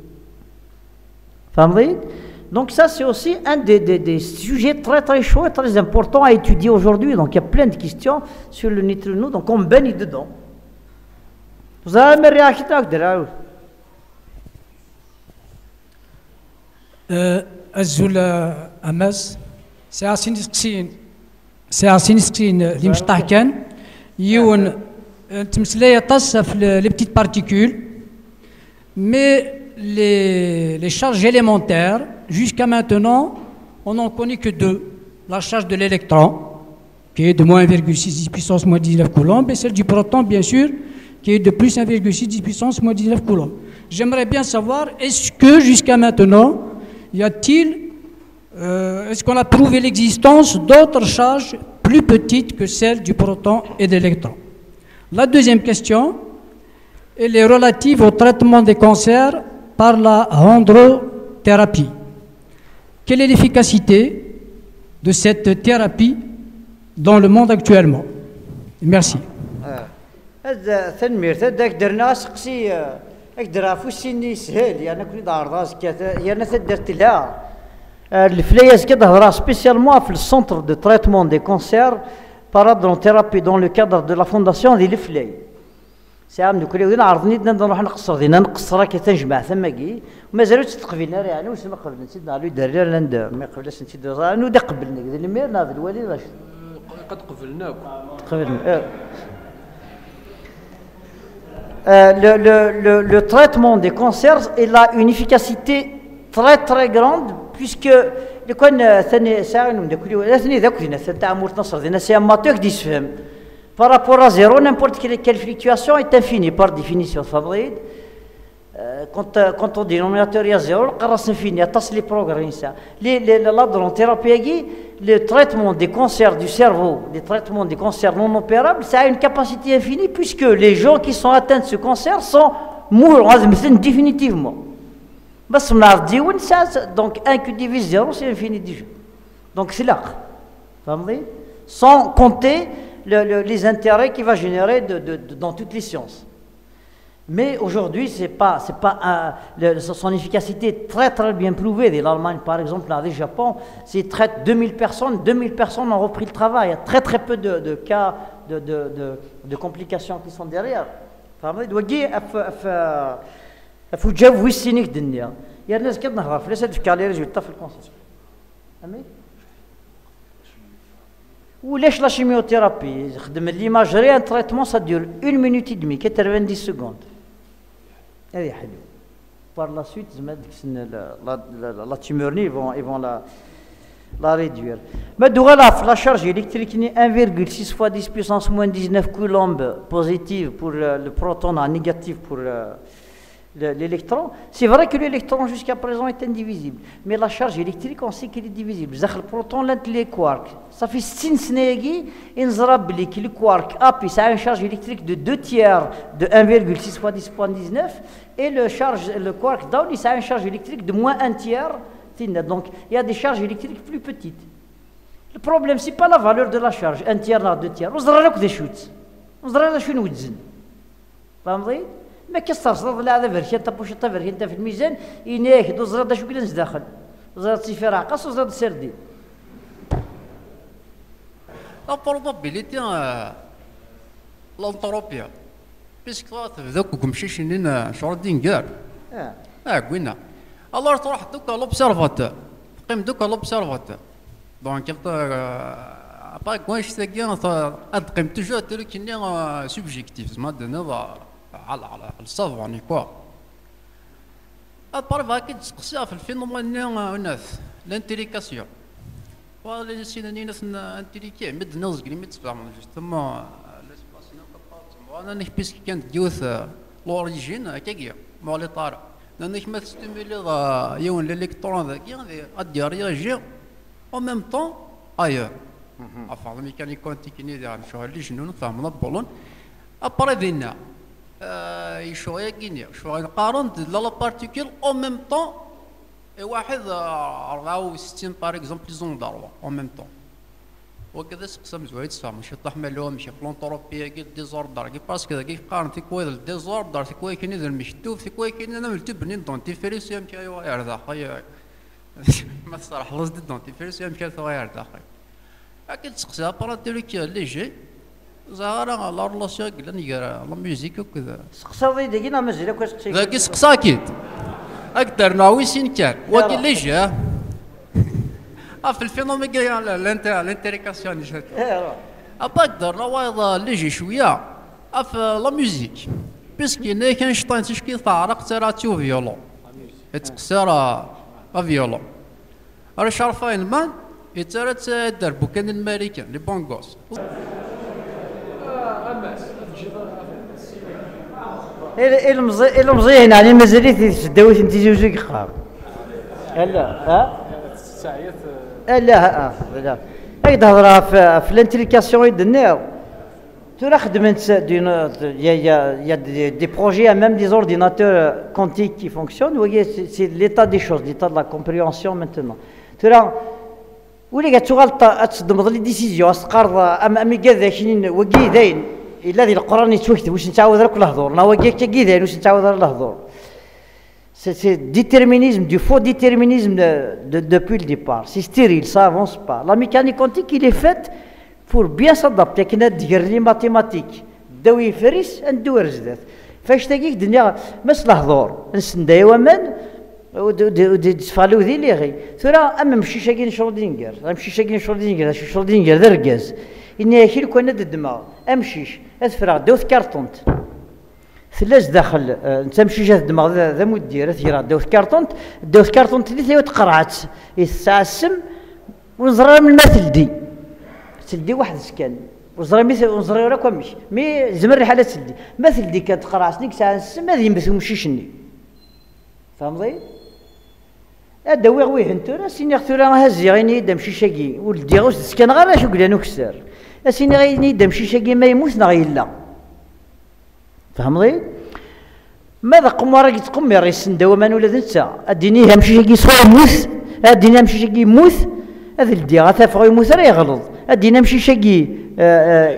فهمتي donc ça c'est aussi un des, des, des sujets très très chauds et très importants à étudier aujourd'hui donc il y a plein de questions sur le neutrino donc on baigne dedans vous avez une réaction là الزول اماس ساعه سين ساعه سين اللي مشطح كان يون تمسلايه طاس في لي بتيت بارتيكول مي les les charges élémentaires jusqu'à maintenant on n'en connaît que deux la charge de l'électron qui est de moins un virgule six puissance moins dix-neuf coulombs et celle du proton bien sûr qui est de plus un virgule six puissance moins dix-neuf coulombs. J'aimerais bien savoir est-ce que jusqu'à maintenant y a-t-il, euh, est-ce qu'on a prouvé l'existence d'autres charges plus petites que celles du proton et de l'électron? La deuxième question, elle est relative au traitement des cancers par la androthérapie. Quelle est l'efficacité de cette thérapie dans le monde actuellement? Merci. هذا ثنمير هذاك درنا سقسي اقدر فوسيني سهل يعني كل دار راسك يعني درت لها الفلايس كتهضر سبيسيالمون في السونتر دو تريتمون دي كونسير بارادونثيرابي دون لو كادر دو لا فونداسيون ديال الفلاي ساعه من كل يوم عرضني نروح نقصر دينا نقصر كي تنجمع ثماكي ومازالوا تقبلنا يعني واش ما قبلنا نسيت على دار لاند ما قبلش نسيت انو دا قبلنا المير ناض الوالد واش قد قبلناك قبلنا Euh, le, le, le, le traitement des cancers il a une efficacité très très grande puisque le كون ثاني ساعه ندير ثاني ذاك دينا تاع مور نصر دينا سي اماتور ديسفهم par rapport à zéro n'importe quelle, quelle fluctuation est infinie par définition Fabride euh, quand quand on dénominateur il y a zéro القراص infini تصل لي بروغرام ça les l'adrothérapie le traitement des cancers du cerveau, les traitements des cancers non opérables, ça a une capacité infinie puisque les gens qui sont atteints de ce cancer sont morts définitivement. Donc un qui divise zéro, c'est infini déjà. Donc c'est là. Sans compter le, le, les intérêts qu'il va générer de, de, de, dans toutes les sciences. Mais aujourd'hui, c'est pas, c'est pas un, le, son efficacité est très très bien prouvée. L'Allemagne, par exemple, là, le Japon, c'est traite deux mille personnes, deux mille personnes ont repris le travail. Il y a très très peu de, de cas de, de, de, de complications qui sont derrière. Il faut que vous signez que il y a des gens qui ont fait ça, qui ont fait résultats في الكونسيل. ولاش لا chimiothérapie خدم l'imagerie, un traitement ça dure une minute et demie, quatre-vingt-dix secondes. هذه حلو. Par la suite, la tumeur, ils vont, ils vont la, la réduire. Mais la charge électrique est un virgule six fois dix puissance moins dix-neuf coulombs positive pour le, le proton, négatif pour le, l'électron. C'est vrai que l'électron jusqu'à présent est indivisible, mais la charge électrique on sait qu'elle est divisible. Le proton les quarks, ça fait six snégi et le quark up, ça a une charge électrique de deux tiers de un virgule six fois dix point dix-neuf et le, charge, le quark down, ça a une charge électrique de moins un tiers. Donc il y a des charges électriques plus petites. Le problème c'est pas la valeur de la charge, un tiers là, deux tiers. On dirait que des chutes. On dirait que شنو وزن. فهمتي؟ ما كيسترصد لا هذا فرشة تا بوش تا فرشة تا في الميزان يناك دو زراد شو كلنس داخل زراد صفر عقص وزراد سردي. La probabilité l'entropie puisque ذاك كمشيشين شوردينغر اه اه قلنا alors تروح دوكا لوبسيرفاتور تقيم دوكا لوبسيرفاتور دونك با كواش تاكي تقيم توجور تلو كيني سوبجيكتيف زعما دنا على على الصافوني كوا ابار فاكي تسقسيها في الفينومين ناس لانتريكاسيون ولا سيناني ناس انتريكي مد نوز كلمه تفهم ثم لاسباس نو وانا نحبس كانت ديوث لوريجين كاكيا مولي طار لانك ما تستميلي يون الالكترون ذاكي غادي رياجي او ميم طون ايور افهم الميكانيك كوانتيك ني ديال شو اللي جنون فهمنا بولون ابار دينا يشويه كينيا شويه قارن لا لا بارتيكول او ميم طون واحد أربعة وستين باغ اكزومبل زوندار او ميم طون وكذا سقسم زويد تفهم ماشي طاح مالهم ماشي فلونطروبيا كي ديزوردر كي باسكو كي قارن في كوي ديزوردر في كوي كاين ذا مشتوف في كوي كاين انا ملتبني دون تيفيريسيوم كي واير ذا خايا ما صراحه لصد دون تيفيريسيوم كي واير ذا خايا اكيد تسقسيها باراتيريك اللي جي زهرة لا رلاسيون كلا نيجر لا ميوزيك وكذا سقساضي دينا مازال كاش تسقسي ذاك سقسا اكيد اكثر ناوي سين كان وكي اللي جا في الفينومين الانتريكاسيون اللي جات ابا اقدر وايض اللي جي شويه في لا ميوزيك بيسكي كان شطان تشكي تعرق تراتيو فيولون تقسر فيولون راه شارفاين مان يترات دربو كان الماريكان لي بونغوس إلا مزيان يعني مازاليت تداوي انت زوجك خاب لا ها لا لا لا هاك تهضرها في في الانتريكاسيون يدناو ترى خدمت يا يا دي بروجي ميم دي اورديناتور كونتيك كي فونكسيون وهي سي ليتا دي شوز ليتا دو لا كومبريونسيون مانتونون ترى ولا كتغلط تصدم لي ديسيزيون اسقر ام امي كذا شنين وكي داين الا ذي القران يتوكتب واش نتعاود لك الهضور نا وكي كي داين واش نتعاود لك الهضور سي ديتيرمينيزم دو فو ديتيرمينيزم depuis le départ c'est stérile ça avance pas la mécanique quantique il est faite pour bien s'adapter كنا دير لي ماتيماتيك داوي فريس ندور زدات فاش تاكيك الدنيا مس الهضور نسندا يومان ودفالو ذي لي غي ثرا اما مشي شاكين شرودينغر مشي شاكين شرودينغر شرودينغر ذا ركاز اني كي كون الدماغ امشيش اثفرا دوث كارطونت ثلاث داخل انت مشي جات الدماغ ذا مدير ثيرا دوث كارطونت دوث كارطونت اللي ثيو تقرعت الساعه السم ونزرى من المثل دي تلدي واحد سكان وزرى مثل ونزرى ولا كومش مي زمر الحاله تلدي مثل دي كتقرعتني ساعه السم هذه مثل مشيشني فهمتي هذا وي وي انتو سيني ثورا هازي غيني دام شي شاكي ولدي غوس سكان غير شو قلنا نكسر سيني غيني دام شي شاكي ما يموت نا غيلا فهمتي ماذا قم راك تقم يا ريس ندومان ولا نتا اديني همشي شاكي صور موت اديني همشي شاكي موت هذا الدي غتافغ يموت راه يغلط ادينا همشي شاكي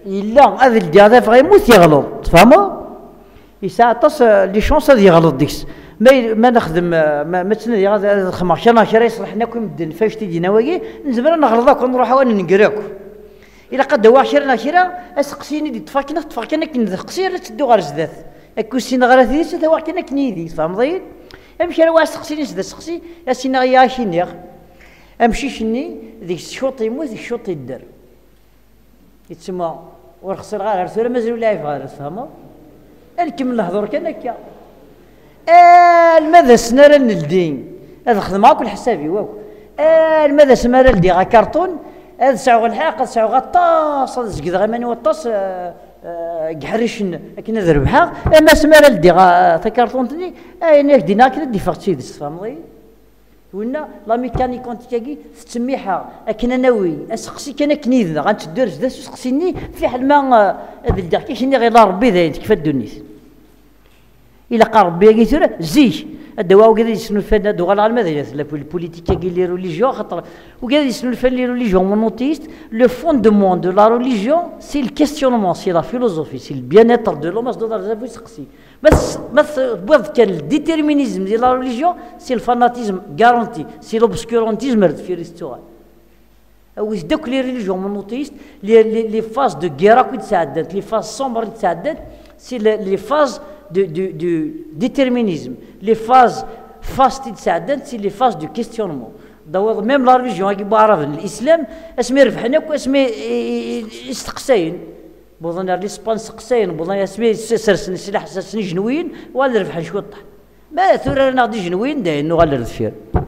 إلا هذا اللي هذا فغيموت يغلط تفهموا؟ يساعد تص لي شونس هذا يغلط ديكس ما ما نخدم ما ما تسنى هذا الخمار شرا شرا يصلحنا كل مدن فاش تيجي نواقي نزبر نغلطك ونروح وانا نقراك إلا قد واحد شرا شرا أسقسيني دي تفاكنا تفاكنا كنسقسي لا تدو غير زدات أكو سين غير ذي ستا واحد كنا كنيدي فهمت ضيق أمشي راه واحد سقسيني زدات سقسي يا سينا يا شينيغ أمشي شني ذيك الشوط يموت ذيك الشوط يدر يتسمى ورخصر غير رسوله مازال لا يفعل فهموا الكمل الهضور كان هكا آه لماذا سنرى الدين هذا خدم معاك الحسابي واكو آه لماذا سنرى الدين غا كرتون هذا ساعو الحاق هذا ساعو غطاس هذا زكد غماني وطاس قحريشن كنا ذربحها ما سمرى الدين غا كرتون تني آه ناك دينا كنا دي فاغتي فهمتي وإن لا ميكانيك كونتيكي تسميها أكنا ناوي أسقسي كان كنيذنا غنتدور زدا سقسيني في حال ما بدي كي شني غير ربي ذا كيف الدنيس إلا قال ربي قيتورا زيش الدواء وكذا يسنو الفن الدواء على المدرسة البوليتيكا كي لي ريليجيون خاطر وكذا يسنو الفن لي ريليجيون مونوتيست لو فوندمون دو لا ريليجيون سي الكيستيونمون سي لا فيلوزوفي سي البيان اتر دو لوم دو دار يسقسي بس بس بوض كان الديتيرمينيزم ديال لا ريليجيون سي الفاناتيزم غارونتي سي لوبسكورونتيزم في ريستوران او دوك لي ريليجيون مونوتيست لي لي فاز دو غيرا كي تساعدت لي فاز سومبر اللي تساعدت سي لي فاز دو دو دو ديتيرمينيزم لي فاز فاست تساعدت سي لي فاز دو كيستيونمون داوود ميم لا ريليجيون كي بعرف الاسلام اسمي ربحنا واسمي يستقساين بوظن ليسبان سقساين بوظن اسمي سرسن سلاح سرسن جنوين ولا ربح نشوطح ما ثورة ناضي جنوين داين نو غير الفير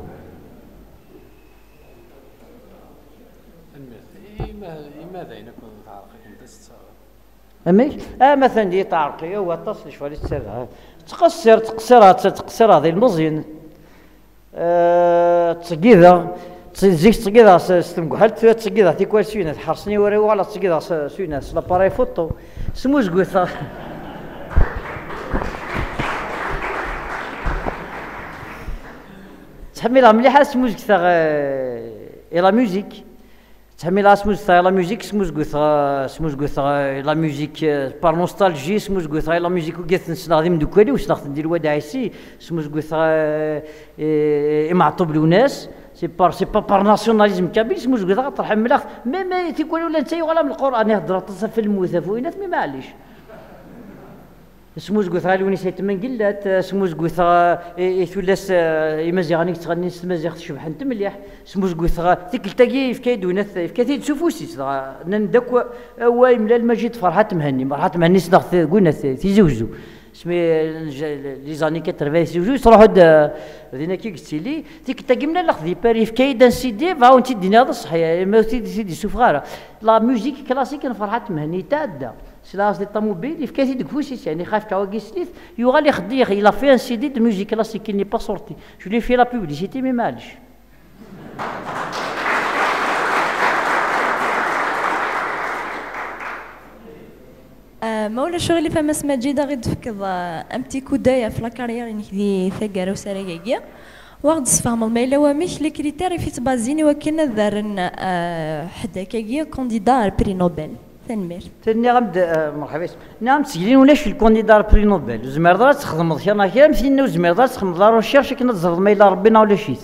لماذا يكون تعرقي كنت امي اه مثلا دي تعرقي هو تصل شويه تسير تقصر تقصر تقصر هذه المزين أه تقيذا زيك تقيذا ستمقحل تقيذا تيكوال سوينة حرصني وري ولا تقيذا سوينة لاباري فوتو سموش قوثا تحملها مليحة سموش قوثا إلى ميوزيك تحملها سموش قوثا إلى ميوزيك سموش قوثا سموش قوثا إلى ميوزيك بار نوستالجي سموش قوثا إلى ميوزيك وقيت نسنغدي من دوكالي وسنغت ندير واد عيسي سموش قوثا إمعطوب لوناس سي بار سي با بار ناسيوناليزم كامل سموش قوثا طرح ملاخ مي مي تيقول ولا نتا ولا من القرآن يهضر في الموثى فوينات مي معليش سموش قوثا لوني سيت من قلات سموش قوثا يثلاث يمازيغاني تغني تمازيغ تشبح انت مليح سموش قوثا ديك التاكي في كايد ونث في كايد سوفوسي ندك واي ملا المجيد فرحات مهني فرحات مهني صدق قلنا تيزوجوا سمي لي زاني كترفاي تيزوجوا تروحوا هذينا كي قلتي لي ديك التاكي ملا لاخذ باري في كايد سيدي فاو انت الدنيا هذا صحيح ما سيدي سوف غاره لا ميوزيك كلاسيك فرحات مهني تعدى سلاس دي طوموبيل في كايت دكفوسيس يعني خاف كاواكي سليث يوغال يخدي il a fait un C D de musique classique qui n'est pas sorti je lui ai fait la publicité mais معليش مولا شغلي فما سما جيدا غير تفكض ام بتي كودايا في لاكارير انك دي ثقاره وسرايا واخد صفهم ما الا وامش لي كريتير في تبازيني وكنا ذارن حدا كاكيا كونديدا بري نوبل تنمير تني غمد مرحبا نعم تسجلين ولاش في الكونديدا بري نوبل زمير دار تخدم خيرنا كيما مثلنا زمير دار تخدم لا ريشيرش كنا تزرد ما الا ربنا ولا شيت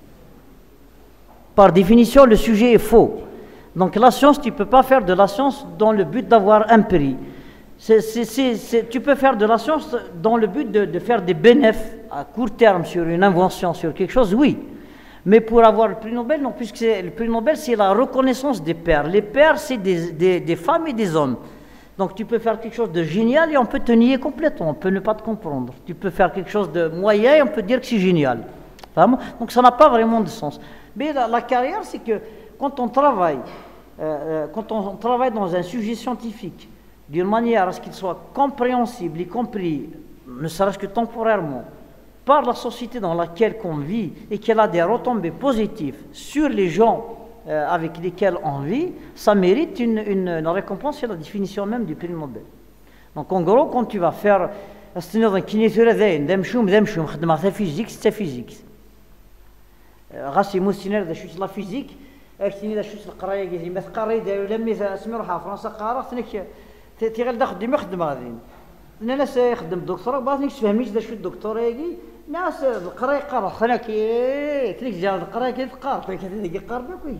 par définition le sujet est faux donc la science tu peux pas faire de la science dans le but d'avoir un prix c'est, c'est, c'est, c'est, tu peux faire de la science dans le but de, de faire des bénéfices à court terme sur une invention sur quelque chose oui. Mais pour avoir le prix Nobel, non, puisque le prix Nobel, c'est la reconnaissance des pairs. Les pairs, c'est des, des, des femmes et des hommes. Donc tu peux faire quelque chose de génial et on peut te nier complètement, on peut ne pas te comprendre. Tu peux faire quelque chose de moyen et on peut dire que c'est génial. Donc ça n'a pas vraiment de sens. Mais la, la carrière, c'est que quand on travaille, euh, quand on travaille dans un sujet scientifique, d'une manière à ce qu'il soit compréhensible, y compris, ne serait-ce que temporairement, par la société dans laquelle on vit et qu'elle a des retombées positives sur les gens euh, avec lesquels on vit, ça mérite une, une, une récompense, c'est la définition même du prix Nobel. Donc en gros, quand tu vas faire la physique, c'est physique. La physique, اكتيني ذا شوس القرايه كي ما تقراي داير لمي اسمي روحها فرنسا قارا تنك تي غير داخل ديما خدم غاديين انا ناس يخدم دكتوراه باغي تفهميش ذا شو الدكتوراه يجي ناس القرايه قرا خنا كي تلك جا القرايه كي تقار كي كي قار كوي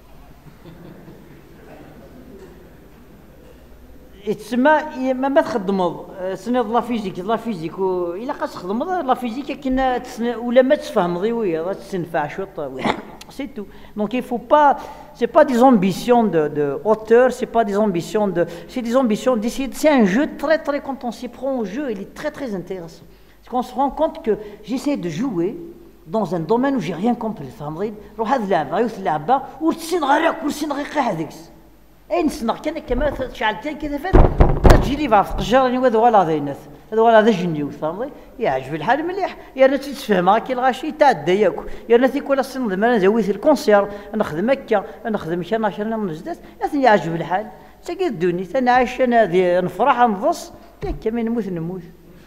يتسمى ما ما تخدمض سنيض لا فيزيك لا فيزيك الا قاس تخدمض لا فيزيك كنا ولا ما تفهمضي ويا تنفع شوط c'est tout. Donc il faut pas, c'est pas des ambitions de, de hauteur, c'est pas des ambitions de, c'est des ambitions d'essayer. C'est un jeu très très quand on s'y prend au jeu, il est très très intéressant. Parce qu'on se rend compte que j'essaie de jouer dans un domaine où j'ai rien compris. فهمتي؟ روح هذه اللعبة، هذه اللعبة ورتسين غيرك ورتسين غير هذيك. أي نسنق كان كما شعلتين كذا فات تجي لي بعض القجار يعني هذا ولا ذينث هذا ولا ذا جنيو فهمتي؟ يعجب الحال مليح يا رنا تتفهم كي الغاشي تعدى ياك يا رنا تيكون السن انا زويت الكونسير نخدم هكا نخدم كان شرنا من جدات اثني يعجب الحال تاكي الدنيا انا عايش انا نفرح نضص هكا ما نموت نموت.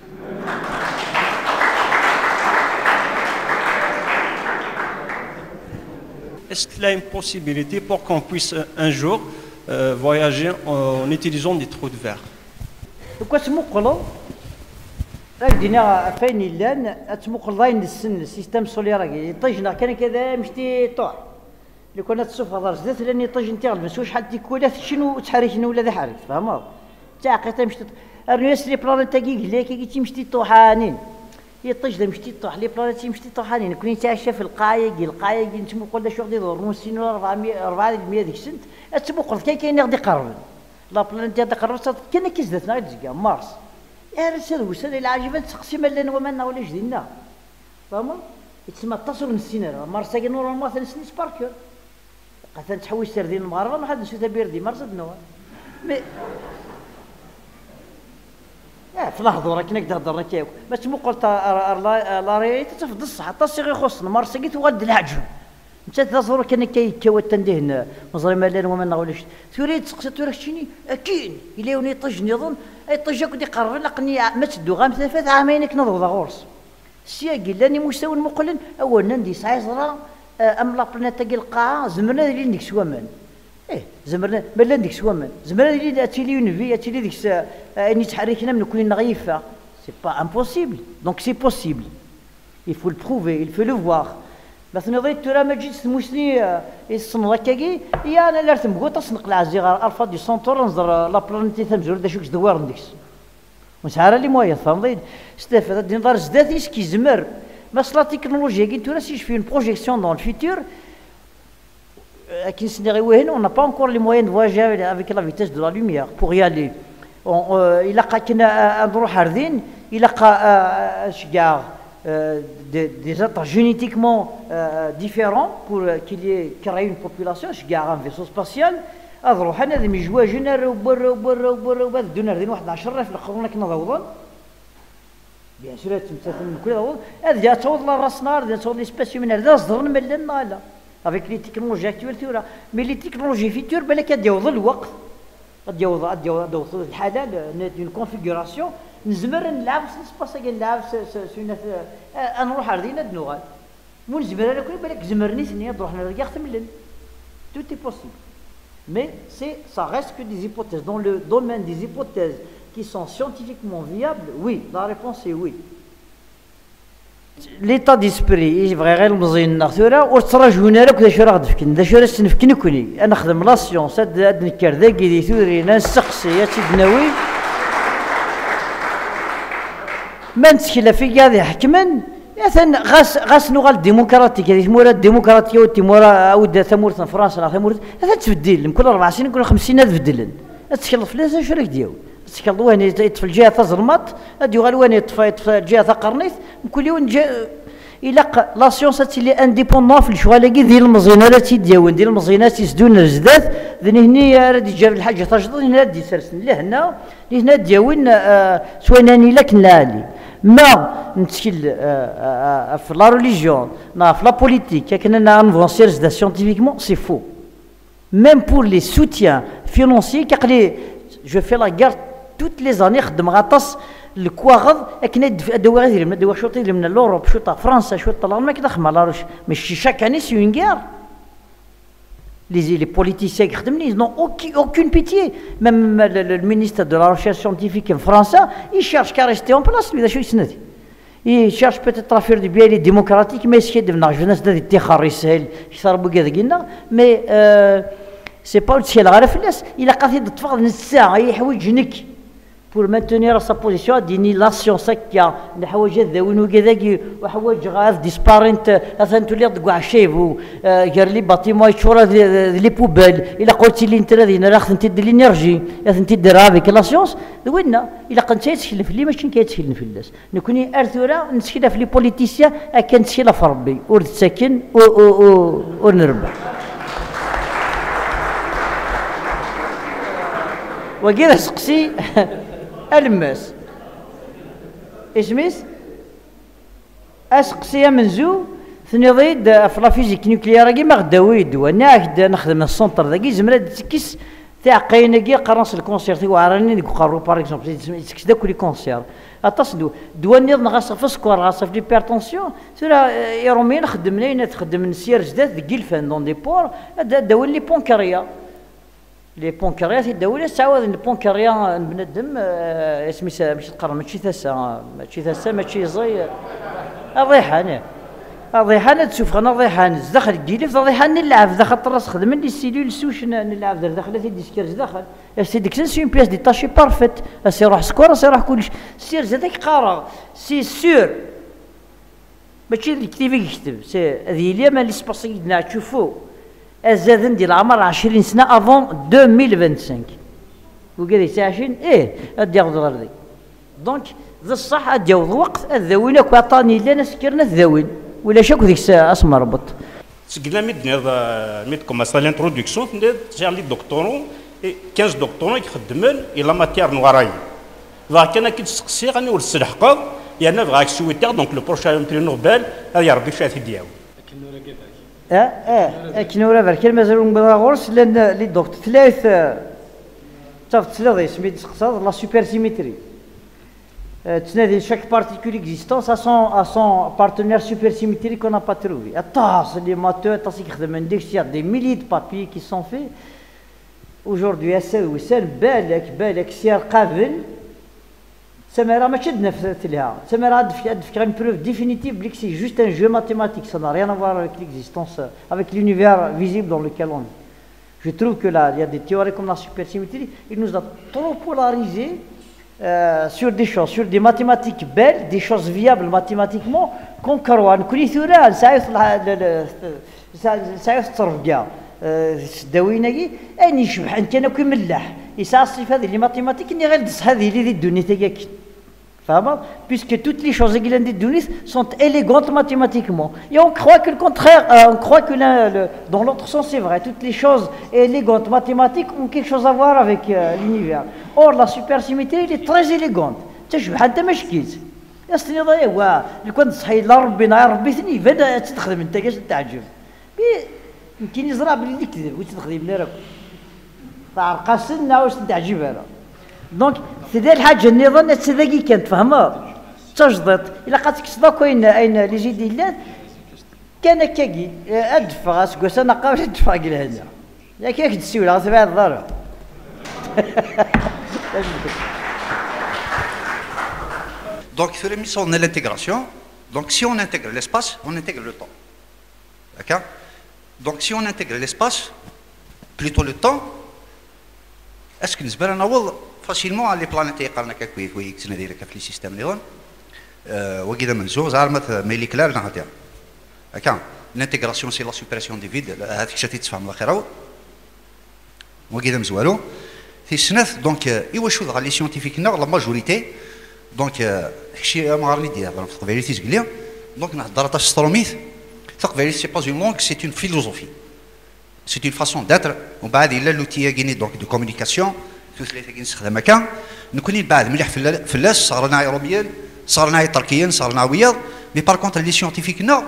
Est-ce qu'il y a une possibilité pour qu'on puisse un jour euh, voyager en, en utilisant des trous de verre? Pourquoi tu m'occupes? راك دينا فين اللان تموقل ضاين السن السيستم سولير راكي طيجنا كان كذا مشتي طوع اللي كنا تشوف هذا زدت لاني طيج نتاع المسوي شحال تيكولات شنو تحريشنا ولا ذا حارس فهمت تعقيت مشتي الناس لي بلان تاكي قال كي تمشتي طوحانين هي طيج مشتي طوح لي بلان تمشتي طوحانين كوني تعشى في القايق القايق نتموقل لا شو غادي يدور نسين أربعمية أربعمية ديك السنت تموقل كاين كاين غادي يقرب لا بلان تاع قرب كان كيزدتنا تزكى مارس يا رسول وسال إلى عجبان تقسيم لنا ومالنا ولا جدينا فهمت يتسمى اتصل من السيناريو مارسا نورمالمون ثلاث سنين باركور قد تحويش سردين المغاربه ما حد نسيت بيردي مرصد نوا مي اه في لحظه راك كنا كتهضر كيف ما تمو قلت لا ريت تفضل الصحه حتى الصغير يخصنا مارسا كي تغد العجب انت تظهر كان كيكوا تندهن مزري مالين ومالنا ولا شي تريد تسقسي تورك شيني اكيد الا يوني طجني يظن اي طجاك ودي قرر لقني ما تدو غام ثلاث عامين كنضغط غورس السياق لاني مستوى المقلن اولا ندي سايزرا ام لا بلانيتا كي القاعه زمرنا اللي نديك سوامان ايه زمرنا مالا نديك سوامان زمرنا اللي اتيلي يونفي اتيلي ديك اني تحركنا من كل نغيفه سي با امبوسيبل دونك سي بوسيبل il faut le prouver il faut le voir مثلا ضيت ترى ما جيت سموسني يصنع هكاكي يا انا لا تمقوط تصنق العزيغ الفا دي سونتور نزر لا بلانيتي ثمزور دا شوكس دوار نديكس وسعر لي مويا فهمتي استفاد دي نظر زدات اش كيزمر بس لا تكنولوجيا كي ترى سي في اون بروجيكسيون دون الفيتور كي سيناريو هنا on n'a pas encore les moyens de voyager avec la vitesse de la lumière pour y aller il a كنا نروح هردين il a اش كاع Euh, des, des êtres génétiquement euh, différents pour euh, qu'il y ait créé une population. Je garde un vaisseau spatial. أروح أنا ذي مجوا جنر وبر وبر وبر وبر دون ذي واحد عشرة في القرون كنا ضوضان. بيان سور تمثل من كل ضوض. هذا جا توض لا راس نار جا توض لسباسيو من هذا صدرنا من لنا لا. avec les technologies actuelles تورا. mais les technologies futures بالك قد يوض الوقت. قد يوض قد يوض الحلال une configuration. نزمر نلعب سباسا كي نلعب سوينا نروح عرضينا دنوغال مو نزمر انا كل بالك زمرني ثاني نروح نرجع تملل tout est possible mais c'est ça reste que des hypothèses dans le domaine des hypothèses qui sont scientifiquement viables oui la réponse est oui l'état d'esprit يبغي غير المزين ناخذوها وتراجعونا لك ذا شو راه غدفكن ذا شو راه تنفكني كوني انا نخدم لا سيونس هاد نكر ذاك دي ثورينا نسقسي يا سيدنا وي ما نتكلم في هذه حكما مثلا غاس غاس نوغال الديمقراطيك هذه مورا الديمقراطيه ودي مورا عاود ثمورة فرنسا لا ثمورة هذا تبدل كل أربع سنين كل خمس سنين تبدلن تتكلم في لازم شو راك ديال تتكلم وين يطفي الجهه تزرمط هادي غير وين يطفي يطفي الجهه قرنيت كل يوم جا الى لا سيونس اللي انديبوندون في الشغل كي ديال المزينات ديال ديال المزينات يسدون الجداد ذني هني راه جاب الحاجه تجد هنا دي سرسن لهنا لهنا دياوين سويناني لك نالي ما نتكل في لا ريليجيون نا في لا بوليتيك كنا نفونسير زدا سيانتيفيكمون سي فو ميم بور لي سوتيان فينونسي كقلي جو في لا غار توت لي زاني خدم غطاس الكواغض كنا دوا غير من دوا شوطي من لوروب شوطه فرنسا شوطه الالمان كدا خما لا روش ماشي شاك اني سي اون غار Les, les politiciens qui ils n'ont aucune, aucune pitié. Même le, le ministre de la Recherche scientifique en France, il cherche qu'à rester en place. Il cherche peut-être à faire du bien, il est démocratique, mais il devenir jeunesse de terroristes, mais euh, c'est pas le ciel. Il a qu'à de faire une salle, il a جنك pour maintenir sa position. ديني لا سيونس هكا الحوايج ذاوين وكذاك وحوايج غاز ديسبارنت مثلا تولي تقع شيف قال لي باتيمون يشورا لي بوبال الا قلتي لي انت هذه راه خدمتي دير الانرجي خدمتي ديرها افيك لا سيونس دوينا الا كنت تسكن في اللي ماشي كيتسكن في الناس نكوني ارثورا نسكن في لي بوليتيسيان كان تسكن في ربي ورتسكن ونربح وكذا سقسي الماس اسميس اسقسي منزو ثني ضيد في لا فيزيك نيوكليير كي ما غداوي دوا ناك نخدم السونتر ذاكي زمرا تكيس تاع قاينكي قرنص الكونسير تي وعراني ديك قارو باغ اكزومبل تكيس داك لي كونسير اتصدو دوا نيض نغاص في السكور غاص في ليبرتونسيون سورا يرومي نخدم لينا تخدم نسير جداد ديك الفان دون دي بور داول لي بونكاريا لي بونكاريات الدولة تعاود البونكاريا بنادم اسمي باش تقرا ماشي ثاسا ماشي ثاسا ماشي زي الريحان الريحان تشوف انا الريحان داخل كيلف الريحان نلعب داخل الراس خدم لي سيلول سوش نلعب داخل في ديسكرز داخل سي ديك سي اون بياس دي تاشي بارفيت سي روح سكور سي روح كلش سير زادك قارا سي سور ماشي اللي كتب يكتب سي هذه اليوم اللي سباسي تشوفوا الزادن ديال العمر عشرين سنة افون ألفين وخمسة وعشرين وكذا يساعشين ايه ادي ياخذ غردي دونك ذا الصح ادي ياخذ وقت الذوين اكو عطاني لنا سكرنا الذوين ولا شاكو ديك الساعه اسمر ربط سكنا ميد ميد كوماسا لانتروداكسيون تجي لي دكتورون خمسة دكتورون يخدمون الى ماتير نواراي فاك انا كي تسقسي غني ولد الحقا يعني بغاك سويتير دونك لو بروشان بري نوبل هذا ربي شاف ديالو اه اه كنورا بركل مازال نبغى غورس لان لي دوكت ثلاث تاف ثلاث سميت تسقسا لا سوبر سيميتري تنادي chaque particule existence a son a son partenaire supersymétrique qu'on n'a pas trouvé. Attends, les mateurs, attends, ils خدموا عندك des milliers de papiers qui sont faits. Aujourd'hui, هسه وسال بالك بالك سير قابل سما ماشي نفس لها سما راه دفك une preuve définitive que c'est juste un jeu mathématique, ça n'a rien à voir avec l'existence, avec l'univers visible dans lequel on est. Je trouve que là, il y a des théories comme la supersymétrie, il nous a trop polarisé euh, sur des choses, sur des mathématiques belles, des choses viables mathématiquement, qu'on croit, qu'on y ثورة سايس سايس ترجع داويناكي اني يشبح انت انا كي ملاح يساصي في هذه لي ماتيماتيك اني غير دس هذه اللي الدنيا تاعك فاهمه puisque toutes les choses qui l'ont donné sont élégantes mathématiquement et on croit que le contraire euh, on croit que le, le, dans l'autre sens c'est vrai toutes les choses élégantes mathématiques ont quelque chose à voir avec euh, l'univers or la supersymétrie elle est très élégante تشبح انت مشكيت يا ضايع وا اللي كنت صحي لا ربي نهار ربي ثني بدا تخدم انت كاش تعجب يمكن يزرع بلي يكذب واش تخدم لي راك تعرق سنه واش تعجب انا دونك سي ديال الحاجه النظام تسذاكي كانت فهمها تجدط الا قاتك صداك وين اين لي جي ديال كان كاكي ادفع اسكو انا قابل ادفع كل هذا يا كيك تسوي على سبع الضرب Donc, sur l'émission, on a l'intégration. Donc, si on intègre l'espace, on intègre le temps. D'accord? Donc, si on intègre l'espace, plutôt le temps, est-ce que nous pouvons facilement les planètes qui sont كيف ويكسنا ديالك في السيستم نيرون وكذا منزوز عارمت ميلي كلار نهار هكا l'intégration c'est la suppression des vides هذيك الشيء تتفهم الله خير وكذا مزوالو في السنة دونك ايوا شو غالي سيونتيفيك لا ماجوريتي دونك داكشي ما غادي ندير هضر في فيريتي تقليا دونك نهضر تاع ستروميث ثق فيريتي سي با اون لونغ سي اون فيلوزوفي سي اون فاسون داتر ومن بعد الا لوتي كايني دونك دو كومونيكاسيون في ثلاثه كنستخدم هكا نكوني بعد مليح في فلاس صارنا يوروبيان صارنا تركيا صارنا وياض مي بار كونتر لي سيونتيفيك نو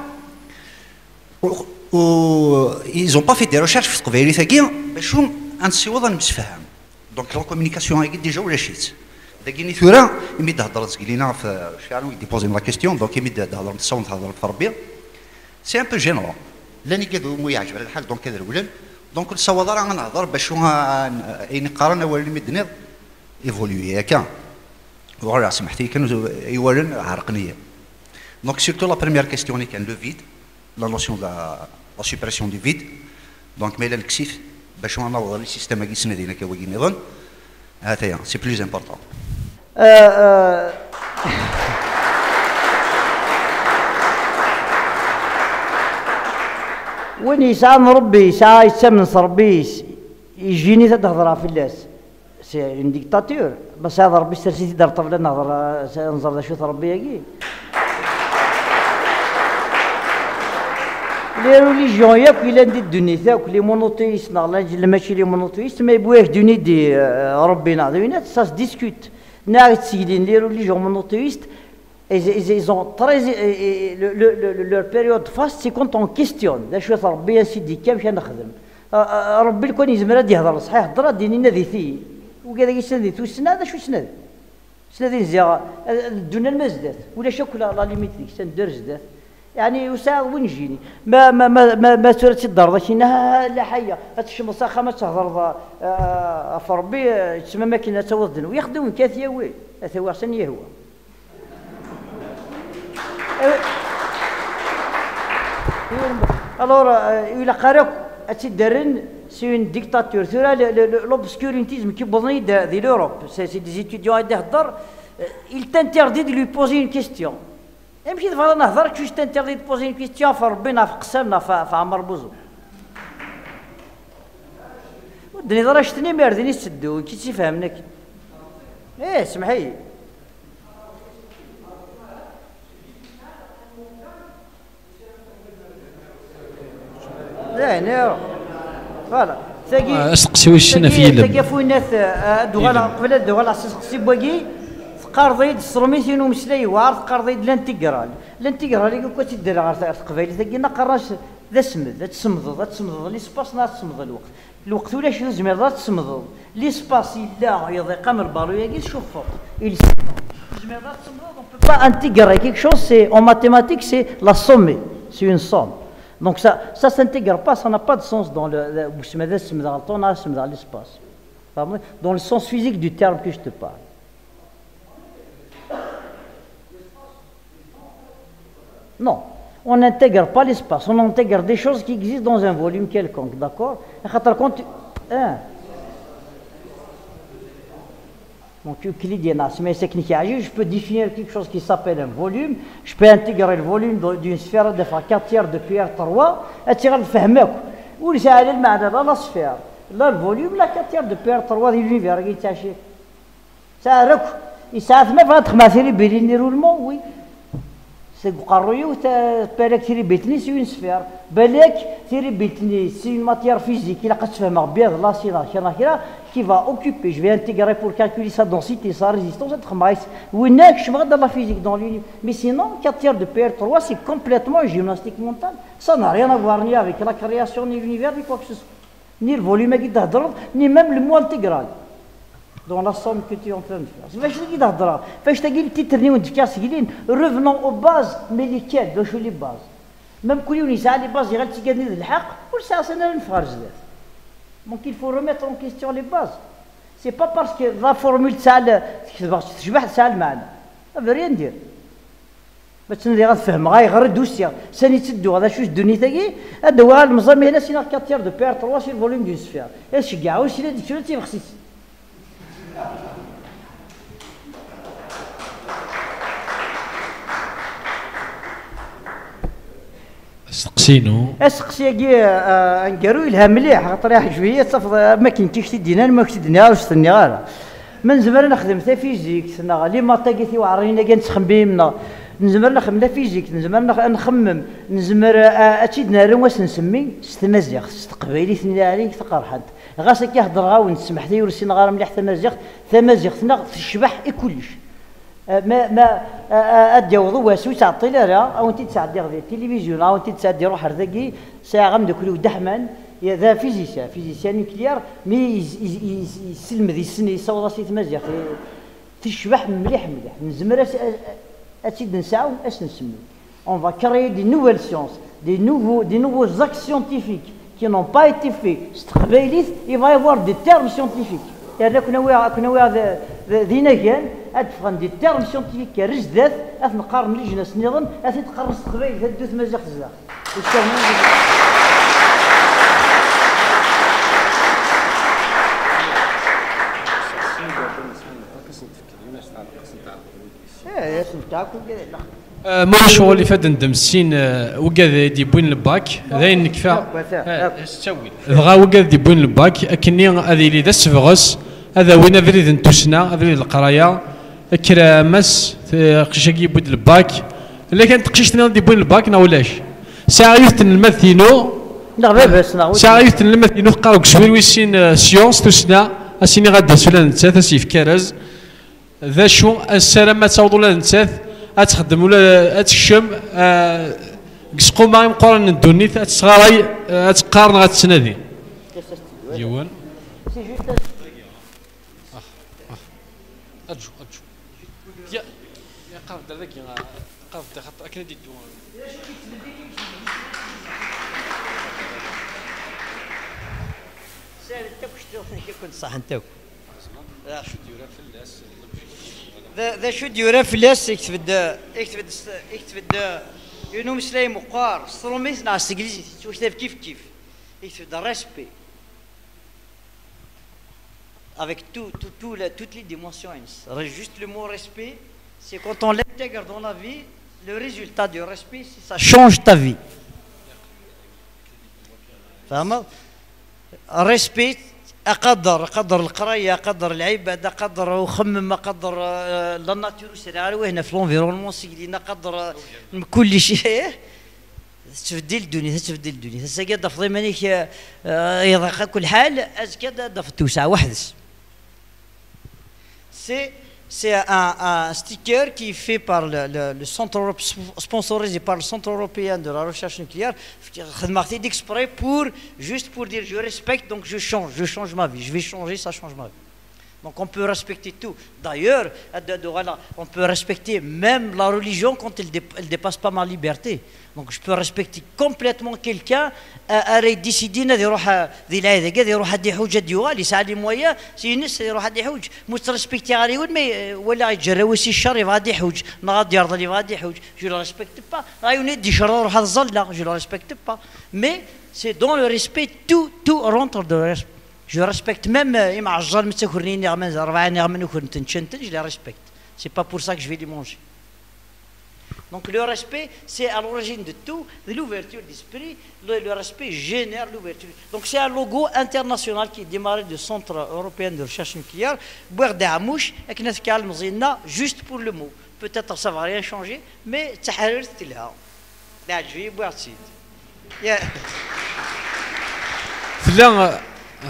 و ils ont pas fait des recherches في فيريتي كاين باش نسيوض نمسفهم دونك لا كومونيكاسيون هي ديجا ولا شيت داكيني ثورا يمد هضر تقلينا في شعرو يديبوزي لا كيستيون دونك يمد هضر نتصاون هضر في ربي سي ان بو جينرال لاني كذا مو يعجب على الحال دونك كذا الولد دونك الصواد راه غنهضر باش اين قارن اول مدنيض ايفولوي ياك وراه سمحتي كانوا يورن عرقنيه دونك سيرتو لا بروميير كيستيون كان لو فيد لا نوسيون لا لا سوبريسيون دو فيد دونك ميلا الكسيف باش نوض لي سيستيم كي سندينا كواكي نظن هذا هي سي بلوز امبورطون وين يسعى ربي يسعى يتسمن ربي يجيني تهضر في الناس سي اون ديكتاتور بس هذا ربي سرسيتي دار طفل نهضر نظر شو ربي يجي لي ريليجيون ياك إلا ندي الدنيا تاعك لي مونوتيست لا ماشي لي مونوتيست ما يبغيوش دوني دي ربي ناضي سا س ديسكوت ناغ تسيدين لي ريليجيون مونوتيست ils ont très leur période faste c'est quand on questionne لا شويه ربي سيدي كيف باش نخدم ربي الكون يزمر هذا يهضر صحيح هضره ديني نادي فيه وكذا يسند تو السنه هذا شو سند سند نزيا الدنيا المزدات ولا شك لا ليميت ديك سندير زدات يعني وساعة وين يجيني ما ما ما ما, ما سورتي الدار ذاك لا حيه هاد الشمس واخا ما تهضر في ربي تسمى ماكينه توضن ويخدم كاثيه وي هذا هو احسن يهوى alors il a carré attiderren c'est une dictature sur l'obscurantisme qui bonnit de l'Europe c'est des étudiants à d'hadar il t'interdit de lui poser une question يمشي دابا نهضر كيفاش t'interdit de poser une question في ربنا في قسمنا في عمر بوزو ودني راه شتني مارديني تسدو كي تيفهمنا كي ايه سمحي لا فوالا ثقي اسقسيو الشنا في يلم ثقي فوينات دوغالا قبل دوغالا سقسي بواكي قارضيد السرميتين ومسلاي وعرض قارضيد الانتيغرال الانتيغرال اللي كنت دير غير قبيله ثقي نقراش ذا سمد ذا تسمض ذا تسمض لي سباس نا تسمض الوقت الوقت ولا شي زمير ذا تسمض لي سباس الا يضيق من البالو ياكي شوف فوق il زمير ذا تسمض on peut pas intégrer quelque chose c'est en mathématiques c'est la somme c'est une somme. Donc ça ça s'intègre pas, ça n'a pas de sens dans le dans l'espace. Dans le sens physique du terme que je te parle. Non, on n'intègre pas l'espace, on intègre des choses qui existent dans un volume quelconque, d'accord? Hein? Donc euclidien, mais c'est technique. Je peux définir quelque chose qui s'appelle un volume. Je peux intégrer le volume d'une sphère de quatre tiers de P R trois. Attirer le fahmek. Ou le j'allais le معدن la sphère. Là le volume la quatre tiers de P R trois de l'univers qui t'achète. Ça rek. Il s'arrête même pas de matériel béliné roulement, oui. C'est قروي وتبارك تيري بيتني سي une sphère. بالك تيري بيتني c'est une matière physique. Il a qu'à se faire bien là c'est là كنا كنا qui va occuper, je vais intégrer pour calculer sa densité, sa résistance, oui, je vais dans la physique, dans l'univers. Mais sinon, quatre tiers de P R trois, c'est complètement gymnastique mentale. Ça n'a rien à voir ni avec la création, ni l'univers, ni quoi que ce soit. Ni le volume qui d'hadra, ni même le mot intégral. Dans la somme que tu es en train de faire. C'est ce qui d'hadra. Je t'ai dit le titre, revenons aux bases, mais lesquelles, de les bases. Même quand on a les bases, il y a des gens qui ont dit, pour ça, c'est une phrase. Donc il faut remettre en question les bases. C'est pas parce que la formule سهل تشبه سهل معنا. Ça veut rien dire. باش ندير غتفهم غاي غير دوسيا ثاني تدو هذا شوش دوني تاكي هذا هو المنظم هنا سينا quatre tiers de P R trois sur le volume d'une sphère. اش كاع واش اللي ديك شنو تيخصيص. سقسينو اسقسي كي نقرو لها مليح خاطر واحد شويه صافي ما كنتيش تدينا ما كنتش تدينا واش تني غير من زمان نخدم حتى فيزيك سنا لي ماتاكيتي وعرينا كنتخم بيمنا نزمر نخدم لا فيزيك نزمر نخمم نزمر اتشيدنا رواس نسمي ستمازيغ استقبالي ثني عليك تقرحت غاس كيهضر غا ونسمح لي ورسينا غير مليح تمازيغ تمازيغ ثنا الشبح كلش ما ما اديوضو واسو تعطي لا او انت تسعدي غير التلفزيون او انت تسعدي روح رذاكي ساعه غمدك ولو دحمان يا ذا فيزيسيان فيزيسيان نيوكليير مي يسلم ذي السنه يصوض راسي تمازيغ تشبح مليح مليح نزمر اتيد نساو اش نسمي on va créer des nouvelles sciences des nouveaux des nouveaux actes scientifiques qui n'ont pas été faits, il va y avoir des termes scientifiques. يعني كنا واعي كنا واعي ذينا كان ادفغن دي تيرم سيونتيفيك كرجدات اثنقارن لجناس نظن اثي تقرص قبيل هدوث مزاق تزاق ايه اسم تاعكم كذا ما الشغل اللي فات ندم سين وكذا يديبوين الباك ذاين نكفى استوي بغا وكذا يديبوين الباك اكني هذه اللي ذا السفغس هذا وين افريد نتوسنا افريد القرايه كرامس قشاكي بود الباك الا كانت قشيشتنا ديبوين الباك نا ولاش ساعه يثن المثينو لا باباس نا ساعه يثن المثينو قراو كسوير ويسين سيونس توسنا اسيني غادا سولا نتسات اسيف كراز ذا شو السلامه تعوض ولا نتسات اتخدم ولا اتشم كسقو ما مقارن الدوني تصغاراي اتقارن غاتسنادي ديوان أرجو أرجو يا يا قارب ذاك يا قارب خاطر أكن دي الدوان سال انت واش كنت صح انت لا شو ديورا فلاس ذا ذا شو ديورا فلاس يكتب يكتب يكتب ينو مسلاي مقار ستروميس ناع سجليزي واش كيف كيف يكتب ذا ريسبي avec tout, tout, tout la, toutes les dimensions. Juste le mot respect, c'est quand on l'intègre dans la vie, le résultat du respect, ça change ta vie. فاهمة؟ الريسبي أقدر أقدر القراية أقدر العبادة أقدر أخمم أقدر لا ناتور سيري وهنا في لونفيرونمون سيدينا أقدر كل شيء تبدل الدنيا تبدل الدنيا هسه قد افضل مانيك يضيق كل حال ازكى دف توسع وحدس c'est c'est un, un sticker qui est fait par le, le, le centre sponsorisé par le centre européen de la recherche nucléaire d'exprès pour juste pour dire je respecte donc je change je change ma vie je vais changer ça change ma vie. Donc on peut respecter tout. D'ailleurs, on peut respecter même la religion quand elle ne dépasse pas ma liberté. Donc je peux respecter complètement quelqu'un qui décide de يروح ذي العيد كذا يروح هدي حوجة ديوغا اللي ساعة لي مويا سي ناس يروح هدي حوج مترسبكتي عليه ولا ولا يتجروسي الشر يبغى هدي حوج نغاد يرضى اللي يبغى هدي حوج je le respecte pas رايوني دي شر يروح هذا الظل je le respecte pas mais c'est dans le respect tout tout rentre dans le respect. Je respecte même إما عجال متسكرني نعمل أربعة نعمل نكون تنشنتن je les respecte. C'est pas pour ça que je vais les manger. Donc le respect, c'est à l'origine de tout, de l'ouverture d'esprit. Le, le respect génère l'ouverture. Donc c'est un logo international qui est démarré du Centre européen de recherche nucléaire. Boire des hamouches, avec notre calme zina, juste pour le mot. Peut-être ça va rien changer, mais تحرر تلها. لا تجي boire تسيد. فلا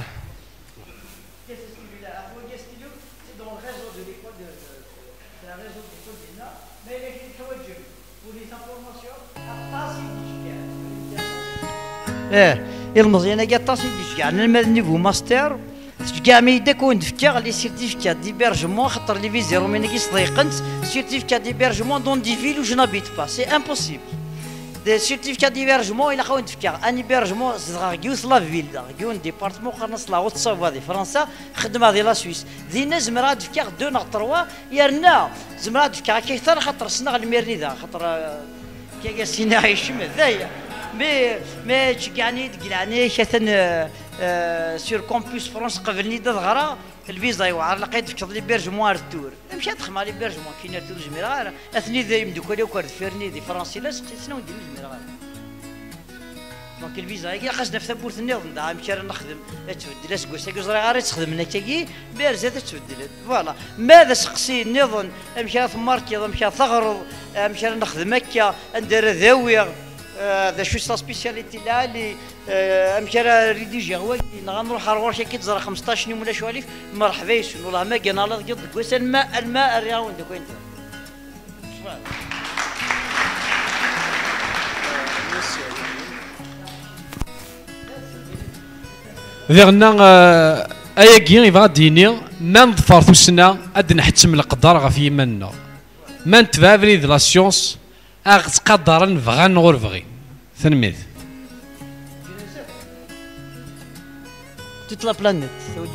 ايه المزيانه كاع طاسي كاع انا نيفو ماستر كاع ما يداك وين تفكر لي سيرتيفيكات ديبيرجمون خاطر لي فيزيرو من كي صديقنت سيرتيفيكات ديبيرجمون دون دي فيل و جو نابيت با سي امبوسيبل دي سيرتيفيكات ديبيرجمون الا خوين تفكر ان هيبيرجمون صغار كيوس لا فيل كيون ديبارتمون خرنص لا غوت سافوا دي فرنسا خدمه دي لا سويس دينا زمرا تفكر دو ناغ تروا يرنا زمرا تفكر كيثر خاطر سنغ الميرني ذا خاطر كي سينا عايش ذايا مي مي تشكعني تقلعني كثن سور كومبوس فرنسا قبلني دغرا الفيزا يوعر لقيت فكر لي بيرجمون التور مشات تخمى لي بيرجمون كاين التور جميره اثني ذا يمدوكولي وكرد فيرني دي فرنسي لا شنو ندير جميره دونك الفيزا كي خاصنا في ثبوت النظام دا مشى نخدم تبدل اسكو ساكو زرا غير تخدم هنا كي بارزه تبدل فوالا ماذا سقسي النظام مشى ثماركي مشى ثغر مشى نخدم هكا ندير ذاويه هذا شو سا سبيسياليتي لا اللي امشي ريديجي هو نروح نروح كي تزرع خمسطاش يوم ولا شواليف مرحبا يسون والله ما كان الله قد كويس الماء الماء الراوند كوين ذيغنا اياكي يبغى ديني ما نظفر ثوسنا اد نحتم القدر غف يمنا ما نتبع فريد لا سيونس اغتقدر نبغى نغور بغي ثنميت toute la planète.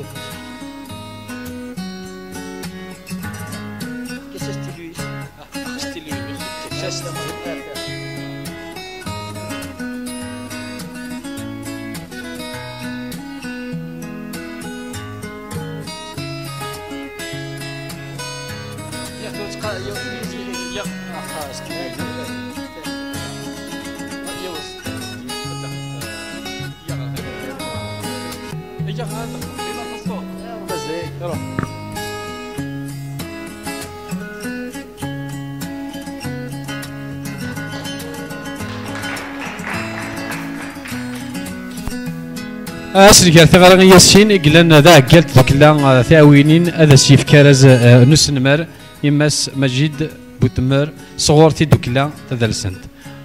Qu'est-ce que c'est lui? C'est lui. C'est أسرق ثغرة ياسين قلنا ذا قلت ذاك لا ثاوينين هذا سيف كارز نسنمر يمس مجيد بوتمر صغورتي دوكلا تدلسنت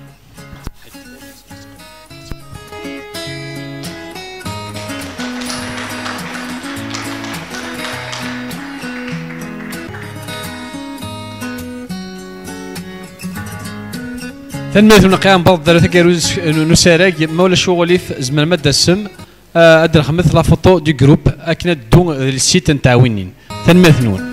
ثنميت نقيم بعض ثلاثة كاروز نسارق مولا شغلي زمان مادة السم أدرخ مثل فوتو دي جروب أكنا دون السيت نتاع وينين ثنميت نون